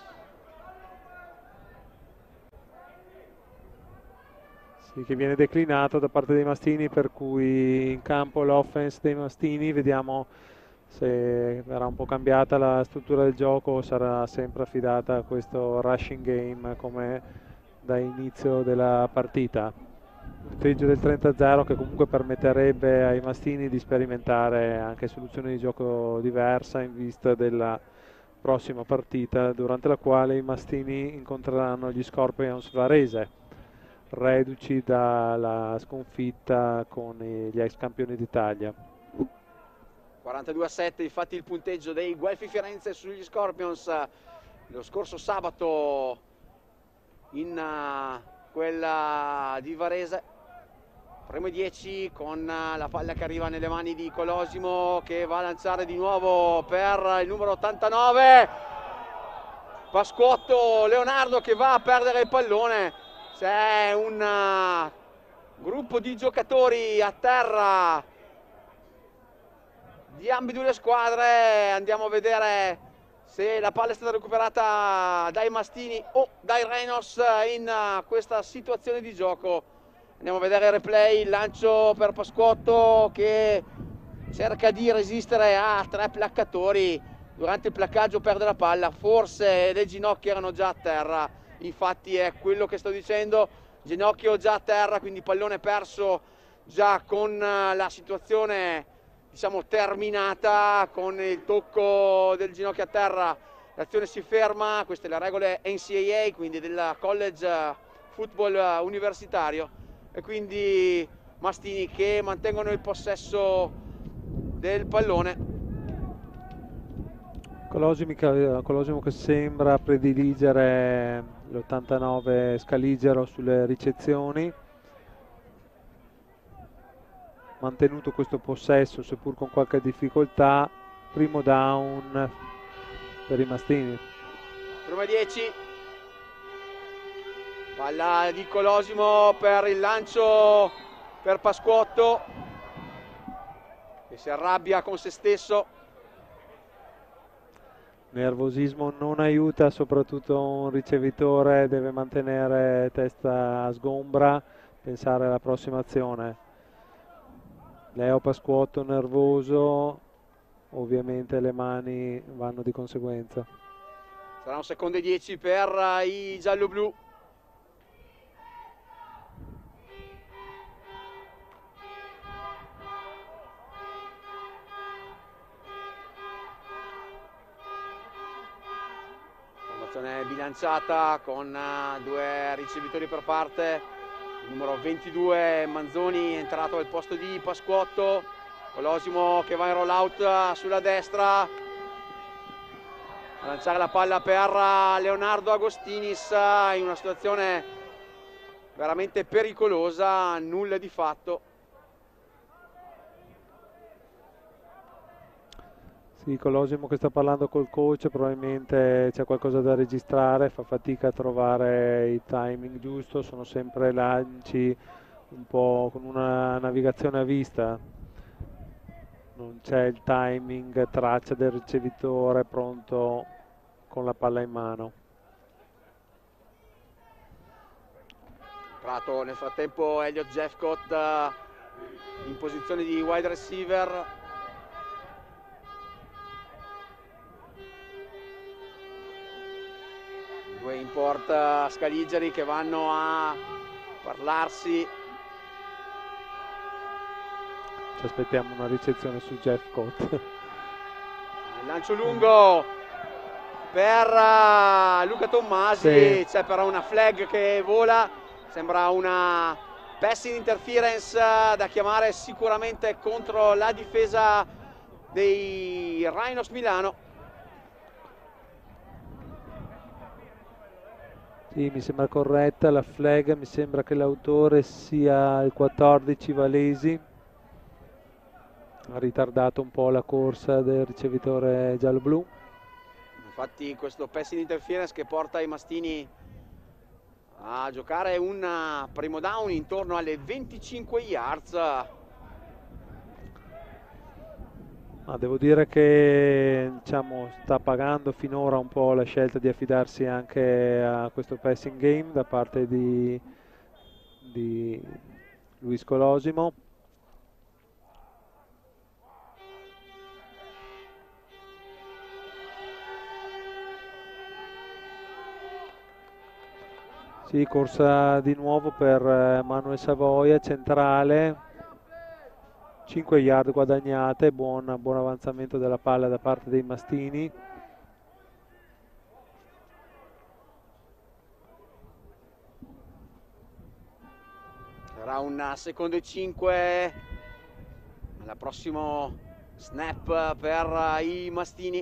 Sì, che viene declinato da parte dei mastini, per cui in campo l'offense dei mastini. Vediamo se verrà un po' cambiata la struttura del gioco o sarà sempre affidata a questo rushing game come da inizio della partita. Punteggio del trenta a zero che comunque permetterebbe ai mastini di sperimentare anche soluzioni di gioco diversa in vista della prossima partita, durante la quale i mastini incontreranno gli Scorpions Varese, reduci dalla sconfitta con gli ex campioni d'Italia. quarantadue a sette infatti il punteggio dei Guelfi Firenze sugli Scorpions lo scorso sabato in quella di Varese. Primo dieci con la palla che arriva nelle mani di Colosimo, che va a lanciare di nuovo per il numero ottantanove. Pasquotto Leonardo che va a perdere il pallone. C'è un gruppo di giocatori a terra di ambedue le squadre. Andiamo a vedere se la palla è stata recuperata dai mastini o dai Rhinos in questa situazione di gioco. Andiamo a vedere il replay, il lancio per Pasquotto che cerca di resistere a tre placcatori. Durante il placcaggio perde la palla, forse le ginocchia erano già a terra, infatti è quello che sto dicendo, ginocchio già a terra, quindi pallone perso già con la situazione, diciamo, terminata, con il tocco del ginocchio a terra l'azione si ferma. Queste le regole N C A A, quindi del college football universitario, e quindi mastini che mantengono il possesso del pallone. Colosimo, Colosimo che sembra prediligere l'ottantanove Scaligero sulle ricezioni, mantenuto questo possesso seppur con qualche difficoltà. Primo down per i mastini. Prima dieci, palla di Colosimo per il lancio per Pasquotto che si arrabbia con se stesso. Nervosismo non aiuta, soprattutto un ricevitore deve mantenere testa a sgombra, pensare alla prossima azione. Leo Pasquotto nervoso, ovviamente le mani vanno di conseguenza. Sarà un secondo e dieci per i giallo-blu. Formazione bilanciata con due ricevitori per parte. Il numero ventidue Manzoni è entrato al posto di Pasquotto. Colosimo che va in roll out sulla destra a lanciare la palla per Leonardo Agostinis in una situazione veramente pericolosa, nulla di fatto. Sì, Colosimo che sta parlando col coach, probabilmente c'è qualcosa da registrare, fa fatica a trovare il timing giusto, sono sempre lanci un po' con una navigazione a vista, non c'è il timing, traccia del ricevitore pronto con la palla in mano. Entrato nel frattempo Elliot Jeffcott in posizione di wide receiver. Due import Scaligeri che vanno a parlarsi. Ci aspettiamo una ricezione su Jeffcott. Il lancio lungo per Luca Tommasi, sì. C'è però una flag che vola, sembra una passing interference da chiamare sicuramente contro la difesa dei Rhinos Milano. Sì, mi sembra corretta la flag, mi sembra che l'autore sia il quattordici Valesi. Ha ritardato un po' la corsa del ricevitore giallo-blu. Infatti questo passing interference che porta i mastini a giocare un primo down intorno alle venticinque yards. Ah, devo dire che diciamo, sta pagando finora un po' la scelta di affidarsi anche a questo passing game da parte di, di Luis Colosimo. Sì, corsa di nuovo per Manuel Savoia, centrale, cinque yard guadagnate, buon, buon avanzamento della palla da parte dei mastini. Sarà un secondo e cinque al prossimo snap per i mastini.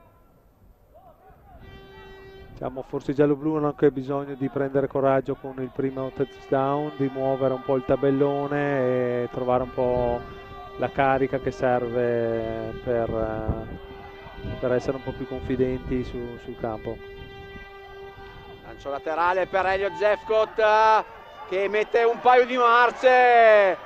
Diciamo, forse i giallo-blu hanno anche bisogno di prendere coraggio con il primo touchdown, di muovere un po' il tabellone e trovare un po' la carica che serve per, per essere un po' più confidenti su, sul campo. Lancio laterale per Elliot Jeffcott che mette un paio di marce.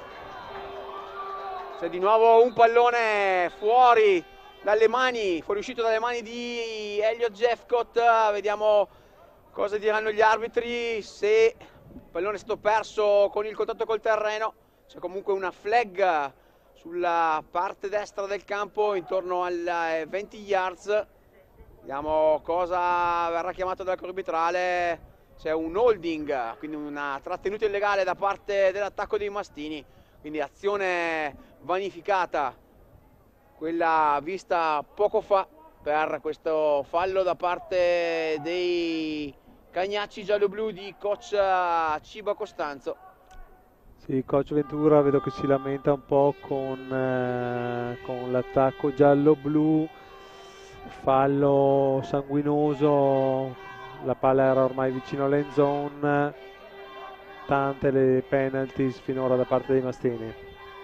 C'è di nuovo un pallone fuori dalle mani, fuoriuscito dalle mani di Elliot Jeffcott. Vediamo cosa diranno gli arbitri, se il pallone è stato perso con il contatto col terreno. C'è comunque una flag sulla parte destra del campo intorno alle venti yards. Vediamo cosa verrà chiamato dal corpo arbitrale. C'è un holding, quindi una trattenuta illegale da parte dell'attacco dei mastini, quindi azione vanificata, quella vista poco fa per questo fallo da parte dei Cagnacci giallo-blu di coach Ciba Costanzo. Sì, coach Ventura vedo che si lamenta un po' con, eh, con l'attacco giallo-blu. fallo sanguinoso, la palla era ormai vicino all'end zone, tante le penalties finora da parte dei mastini.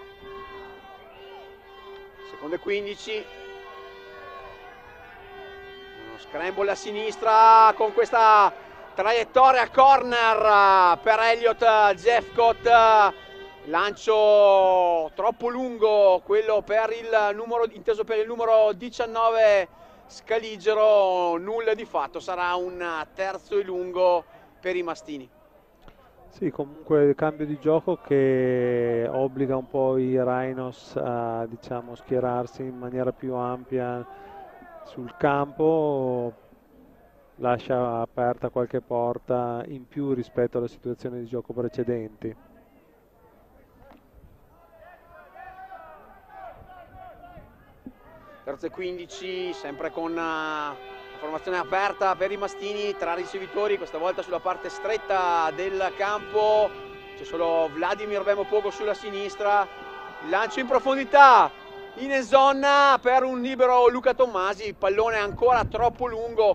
Secondo e quindici, uno scramble a sinistra con questa traiettoria corner per Elliot Jeffcott, lancio troppo lungo quello per il numero, inteso per il numero diciannove Scaligero, nulla di fatto, sarà un terzo e lungo per i mastini. Sì, comunque il cambio di gioco che obbliga un po' i Rhinos a, diciamo, schierarsi in maniera più ampia sul campo, lascia aperta qualche porta in più rispetto alla situazione di gioco precedenti. Terzo e quindici, sempre con la formazione aperta per i mastini, tra ricevitori, questa volta sulla parte stretta del campo, c'è solo Vladimir Bemopogo sulla sinistra, il lancio in profondità, in end zone per un libero Luca Tommasi, il pallone ancora troppo lungo,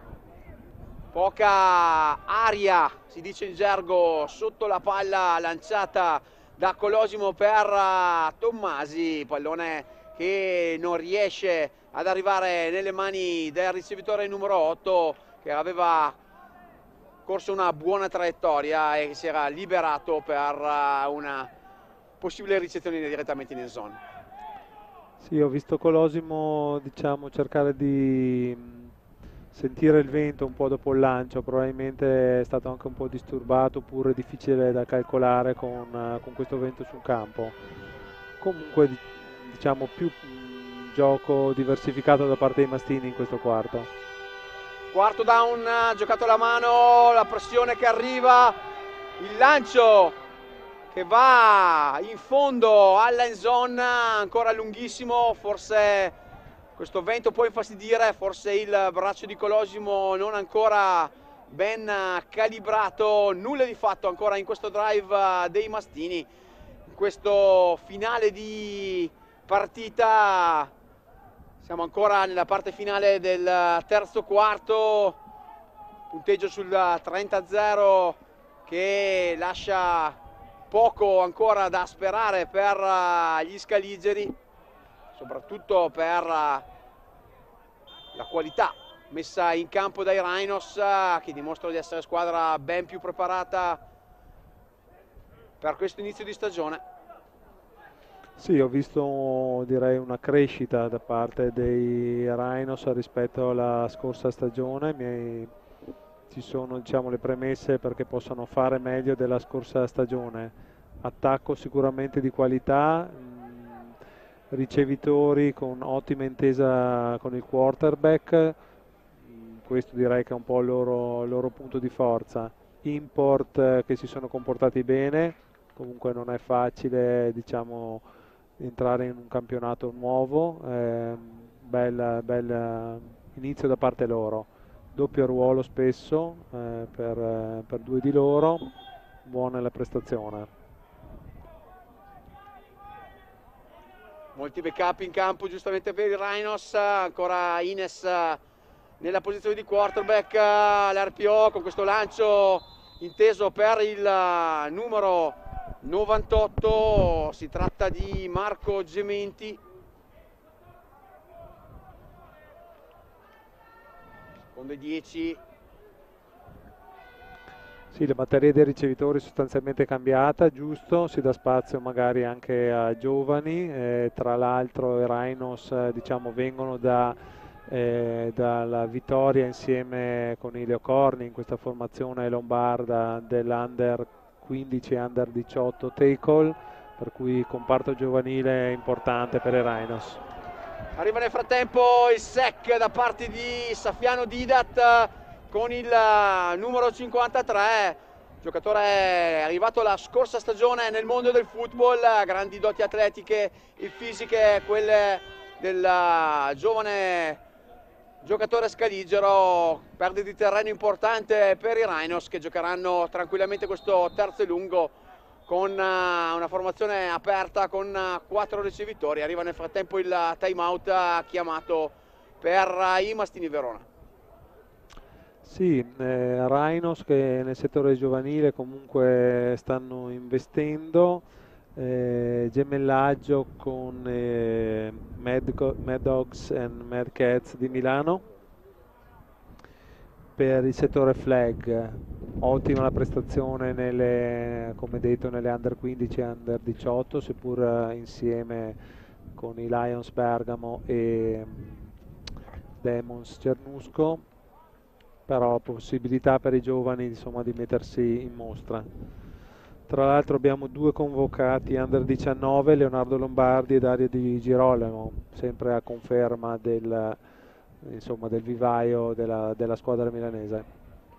poca aria, si dice in gergo, sotto la palla lanciata da Colosimo per Tommasi, pallone che non riesce ad arrivare nelle mani del ricevitore numero otto, che aveva corso una buona traiettoria e che si era liberato per una possibile ricezione direttamente in end zone. Sì, ho visto Colosimo, diciamo, cercare di sentire il vento un po' dopo il lancio, probabilmente è stato anche un po' disturbato oppure difficile da calcolare con, con questo vento sul campo. Comunque diciamo più mh, gioco diversificato da parte dei mastini in questo quarto. Quarto down, giocato alla mano, la pressione che arriva, il lancio che va in fondo alla end zone, ancora lunghissimo, forse questo vento può infastidire, forse il braccio di Colosimo non ancora ben calibrato, nulla di fatto ancora in questo drive dei mastini, in questo finale di partita. Siamo ancora nella parte finale del terzo quarto, punteggio sul trenta a zero che lascia poco ancora da sperare per gli Scaligeri, soprattutto per la qualità messa in campo dai Rhinos, che dimostrano di essere squadra ben più preparata per questo inizio di stagione. Sì, ho visto direi una crescita da parte dei Rhinos rispetto alla scorsa stagione. Mi, ci sono, diciamo, le premesse perché possano fare meglio della scorsa stagione. Attacco sicuramente di qualità, mh, ricevitori con ottima intesa con il quarterback, mh, questo direi che è un po' il loro, il loro punto di forza. Import eh, che si sono comportati bene, comunque non è facile, diciamo, entrare in un campionato nuovo, eh, bel, bel inizio da parte loro, doppio ruolo spesso eh, per, eh, per due di loro, buona la prestazione. Molti backup in campo giustamente per i Rhinos, ancora Ines nella posizione di quarterback, l'R P O con questo lancio inteso per il numero novantotto, si tratta di Marco Gementi. Secondo e dieci. Sì, la batteria dei ricevitori è sostanzialmente cambiata, giusto, si dà spazio magari anche a giovani, eh, tra l'altro i Rhinos eh, diciamo, vengono da, eh, dalla vittoria insieme con i Leocorni in questa formazione lombarda dell'Under quindici e Under diciotto tackle, per cui comparto giovanile importante per i Rhinos. Arriva nel frattempo il sec da parte di Saffiano Didat con il numero cinquantatré, giocatore arrivato la scorsa stagione nel mondo del football, grandi doti atletiche e fisiche, quelle del giovane giocatore Scaligero. Perde di terreno importante per i Rhinos, che giocheranno tranquillamente questo terzo e lungo con una formazione aperta con quattro ricevitori. Arriva nel frattempo il time out chiamato per i Mastini Verona. Sì, eh, Rhinos che nel settore giovanile comunque stanno investendo, eh, gemellaggio con eh, Mad, Mad Dogs and Mad Cats di Milano. Per il settore flag, ottima la prestazione nelle, come detto, nelle under quindici e under diciotto, seppur insieme con i Lions Bergamo e Demons Cernusco, però possibilità per i giovani insomma di mettersi in mostra. Tra l'altro abbiamo due convocati under diciannove, Leonardo Lombardi e Dario Di Girolamo, sempre a conferma del, insomma, del vivaio della, della squadra milanese.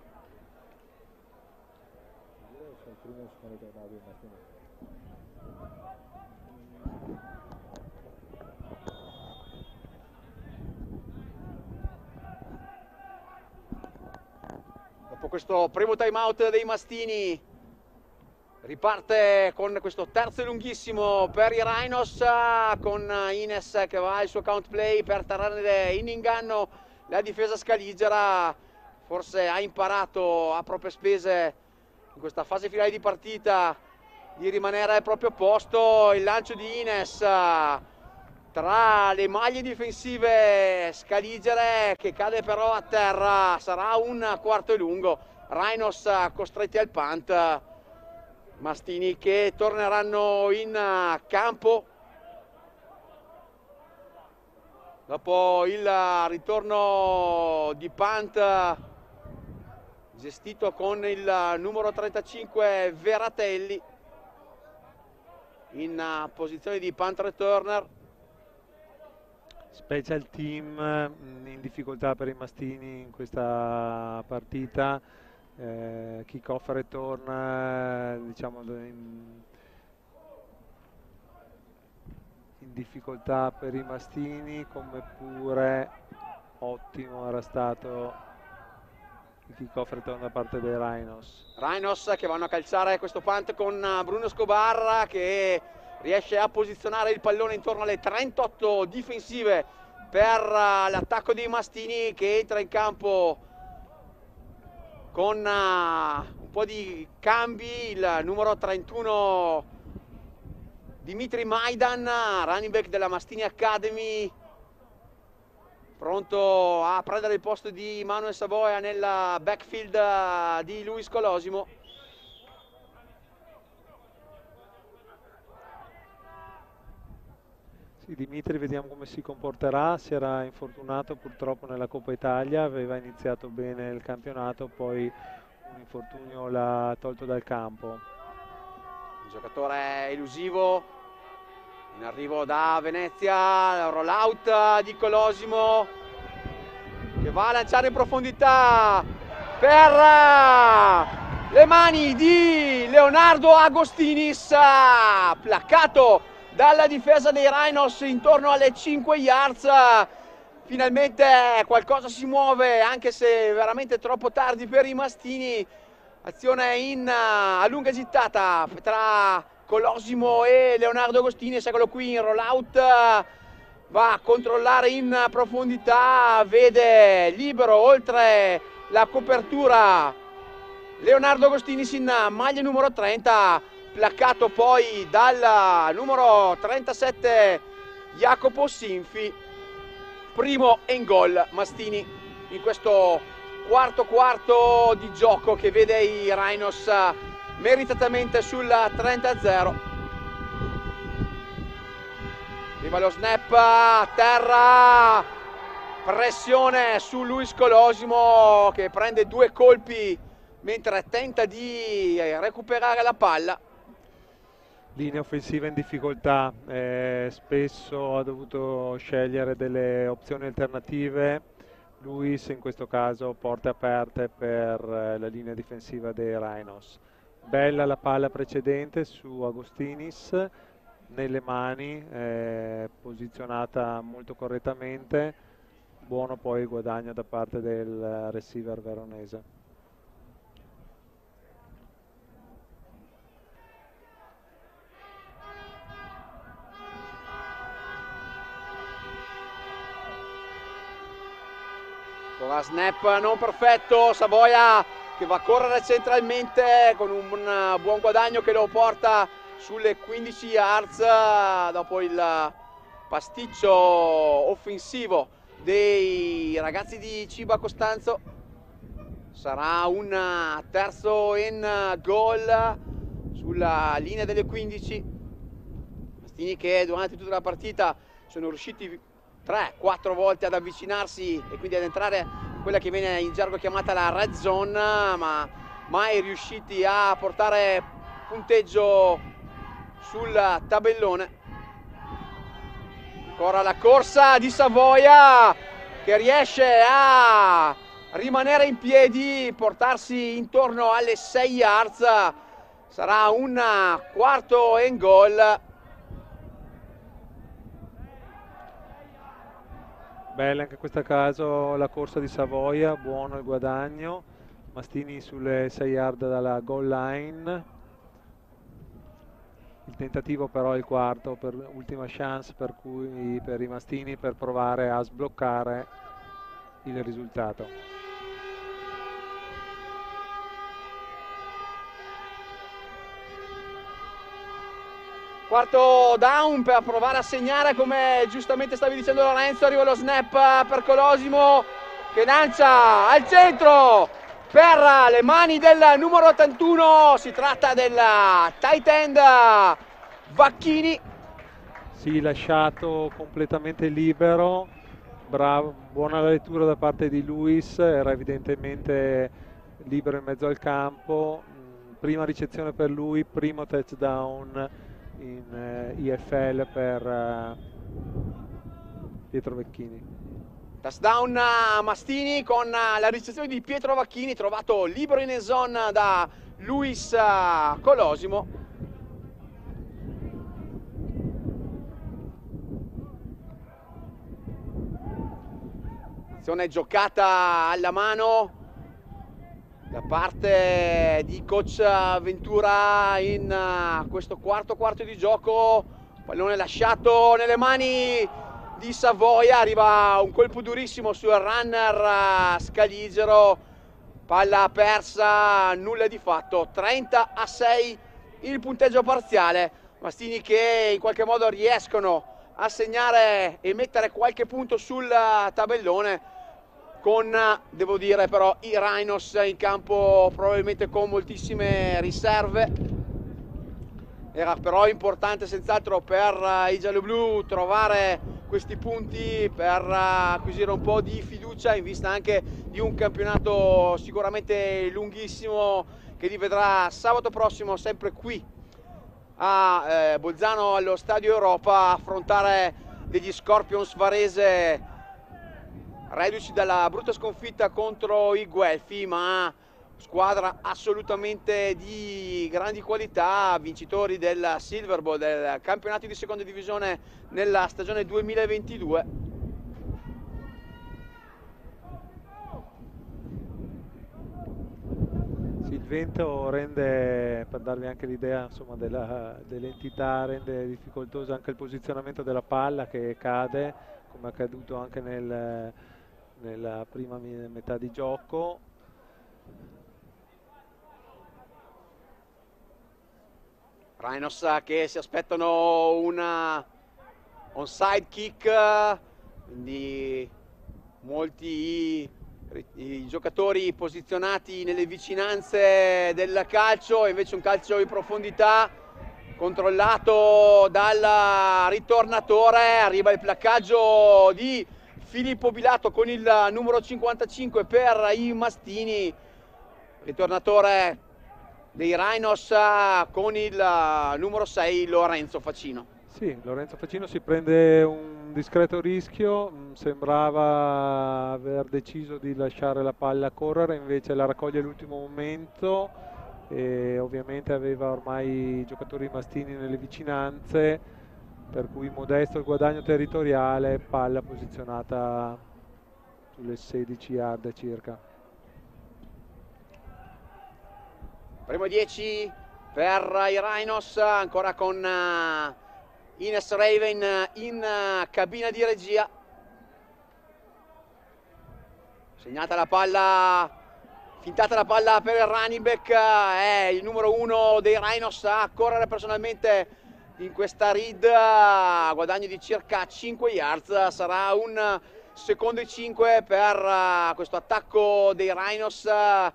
Dopo questo primo time out dei Mastini riparte con questo terzo e lunghissimo per i Rhinos, con Ines che va al suo count play per tenere in inganno la difesa scaligera. Forse ha imparato a proprie spese in questa fase finale di partita di rimanere al proprio posto. Il lancio di Ines tra le maglie difensive scaligere che cade però a terra, sarà un quarto e lungo. Rhinos costretti al punt, Mastini che torneranno in campo dopo il ritorno di punt gestito con il numero trentacinque Veratelli in posizione di punt returner. Special team in difficoltà per i Mastini in questa partita, eh, kick off return diciamo in, in difficoltà per i Mastini, come pure ottimo era stato il kick off return da parte dei Rhinos. Rhinos che vanno a calciare questo punt con Bruno Escobar che riesce a posizionare il pallone intorno alle trentotto difensive per l'attacco dei Mastini, che entra in campo con un po' di cambi. Il numero trentuno Dimitri Maidan, running back della Mastini Academy, pronto a prendere il posto di Manuel Savoia nel backfield di Luis Colosimo. Sì, Dimitri vediamo come si comporterà, si era infortunato purtroppo nella Coppa Italia, aveva iniziato bene il campionato, poi un infortunio l'ha tolto dal campo. Un giocatore elusivo, in arrivo da Venezia, rollout di Colosimo che va a lanciare in profondità per le mani di Leonardo Agostinis, placcato dalla difesa dei Rhinos intorno alle cinque yards. Finalmente qualcosa si muove, anche se veramente troppo tardi per i Mastini. Azione in a lunga gittata tra Colosimo e Leonardo Agostini, eccolo qui in rollout, va a controllare in profondità, vede libero oltre la copertura Leonardo Agostini in maglia numero trenta, placcato poi dal numero trentasette Jacopo Sinfi. Primo and goal Mastini in questo quarto quarto di gioco che vede i Rhinos meritatamente sul trenta a zero. Arriva lo snap a terra, pressione su Luis Colosimo che prende due colpi mentre tenta di recuperare la palla. Linea offensiva in difficoltà, eh, spesso ha dovuto scegliere delle opzioni alternative. Luis in questo caso porte aperte per eh, la linea difensiva dei Rhinos. Bella la palla precedente su Agostinis, nelle mani, eh, posizionata molto correttamente, buono poi il guadagno da parte del receiver veronese. ancora snap non perfetto, Savoia che va a correre centralmente con un, un buon guadagno che lo porta sulle quindici yards dopo il pasticcio offensivo dei ragazzi di Ciba Costanzo. Sarà un terzo in gol sulla linea delle quindici. Mastini che durante tutta la partita sono riusciti tre quattro volte ad avvicinarsi e quindi ad entrare in quella che viene in gergo chiamata la red zone, ma mai riusciti a portare punteggio sul tabellone. Ancora la corsa di Savoia che riesce a rimanere in piedi, portarsi intorno alle sei yards. Sarà un quarto and goal. Bella anche in questo caso la corsa di Savoia, buono il guadagno. Mastini sulle sei yard dalla goal line. Il tentativo però è il quarto, per ultima chance per, cui, per i Mastini per provare a sbloccare il risultato. Quarto down per provare a segnare, come giustamente stavi dicendo Lorenzo. Arriva lo snap per Colosimo che lancia al centro per le mani del numero ottantuno. Si tratta del tight end Vacchini. Sì, lasciato completamente libero. Bravo, buona la lettura da parte di Luis, era evidentemente libero in mezzo al campo. Prima ricezione per lui, primo touchdown in eh, I F L per eh, Pietro Vacchini. Touchdown a Mastini con la ricezione di Pietro Vacchini, trovato libero in zone da Luis Colosimo. Azione giocata alla mano da parte di coach Ventura in questo quarto quarto di gioco. Pallone lasciato nelle mani di Savoia, arriva un colpo durissimo sul runner Scaligero, palla persa, nulla di fatto. Trenta a sei il punteggio parziale. Mastini che in qualche modo riescono a segnare e mettere qualche punto sul tabellone, con, devo dire però, i Rhinos in campo probabilmente con moltissime riserve. Era però importante senz'altro per i gialloblu trovare questi punti per acquisire un po' di fiducia in vista anche di un campionato sicuramente lunghissimo che li vedrà sabato prossimo sempre qui a eh, Bolzano allo Stadio Europa affrontare degli Scorpions Varese, reduci dalla brutta sconfitta contro i Guelfi, ma squadra assolutamente di grandi qualità, vincitori del Silver Bowl, del campionato di seconda divisione nella stagione duemilaventidue. Sì, il vento rende, per darvi anche l'idea dell'entità, rende difficoltoso anche il posizionamento della palla che cade, come è accaduto anche nel, nella prima metà di gioco. Rhinos che si aspettano una onside kick, quindi molti i, i giocatori posizionati nelle vicinanze del calcio, invece un calcio in profondità controllato dal ritornatore. Arriva il placcaggio di Filippo Bilato con il numero cinquantacinque per i Mastini, ritornatore dei Rhinos con il numero sei Lorenzo Facino. Sì, Lorenzo Facino si prende un discreto rischio, sembrava aver deciso di lasciare la palla correre, invece la raccoglie all'ultimo momento e ovviamente aveva ormai i giocatori Mastini nelle vicinanze, per cui modesto il guadagno territoriale, palla posizionata sulle sedici yard circa. Primo dieci per i Rhinos, ancora con Ines Raven in cabina di regia. Segnata la palla, fintata la palla per il running back, è il numero uno dei Rhinos a correre personalmente in questa read, guadagno di circa cinque yards, sarà un secondo e cinque per questo attacco dei Rhinos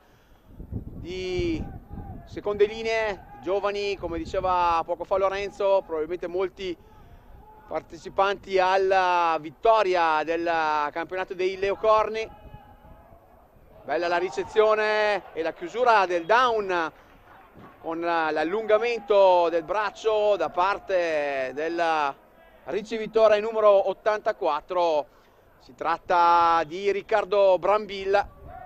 di seconde linee, giovani, come diceva poco fa Lorenzo, probabilmente molti partecipanti alla vittoria del campionato dei Leocorni. Bella la ricezione e la chiusura del down con l'allungamento del braccio da parte del ricevitore numero ottantaquattro. Si tratta di Riccardo Brambilla.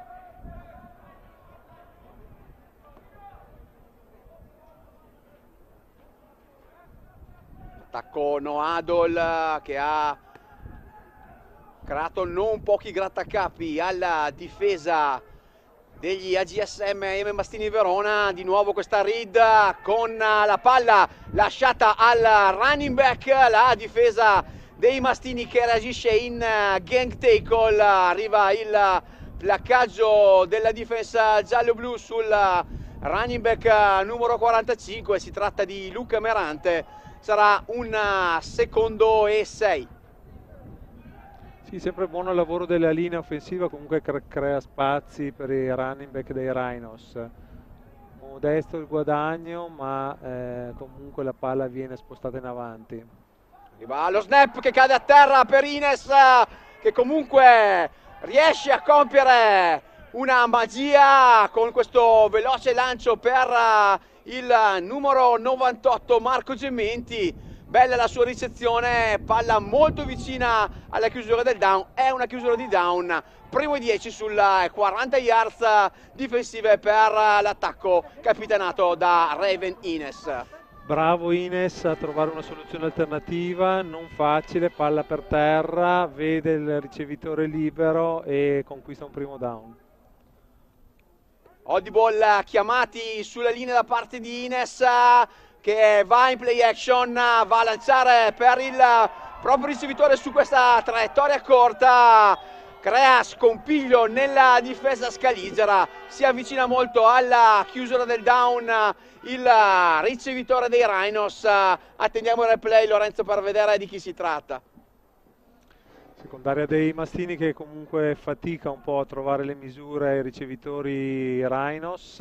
Attacco Noadol che ha creato non pochi grattacapi alla difesa degli A G S M M Mastini Verona. Di nuovo questa read con la palla lasciata al running back, la difesa dei Mastini che reagisce in gang tackle, arriva il placcaggio della difesa giallo-blu sul running back numero quarantacinque, si tratta di Luca Merante, sarà un secondo e sei. Sì, sempre buono il lavoro della linea offensiva, comunque cre crea spazi per i running back dei Rhinos. Modesto il guadagno, ma eh, comunque la palla viene spostata in avanti. Arriva lo snap che cade a terra per Ines, che comunque riesce a compiere una magia con questo veloce lancio per il numero novantotto Marco Gementi. Bella la sua ricezione, palla molto vicina alla chiusura del down, è una chiusura di down, primo e dieci sulle quaranta yards difensive per l'attacco capitanato da Raven Ines. Bravo Ines a trovare una soluzione alternativa, non facile, palla per terra, vede il ricevitore libero e conquista un primo down. Audible chiamati sulla linea da parte di Ines, che va in play action, va a lanciare per il proprio ricevitore su questa traiettoria corta, crea scompiglio nella difesa scaligera, si avvicina molto alla chiusura del down il ricevitore dei Rhinos. Attendiamo il replay, Lorenzo, per vedere di chi si tratta. Secondaria dei Mastini che comunque fatica un po' a trovare le misure ai ricevitori Rhinos.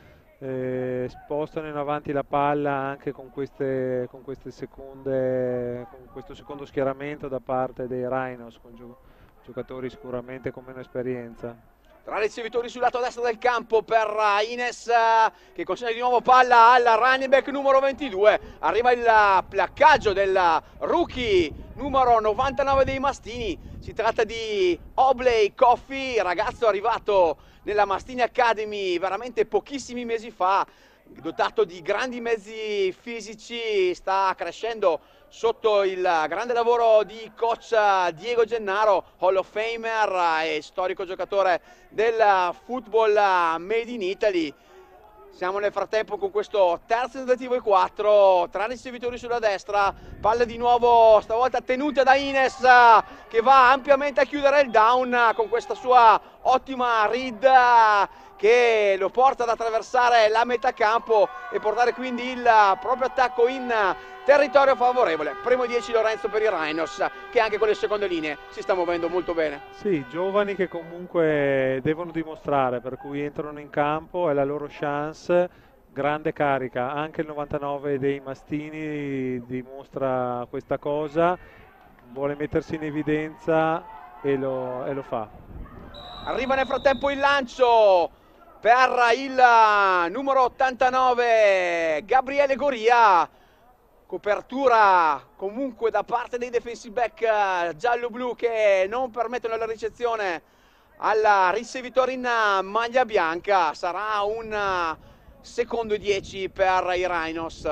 Eh, spostano in avanti la palla anche con queste, con queste seconde, con questo secondo schieramento da parte dei Rhinos, con gio giocatori sicuramente con meno esperienza. Tra ricevitori sul lato destro del campo per Ines, che consegna di nuovo palla al running back numero ventidue, arriva il placcaggio del rookie numero novantanove dei Mastini, si tratta di Obley Coffey, ragazzo arrivato nella Mastini Academy veramente pochissimi mesi fa, dotato di grandi mezzi fisici, sta crescendo sotto il grande lavoro di coach Diego Gennaro, Hall of Famer e storico giocatore del football made in Italy. Siamo nel frattempo con questo terzo tentativo e quattro, tra ricevitori sulla destra, palla di nuovo stavolta tenuta da Ines, che va ampiamente a chiudere il down con questa sua ottima read che lo porta ad attraversare la metà campo e portare quindi il proprio attacco in territorio favorevole. Primo dieci Lorenzo per i Rhinos, che anche con le seconde linee si sta muovendo molto bene. Sì, giovani che comunque devono dimostrare, per cui entrano in campo, è la loro chance, grande carica, anche il novantanove dei Mastini dimostra questa cosa, vuole mettersi in evidenza e lo, e lo fa. Arriva nel frattempo il lancio per il numero ottantanove Gabriele Goria, copertura comunque da parte dei defensive back giallo-blu che non permettono la ricezione al ricevitore in maglia bianca. Sarà un secondo e dieci per i Rhinos.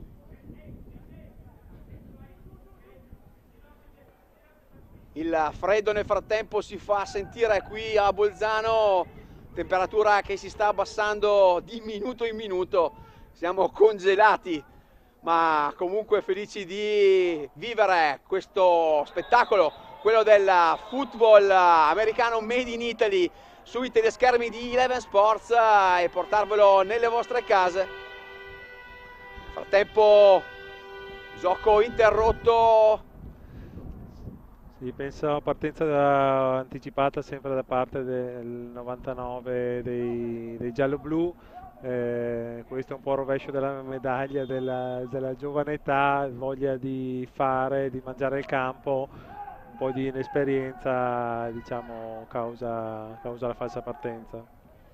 Il freddo nel frattempo si fa sentire qui a Bolzano, temperatura che si sta abbassando di minuto in minuto, siamo congelati, ma comunque felici di vivere questo spettacolo quello del football americano made in Italy sui teleschermi di Eleven Sports e portarvelo nelle vostre case. Nel frattempo gioco interrotto. Sì, penso a partenza da, anticipata sempre da parte del novantanove dei, dei giallo-blu. Eh, questo è un po' il rovescio della medaglia della, della giovane età, voglia di fare, di mangiare il campo, un po' di inesperienza, diciamo, causa, causa la falsa partenza.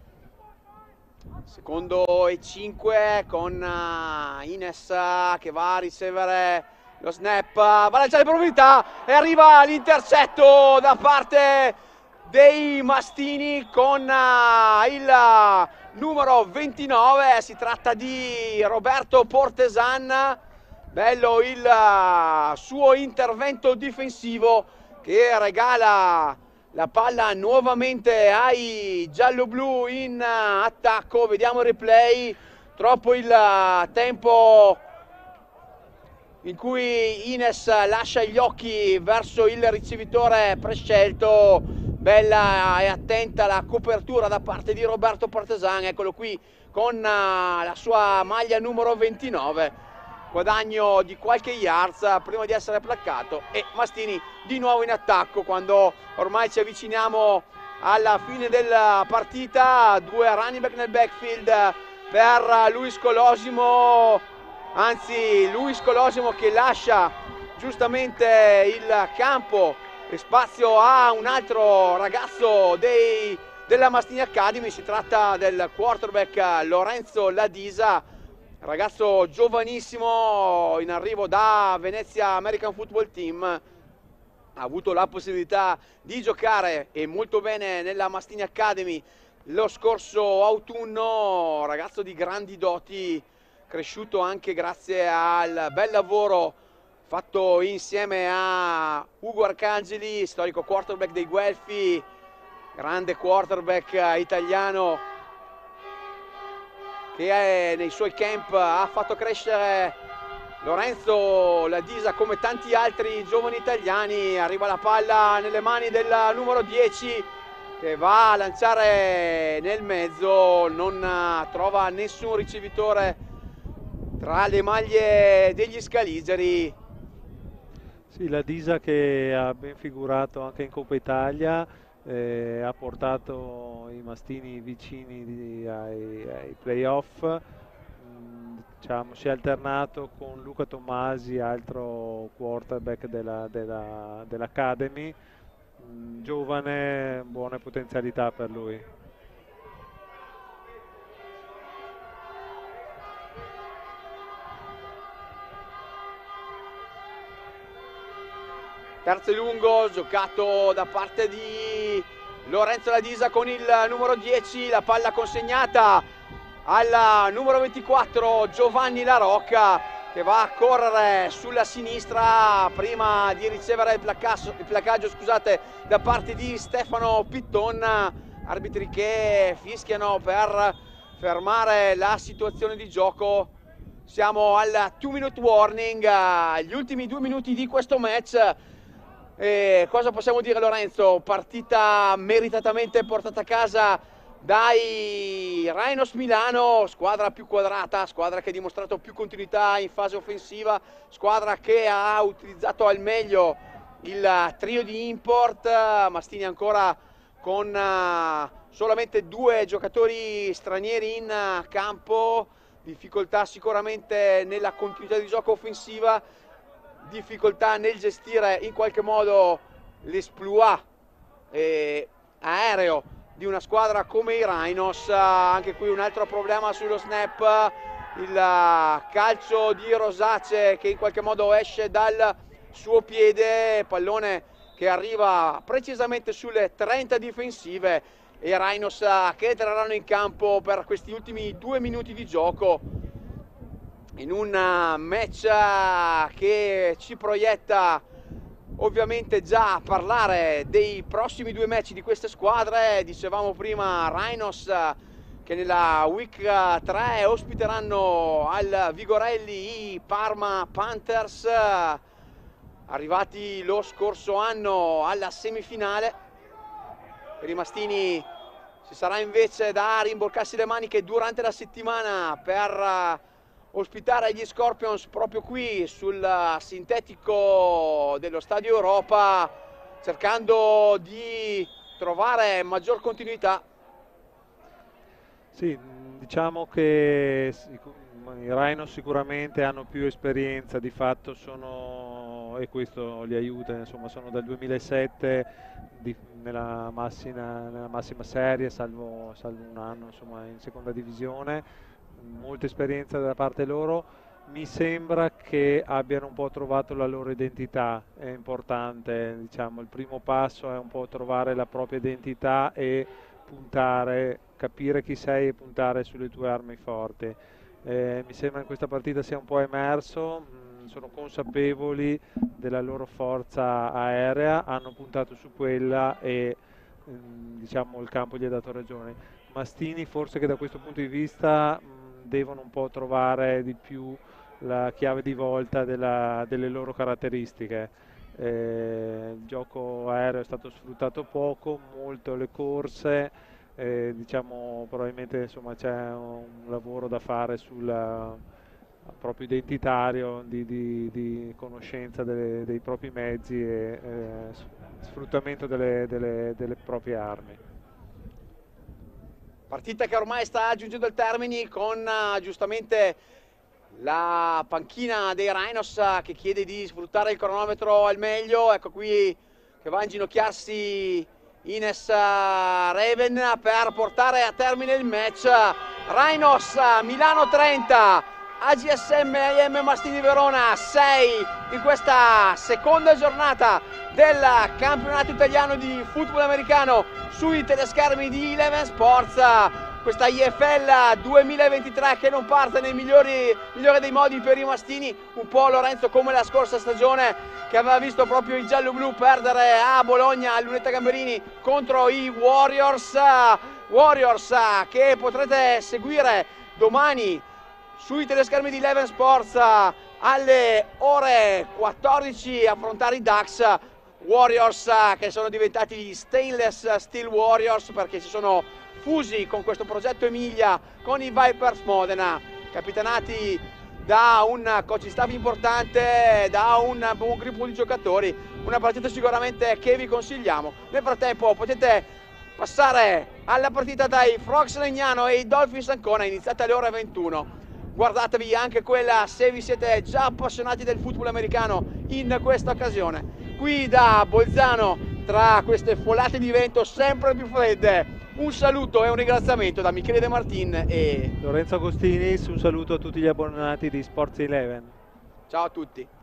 Secondo e cinque con Ines che va a ricevere lo snap, va a lanciare in profondità e arriva l'intercetto da parte dei Mastini con il numero ventinove. Si tratta di Roberto Portesan. Bello il suo intervento difensivo che regala la palla nuovamente ai giallo-blu in attacco. Vediamo il replay. Troppo il tempo in cui Ines lascia gli occhi verso il ricevitore prescelto. Bella e attenta la copertura da parte di Roberto Portesan. Eccolo qui con la sua maglia numero ventinove. Guadagno di qualche yards prima di essere placcato e Mastini di nuovo in attacco quando ormai ci avviciniamo alla fine della partita. Due running back nel backfield per Luis Colosimo, anzi Luis Colosimo che lascia giustamente il campo e spazio a un altro ragazzo dei, della Mastini Academy. Si tratta del quarterback Lorenzo Ladisa, ragazzo giovanissimo in arrivo da Venezia American Football Team. Ha avuto la possibilità di giocare e molto bene nella Mastini Academy lo scorso autunno, ragazzo di grandi doti, cresciuto anche grazie al bel lavoro fatto insieme a Ugo Arcangeli, storico quarterback dei Guelfi, grande quarterback italiano che nei suoi camp ha fatto crescere Lorenzo Ladisa come tanti altri giovani italiani. Arriva la palla nelle mani del numero dieci che va a lanciare nel mezzo, non trova nessun ricevitore tra le maglie degli scaligeri. Sì, Ladisa che ha ben figurato anche in Coppa Italia. Eh, ha portato i Mastini vicini di, ai, ai playoff. Mm, diciamo, si è alternato con Luca Tommasi, altro quarterback della, della, dell'Academy. Mm, giovane, buone potenzialità per lui. Terzo e lungo giocato da parte di Lorenzo Ladisa con il numero dieci, la palla consegnata al numero ventiquattro Giovanni La Rocca che va a correre sulla sinistra prima di ricevere il placcaggio, il placcaggio scusate, da parte di Stefano Pitton. Arbitri che fischiano per fermare la situazione di gioco. Siamo al two minute warning, gli ultimi due minuti di questo match. E cosa possiamo dire, Lorenzo? Partita meritatamente portata a casa dai Rhinos Milano, squadra più quadrata, squadra che ha dimostrato più continuità in fase offensiva, squadra che ha utilizzato al meglio il trio di import. Mastini ancora con solamente due giocatori stranieri in campo, difficoltà sicuramente nella continuità di gioco offensiva, difficoltà nel gestire in qualche modo l'esploit eh, aereo di una squadra come i Rhinos. Anche qui un altro problema sullo snap, il calcio di Rosace che in qualche modo esce dal suo piede, pallone che arriva precisamente sulle trenta difensive e i Rhinos che entreranno in campo per questi ultimi due minuti di gioco in un match che ci proietta ovviamente già a parlare dei prossimi due match di queste squadre. Dicevamo prima Rhinos che nella week tre ospiteranno al Vigorelli i Parma Panthers. arrivati lo scorso anno alla semifinale. Per i mastini ci sarà invece da rimborcarsi le maniche durante la settimana per ospitare gli Scorpions proprio qui sul sintetico dello Stadio Europa, cercando di trovare maggior continuità. Sì, diciamo che i Rhinos sicuramente hanno più esperienza, di fatto sono, e questo li aiuta, insomma sono dal duemilasette di, nella, massima, nella massima serie, salvo, salvo un anno insomma in seconda divisione. Molta esperienza da parte loro. Mi sembra che abbiano un po' trovato la loro identità, è importante, diciamo, il primo passo è un po' trovare la propria identità e puntare, capire chi sei e puntare sulle tue armi forti. Eh, mi sembra in questa partita sia un po' emerso, mh, sono consapevoli della loro forza aerea, hanno puntato su quella e mh, diciamo il campo gli ha dato ragione. Mastini forse che da questo punto di vista mh, devono un po' trovare di più la chiave di volta della, delle loro caratteristiche. Eh, il gioco aereo è stato sfruttato poco, molto le corse, eh, diciamo probabilmente insomma c'è un lavoro da fare sul proprio identitario di, di, di conoscenza delle, dei propri mezzi e eh, sfruttamento delle, delle, delle proprie armi. Partita che ormai sta giungendo al termine con uh, giustamente la panchina dei Rhinos uh, che chiede di sfruttare il cronometro al meglio. Ecco qui che va a inginocchiarsi Ines uh, Raven per portare a termine il match. Rhinos uh, Milano trenta, A G S M I M Mastini Verona sei in questa seconda giornata del campionato italiano di football americano sui teleschermi di Eleven Sports. Questa I F L duemilaventitré che non parte nel migliori, migliore dei modi per i mastini, un po' Lorenzo come la scorsa stagione che aveva visto proprio i giallo-blu perdere a Bologna a Lunetta Gamberini contro i Warriors. Warriors che potrete seguire domani sui teleschermi di Eleven Sports alle ore quattordici, affrontare i Ducks. Warriors che sono diventati gli Stainless Steel Warriors perché si sono fusi con questo progetto Emilia con i Vipers Modena, capitanati da un coaching staff importante, da un buon gruppo di giocatori. Una partita sicuramente che vi consigliamo. Nel frattempo potete passare alla partita dai Frogs Legnano e i Dolphins Ancona, iniziata alle ore ventuno. Guardatevi anche quella se vi siete già appassionati del football americano in questa occasione. Qui da Bolzano, tra queste folate di vento sempre più fredde, un saluto e un ringraziamento da Michele De Martin e Lorenzo Agostinis, un saluto a tutti gli abbonati di Sports Eleven. Ciao a tutti.